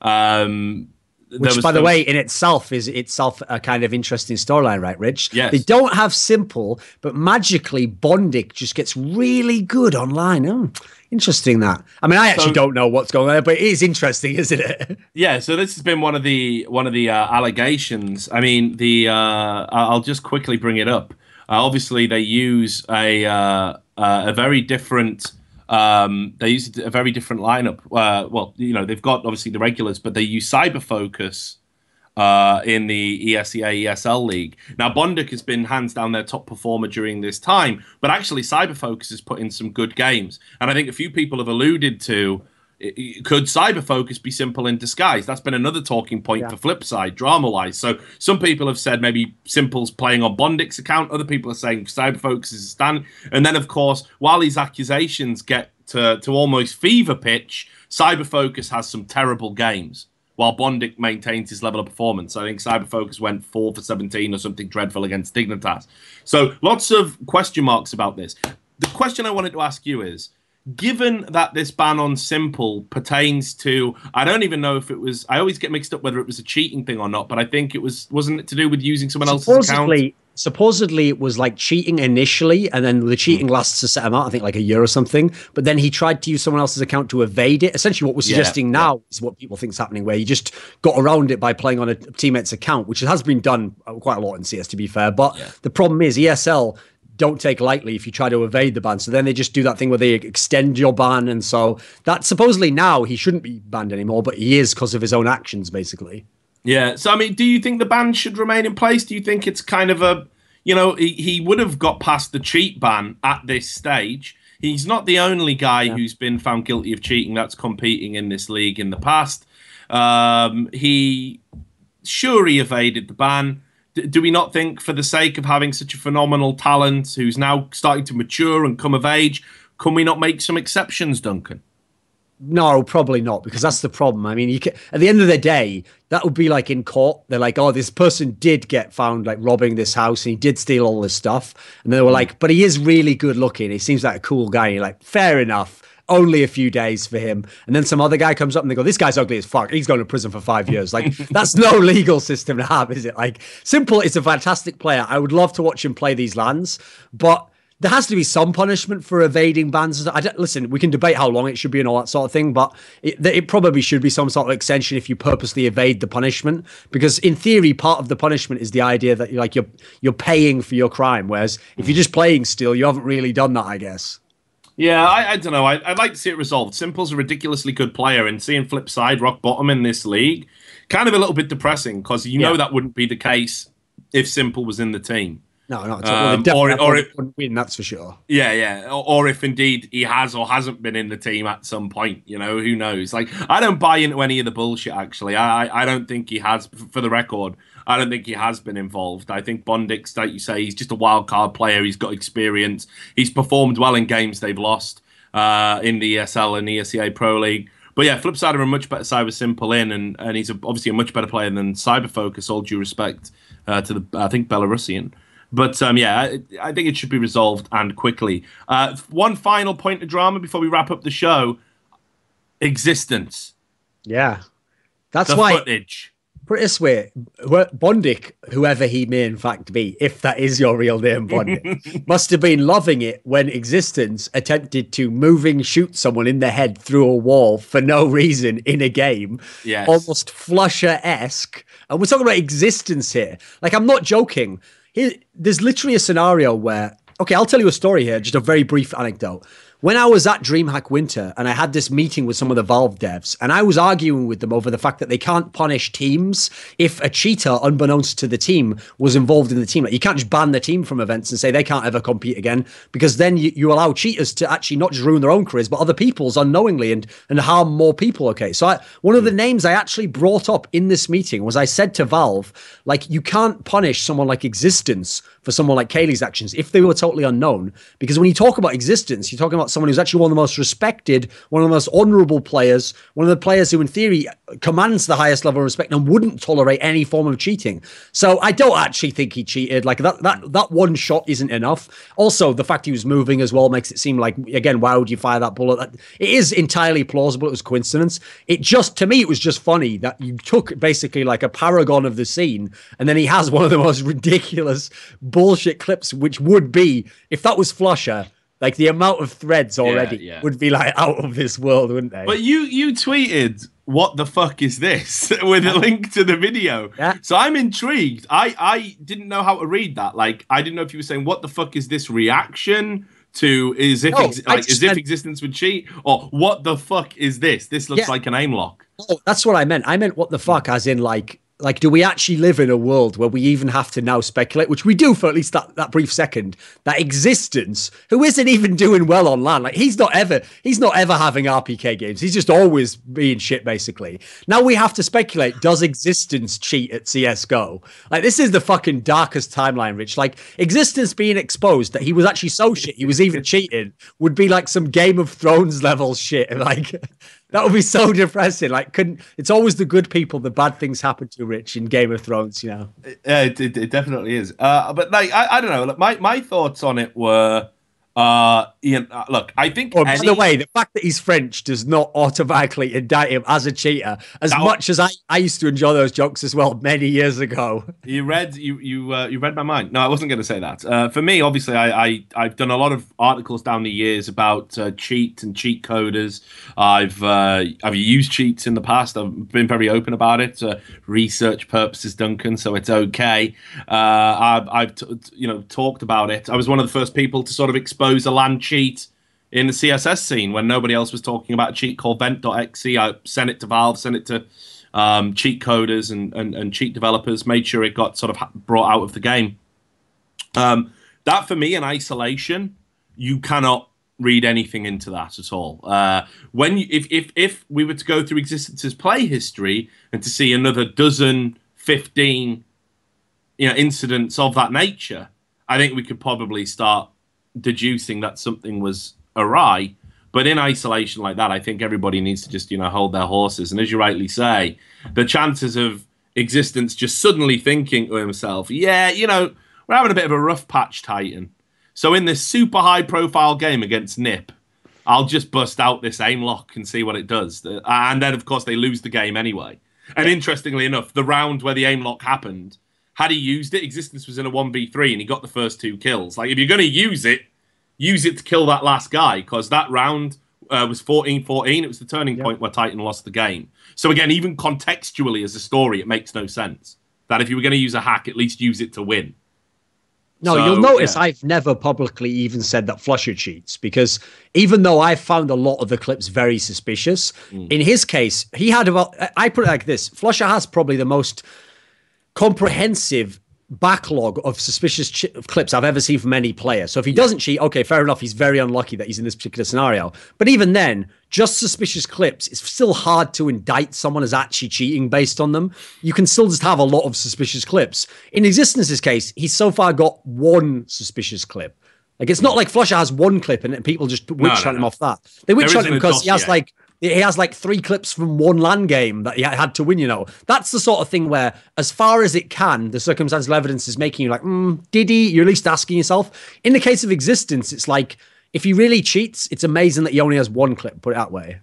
Speaker 1: Um,
Speaker 2: Which, by the way, in itself is itself a kind of interesting storyline, right, Rich?
Speaker 1: Yes.
Speaker 2: They don't have Simple, but magically Bondic just gets really good online. Oh, interesting that. I mean, I actually so, don't know what's going on there, but it is interesting, isn't it?
Speaker 1: Yeah. So this has been one of the one of the uh, allegations. I mean, the uh, I'll just quickly bring it up. Uh, obviously, they use a uh, uh, a very different. Um, they use a very different lineup. Uh, well, you know, they've got obviously the regulars, but they use Cyber Focus uh, in the E S E A E S L League. Now, Bondic has been hands down their top performer during this time, but actually Cyber Focus has put in some good games. And I think a few people have alluded to, could Cyber Focus be Simple in disguise? That's been another talking point yeah. for Flipside, drama-wise. So some people have said maybe Simple's playing on Bondic's account. Other people are saying Cyber Focus is a stand. And then, of course, while these accusations get to, to almost fever pitch, Cyber Focus has some terrible games, while Bondic maintains his level of performance. I think Cyber Focus went four for seventeen or something dreadful against Dignitas. So lots of question marks about this. The question I wanted to ask you is, given that this ban on Simple pertains to, I don't even know if it was, I always get mixed up whether it was a cheating thing or not, but I think it was, wasn't it to do with using someone else's account?
Speaker 2: Supposedly it was like cheating initially, and then the cheating lasts to set him out, I think like a year or something. But then he tried to use someone else's account to evade it. Essentially what we're suggesting yeah, now yeah. is what people think is happening, where you just got around it by playing on a teammate's account, which has been done quite a lot in C S, to be fair. But yeah. the problem is E S L don't take lightly if you try to evade the ban. So then they just do that thing where they extend your ban. And so that supposedly now he shouldn't be banned anymore, but he is because of his own actions, basically.
Speaker 1: Yeah. So, I mean, do you think the ban should remain in place? Do you think it's kind of a, you know, he, he would have got past the cheat ban at this stage. He's not the only guy yeah. who's been found guilty of cheating that's competing in this league in the past. Um, he, sure, he evaded the ban. Do we not think, for the sake of having such a phenomenal talent who's now starting to mature and come of age, can we not make some exceptions, Duncan?
Speaker 2: No, probably not, because that's the problem. I mean, you can, at the end of the day, that would be like in court. They're like, oh, this person did get found like robbing this house and he did steal all this stuff. And they were like, but he is really good looking. He seems like a cool guy. And you're like, fair enough. Only a few days for him. And then some other guy comes up and they go, this guy's ugly as fuck. He's going to prison for five years. Like, that's no legal system to have, is it? Like, Simple is a fantastic player. I would love to watch him play these lands, but there has to be some punishment for evading bans. I don't, listen, we can debate how long it should be and all that sort of thing, but it, it probably should be some sort of extension if you purposely evade the punishment. Because in theory, part of the punishment is the idea that you're like you're you're paying for your crime, whereas if you're just playing still, you haven't really done that, I guess.
Speaker 1: Yeah, I, I don't know. I, I'd like to see it resolved. Simple's a ridiculously good player, and seeing Flipside rock bottom in this league, kind of a little bit depressing because you know yeah. that wouldn't be the case if Simple was in the team.
Speaker 2: No, no, it's um, well, or or it wouldn't win, that's for sure.
Speaker 1: Yeah, yeah, or, or if indeed he has or hasn't been in the team at some point, you know, who knows? Like, I don't buy into any of the bullshit. Actually, I I don't think he has. For the record, I don't think he has been involved. I think Bondix, like you say, he's just a wild card player. He's got experience. He's performed well in games they've lost uh, in the E S L and E S E A Pro League. But yeah, Flipside are a much better side with Simple in, and and he's a, obviously a much better player than Cyberfocus. All due respect uh, to the, I think, Belarusian. But um, yeah, I, I think it should be resolved and quickly. Uh, one final point of drama before we wrap up the show: existence.
Speaker 2: Yeah, that's
Speaker 1: the
Speaker 2: why.
Speaker 1: Footage.
Speaker 2: Put it this way, Bondik, whoever he may in fact be, if that is your real name, Bondik, must have been loving it when Existence attempted to moving shoot someone in the head through a wall for no reason in a game.
Speaker 1: Yes.
Speaker 2: Almost Flusher-esque. And we're talking about Existence here. Like, I'm not joking. Here, there's literally a scenario where, okay, I'll tell you a story here, just a very brief anecdote. When I was at DreamHack Winter and I had this meeting with some of the Valve devs, and I was arguing with them over the fact that they can't punish teams if a cheater, unbeknownst to the team, was involved in the team. Like, you can't just ban the team from events and say they can't ever compete again, because then you, you allow cheaters to actually not just ruin their own careers, but other people's unknowingly and, and harm more people. Okay, so I, one of the names I actually brought up in this meeting was I said to Valve, like, you can't punish someone like Existence for someone like Kaylee's actions if they were totally unknown, because when you talk about Existence, you're talking about someone who's actually one of the most respected, one of the most honorable players, one of the players who in theory commands the highest level of respect and wouldn't tolerate any form of cheating. So I don't actually think he cheated. Like, that that that one shot isn't enough. Also, the fact he was moving as well makes it seem like, again, why would you fire that bullet? That, it is entirely plausible it was coincidence. It just, to me, it was just funny that you took basically like a paragon of the scene, and then he has one of the most ridiculous bullshit clips, which would be, if that was Flusher, like, the amount of threads already yeah, yeah. would be like out of this world, wouldn't they?
Speaker 1: But you you tweeted, "What the fuck is this?" with a link to the video.
Speaker 2: Yeah.
Speaker 1: So I'm intrigued. I I didn't know how to read that. Like, I didn't know if you were saying, "What the fuck is this?" reaction to is if no, ex- like as if Existence would cheat, or what the fuck is this? This looks yeah. like an aim lock.
Speaker 2: Oh, that's what I meant. I meant what the fuck, as in like. Like, do we actually live in a world where we even have to now speculate, which we do for at least that, that brief second, that Existence, who isn't even doing well on LAN, like, he's not ever, he's not ever having R P K games. He's just always being shit, basically. Now we have to speculate, does Existence cheat at C S G O? Like, this is the fucking darkest timeline, Rich. Like, Existence being exposed that he was actually so shit, he was even cheating, would be like some Game of Thrones level shit. Like, that would be so depressing. Like, couldn't it's always the good people the bad things happen to, Rich, in Game of Thrones, you know?
Speaker 1: Yeah, it, it, it definitely is. Uh, but like, I, I don't know. Look, my my thoughts on it were, uh, Ian. Uh, look, I think.
Speaker 2: Oh,
Speaker 1: any...
Speaker 2: By the way, the fact that he's French does not automatically indict him as a cheater. As that much was... as I, I used to enjoy those jokes as well many years ago.
Speaker 1: You read you you uh, you read my mind. No, I wasn't going to say that. Uh, for me, obviously, I, I I've done a lot of articles down the years about uh, cheat and cheat coders. I've uh, I've used cheats in the past. I've been very open about it. Uh, research purposes, Duncan, so it's okay. Uh, I've I've t- you know talked about it. I was one of the first people to sort of expose a LAN cheat in the C S S scene when nobody else was talking about a cheat called vent dot E X E. I sent it to Valve, sent it to um, cheat coders and, and, and cheat developers, made sure it got sort of brought out of the game. Um, that, for me, in isolation, you cannot read anything into that at all. Uh, when you, if, if, if we were to go through Existence's play history and to see another dozen, fifteen you know, incidents of that nature, I think we could probably start deducing that something was awry. But in isolation like that, I think everybody needs to just, you know, hold their horses. And as you rightly say, the chances of Existence just suddenly thinking to himself, yeah, you know, we're having a bit of a rough patch, Titan. So in this super high profile game against N I P, I'll just bust out this aim lock and see what it does. And then, of course, they lose the game anyway. And interestingly enough, the round where the aim lock happened, had he used it, Existence was in a one v three and he got the first two kills. Like, if you're going to use it, use it to kill that last guy, because that round uh, was fourteen fourteen. It was the turning
Speaker 2: Yep.
Speaker 1: point where Titan lost the game. So again, even contextually as a story, it makes no sense. That if you were going to use a hack, at least use it to win.
Speaker 2: No,
Speaker 1: So,
Speaker 2: you'll notice
Speaker 1: yeah.
Speaker 2: I've never publicly even said that Flusher cheats, because even though I've found a lot of the clips very suspicious,
Speaker 1: Mm.
Speaker 2: in his case, he had about, I put it like this, Flusher has probably the most comprehensive backlog of suspicious ch- clips I've ever seen from any player. So if he doesn't cheat, okay, fair enough, he's very unlucky that he's in this particular scenario. But even then, just suspicious clips, it's still hard to indict someone as actually cheating based on them. You can still just have a lot of suspicious clips. In Existence's case, he's so far got one suspicious clip. Like, it's not like Flusher has one clip and people just witch
Speaker 1: no,
Speaker 2: hunt
Speaker 1: no.
Speaker 2: him off that. They witch
Speaker 1: There
Speaker 2: hunt
Speaker 1: isn't
Speaker 2: him
Speaker 1: a
Speaker 2: because he has
Speaker 1: dossier.
Speaker 2: like he has like three clips from one LAN game that he had to win, you know. That's the sort of thing where, as far as it can, the circumstantial evidence is making you like, mm, did he? You're at least asking yourself. In the case of Existence, it's like, if he really cheats, it's amazing that he only has one clip, put it that way.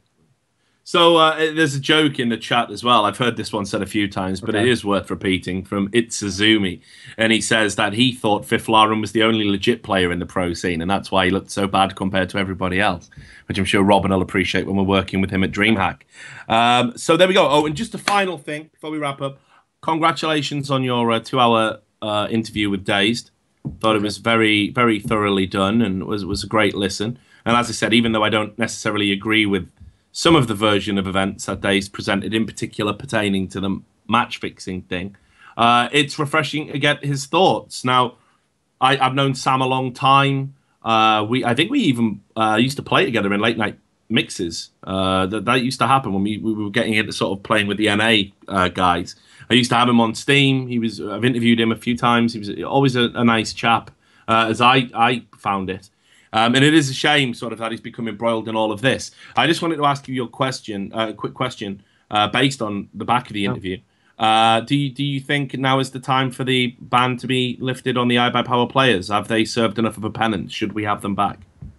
Speaker 1: So uh, there's a joke in the chat as well. I've heard this one said a few times, but
Speaker 2: Okay.
Speaker 1: it is worth repeating, from Itsuzumi. And he says that he thought Fiflarum was the only legit player in the pro scene, and that's why he looked so bad compared to everybody else, which I'm sure Robin will appreciate when we're working with him at DreamHack. Um, so there we go. Oh, and just a final thing before we wrap up. Congratulations on your uh, two-hour uh, interview with Dazed. Thought it was very, very thoroughly done, and was was a great listen. And as I said, even though I don't necessarily agree with some of the version of events that Dazed presented, in particular pertaining to the match fixing thing, uh, it's refreshing to get his thoughts. Now, I, I've known Sam a long time. Uh, we, I think we even uh, used to play together in late night mixes. Uh, that, that used to happen when we, we were getting into sort of playing with the N A uh, guys. I used to have him on Steam. He was. I've interviewed him a few times. He was always a, a nice chap, uh, as I, I found it. Um, and it is a shame, sort of, that he's become embroiled in all of this. I just wanted to ask you your question, a uh, quick question, uh, based on the back of the interview. Uh, do you do you think now is the time for the ban to be lifted on the iBuyPower players? Have they served enough of a penance? Should we have them back?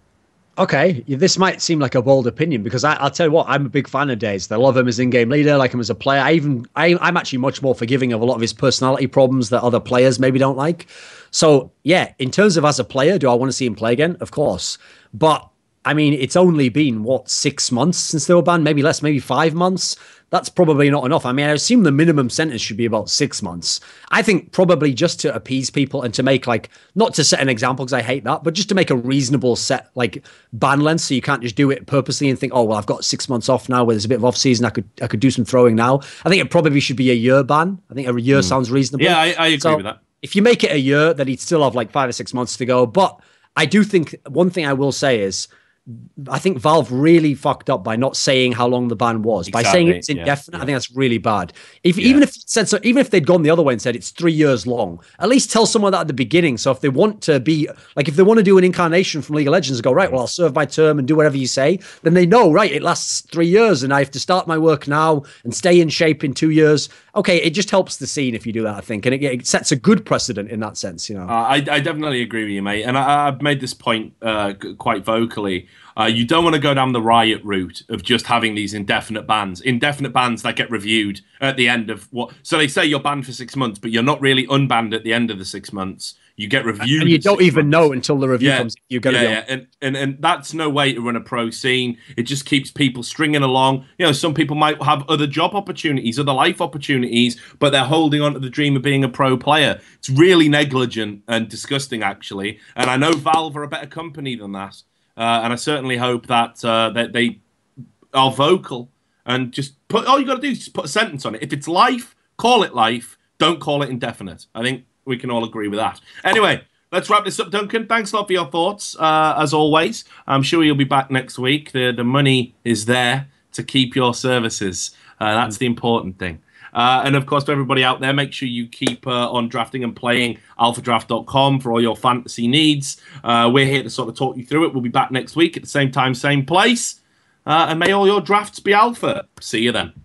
Speaker 2: Okay, this might seem like a bold opinion, because I, I'll tell you what, I'm a big fan of Dazed. I love him as in-game leader, like him as a player. I even, I, I'm actually much more forgiving of a lot of his personality problems that other players maybe don't like. So yeah, in terms of as a player, do I want to see him play again? Of course. But I mean, it's only been, what, six months since they were banned? Maybe less, maybe five months? That's probably not enough. I mean, I assume the minimum sentence should be about six months. I think probably just to appease people and to make, like, not to set an example because I hate that, but just to make a reasonable set, like, ban length, so you can't just do it purposely and think, oh, well, I've got six months off now where there's a bit of off season. I could I could do some throwing now. I think it probably should be a year ban. I think a year mm. sounds reasonable.
Speaker 1: Yeah, I, I agree
Speaker 2: so
Speaker 1: with that.
Speaker 2: If you make it a year, then he'd still have like five or six months to go. But I do think one thing I will say is, I think Valve really fucked up by not saying how long the ban was.
Speaker 1: Exactly,
Speaker 2: by saying it's
Speaker 1: yeah,
Speaker 2: indefinite,
Speaker 1: yeah.
Speaker 2: I think that's really bad. If
Speaker 1: Yeah.
Speaker 2: even if it said so, even if they'd gone the other way and said it's three years long, at least tell someone that at the beginning. So if they want to be like, if they want to do an incarnation from League of Legends, and go right, well, I'll serve my term and do whatever you say. Then they know, right, it lasts three years, and I have to start my work now and stay in shape in two years. Okay, it just helps the scene if you do that, I think, and it, it sets a good precedent in that sense. You know,
Speaker 1: Uh, I, I definitely agree with you, mate. And I, I've made this point uh, g- quite vocally. Uh, you don't want to go down the Riot route of just having these indefinite bans. Indefinite bans that get reviewed at the end of what... So they say you're banned for six months, but you're not really unbanned at the end of the six months. You get reviewed.
Speaker 2: and you
Speaker 1: at
Speaker 2: don't
Speaker 1: six
Speaker 2: even
Speaker 1: months.
Speaker 2: know until the review
Speaker 1: Yeah,
Speaker 2: comes. You're going to
Speaker 1: yeah,
Speaker 2: be.
Speaker 1: yeah. And, and and that's no way to run a pro scene. It just keeps people stringing along. You know, some people might have other job opportunities, other life opportunities, but they're holding on to the dream of being a pro player. It's really negligent and disgusting, actually. And I know Valve are a better company than that. Uh, and I certainly hope that uh, that they are vocal and just put. All you got to do is just put a sentence on it. If it's life, call it life. Don't call it indefinite. I think we can all agree with that. Anyway. Let's wrap this up, Duncan. Thanks a lot for your thoughts, uh, as always. I'm sure you'll be back next week. The the money is there to keep your services. Uh, that's the important thing. Uh, and, of course, to everybody out there, make sure you keep uh, on drafting and playing alpha draft dot com for all your fantasy needs. Uh, we're here to sort of talk you through it. We'll be back next week at the same time, same place. Uh, and may all your drafts be alpha. See you then.